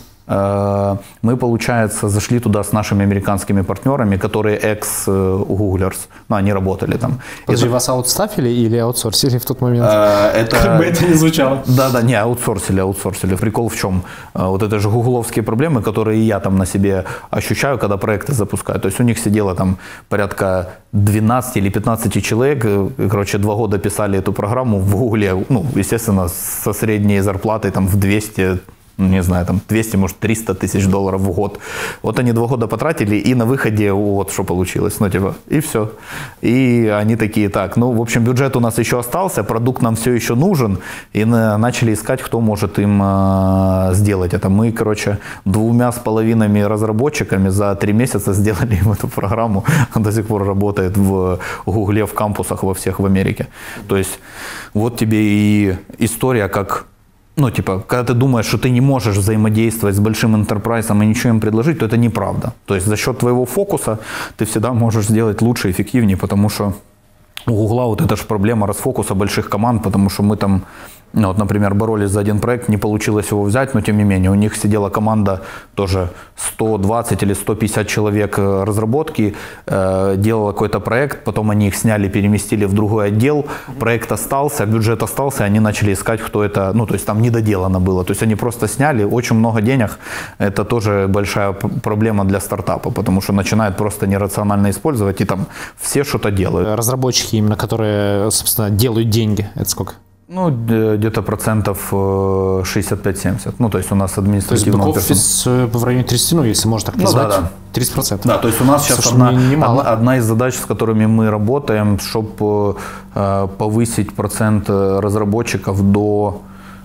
Мы, получается, зашли туда с нашими американскими партнерами, которые экс-гуглерс, ну, они работали там.
Подожди,
это...
вас аутстафили или аутсорсили в тот момент?
Это...
Как бы это ни звучало.
Да-да, не, аутсорсили, аутсорсили. Прикол в чем? Вот это же гугловские проблемы, которые я там на себе ощущаю, когда проекты запускаю. То есть у них сидело там порядка двенадцать или пятнадцать человек, короче, два года писали эту программу в Гугле, ну, естественно, со средней зарплатой там в двести, не знаю, там двести, может, триста тысяч долларов в год. Вот они два года потратили, и на выходе вот что получилось. Ну, типа, и все. И они такие, так, ну, в общем, бюджет у нас еще остался, продукт нам все еще нужен, и начали искать, кто может им э, сделать это. Мы, короче, двумя с половинами разработчиками за три месяца сделали им эту программу. Она до сих пор работает в Гугле, в кампусах во всех в Америке. То есть, вот тебе и история, как... Ну, типа, когда ты думаешь, что ты не можешь взаимодействовать с большим энтерпрайзом и ничего им предложить, то это неправда. То есть за счет твоего фокуса ты всегда можешь сделать лучше, эффективнее, потому что у Гугла вот это же проблема расфокуса больших команд, потому что мы там, ну, вот, например, боролись за один проект, не получилось его взять, но тем не менее у них сидела команда тоже сто двадцать или сто пятьдесят человек разработки, э, делала какой-то проект, потом они их сняли, переместили в другой отдел, проект остался, бюджет остался, и они начали искать, кто это, ну, то есть там недоделано было, то есть они просто сняли, очень много денег, это тоже большая проблема для стартапа, потому что начинают просто нерационально использовать, и там все что-то делают.
Разработчики именно, которые, собственно, делают деньги, это сколько?
Ну, где-то процентов шестьдесят пять - семьдесят. Ну, то есть у нас административный...
То есть бэк-офис в районе тридцать, ну, если можно так назвать, ну, да, да. тридцать процентов.
Да, то есть у нас сейчас одна, одна, одна из задач, с которыми мы работаем, чтобы э, повысить процент разработчиков до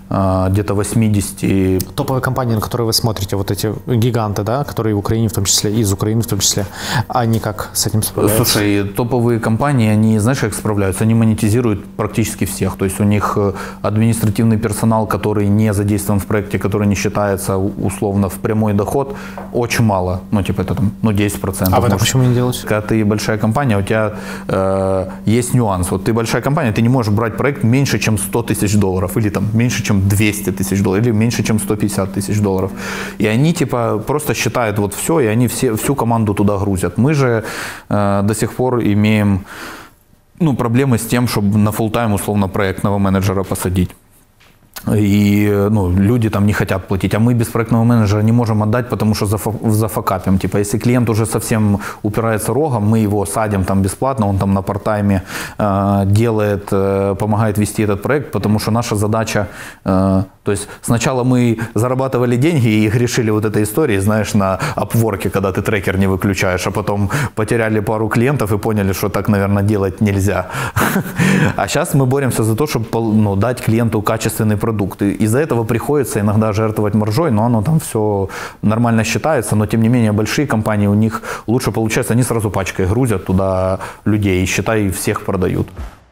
где-то восемьдесят.
Топовые компании, на которые вы смотрите, вот эти гиганты, да, которые в Украине в том числе, из Украины в том числе, они как с этим справляются?
Слушай, топовые компании, они, знаешь, как справляются? Они монетизируют практически всех. То есть у них административный персонал, который не задействован в проекте, который не считается условно в прямой доход, очень мало. Ну, типа это там, ну, десять процентов.
А вы это почему не делаете?
Когда ты большая компания, у тебя э, есть нюанс. Вот ты большая компания, ты не можешь брать проект меньше, чем сто тысяч долларов, или там меньше, чем двести тысяч долларов, или меньше, чем сто пятьдесят тысяч долларов. И они типа просто считают вот все, и они все, всю команду туда грузят. Мы же э, до сих пор имеем ну, проблемы с тем, чтобы на фулл-тайм условно проектного менеджера посадить. И ну, люди там не хотят платить, а мы без проектного менеджера не можем отдать, потому что зафакапим. Типа, если клиент уже совсем упирается рогом, мы его садим там бесплатно, он там на парт-тайме э, делает, э, помогает вести этот проект, потому что наша задача, э, то есть сначала мы зарабатывали деньги и грешили вот этой историей, знаешь, на Upwork, когда ты трекер не выключаешь, а потом потеряли пару клиентов и поняли, что так, наверное, делать нельзя. А сейчас мы боремся за то, чтобы ну, дать клиенту качественный продукт. Из-за этого приходится иногда жертвовать маржой, но оно там все нормально считается, но тем не менее большие компании, у них лучше получается, они сразу пачкой грузят туда людей и, считай, всех продают.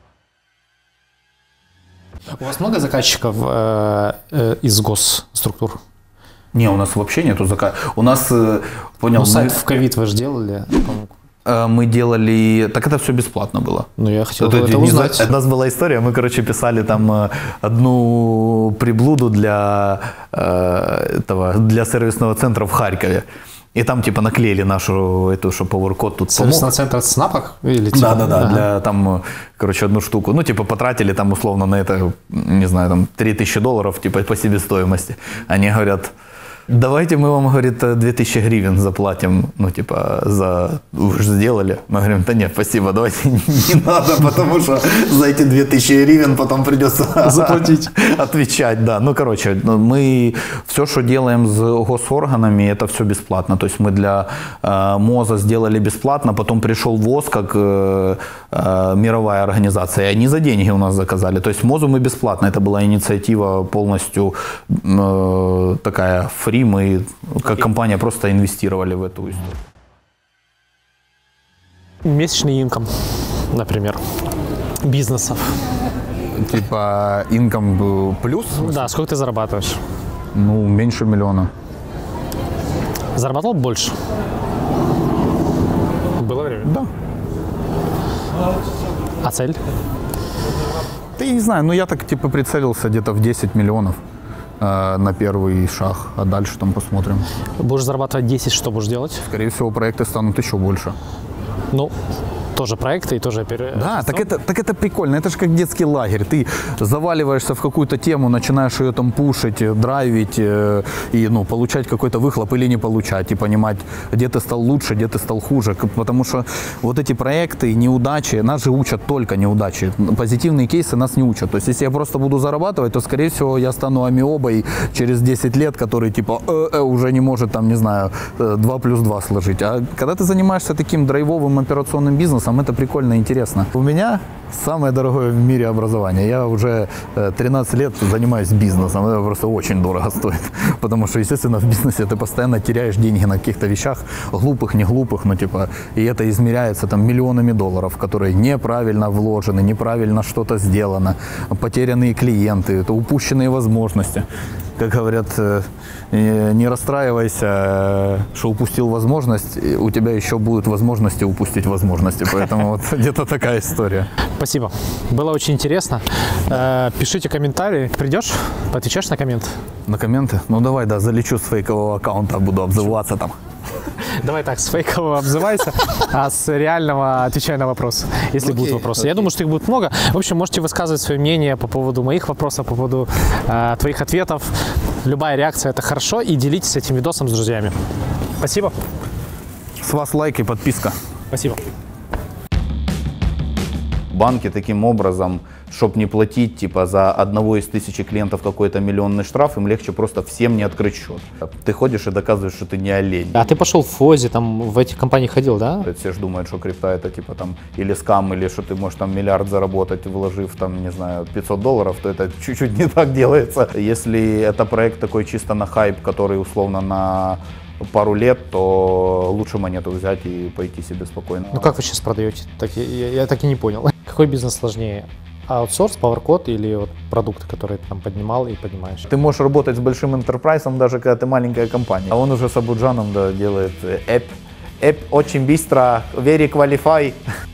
У вас много заказчиков э, э, из госструктур?
Не, у нас вообще нету заказчиков. У нас, э, понял...
Ну, сайт
мы...
в ковид вы же делали?
Мы делали... Так это все бесплатно было.
Ну, я хотел
это,
это узнать.
У нас была история, мы, короче, писали там одну приблуду для, этого, для сервисного центра в Харькове. И там, типа, наклеили нашу эту, что PowerCode тут
помог. Сервисный центр в снапах? Или типа?
Да, да, да, ага. Для там, короче, одну штуку. Ну, типа, потратили там, условно, на это, не знаю, там, три тысячи долларов, типа, по себестоимости. Они говорят... Давайте мы вам, говорит, две тысячи гривен заплатим, ну, типа, за... Вы же сделали. Мы говорим, да нет, спасибо, давайте не надо, потому что за эти две тысячи гривен потом придется заплатить, отвечать, да. Ну, короче, мы все, что делаем с госорганами, это все бесплатно. То есть мы для э, МОЗа сделали бесплатно, потом пришел ВОЗ как э, э, мировая организация, и они за деньги у нас заказали. То есть МОЗу мы бесплатно, это была инициатива полностью э, такая фри. Мы, как компания, просто инвестировали в эту историю.
Месячный инком, например, бизнесов.
Типа инком плюс?
Да, сколько ты зарабатываешь?
Ну, меньше миллиона.
Зарабатывал больше? Было время?
Да.
А цель?
Да я не знаю, ну я так типа прицелился где-то в десять миллионов. На первый шаг, а дальше там посмотрим.
Будешь зарабатывать десять, что будешь делать?
Скорее всего, проекты станут еще больше.
Ну, тоже проекты и тоже...
Да, так это, так это прикольно. Это же как детский лагерь. Ты заваливаешься в какую-то тему, начинаешь ее там пушить, драйвить э, и ну, получать какой-то выхлоп или не получать. И понимать, где ты стал лучше, где ты стал хуже. Потому что вот эти проекты, неудачи, нас же учат только неудачи. Позитивные кейсы нас не учат. То есть, если я просто буду зарабатывать, то, скорее всего, я стану амиобой через десять лет, который типа э -э, уже не может, там, не знаю, два плюс два сложить. А когда ты занимаешься таким драйвовым операционным бизнесом, это прикольно и интересно. У меня самое дорогое в мире образование. Я уже тринадцать лет занимаюсь бизнесом. Это просто очень дорого стоит. Потому что, естественно, в бизнесе ты постоянно теряешь деньги на каких-то вещах, глупых, не глупых, но типа, и это измеряется там миллионами долларов, которые неправильно вложены, неправильно что-то сделано, потерянные клиенты, это упущенные возможности. Как говорят, не расстраивайся, что упустил возможность, у тебя еще будут возможности упустить возможности. Поэтому вот где-то такая история.
Спасибо. Было очень интересно. Пишите комментарии. Придешь? Поотвечаешь на коммент?
На комменты? Ну давай, да, залечу с фейкового аккаунта, буду обзываться там.
Давай так, с фейкового обзывайся, а с реального отвечай на вопросы, если okay, будут вопросы. Okay. Я думаю, что их будет много. В общем, можете высказывать свое мнение по поводу моих вопросов, по поводу э, твоих ответов. Любая реакция – это хорошо. И делитесь этим видосом с друзьями. Спасибо.
С вас лайк и подписка.
Спасибо.
Банки таким образом, чтобы не платить типа за одного из тысячи клиентов какой-то миллионный штраф, им легче просто всем не открыть счет. Ты ходишь и доказываешь, что ты не олень.
А ты пошел в ФОЗе, там в этих компаниях ходил, да?
Все же думают, что крипта это типа там или скам, или что ты можешь там миллиард заработать, вложив там, не знаю, пятьсот долларов, то это чуть-чуть не так делается. Если это проект такой чисто на хайп, который условно на пару лет, то лучше монету взять и пойти себе спокойно.
Ну как вы сейчас продаете? Так, я, я так и не понял. Какой бизнес сложнее? Аутсорс, PowerCode или вот продукты, которые ты там поднимал и поднимаешь?
Ты можешь работать с большим энтерпрайзом, даже когда ты маленькая компания. А он уже с Абуджаном, да, делает app. App очень быстро, very qualify.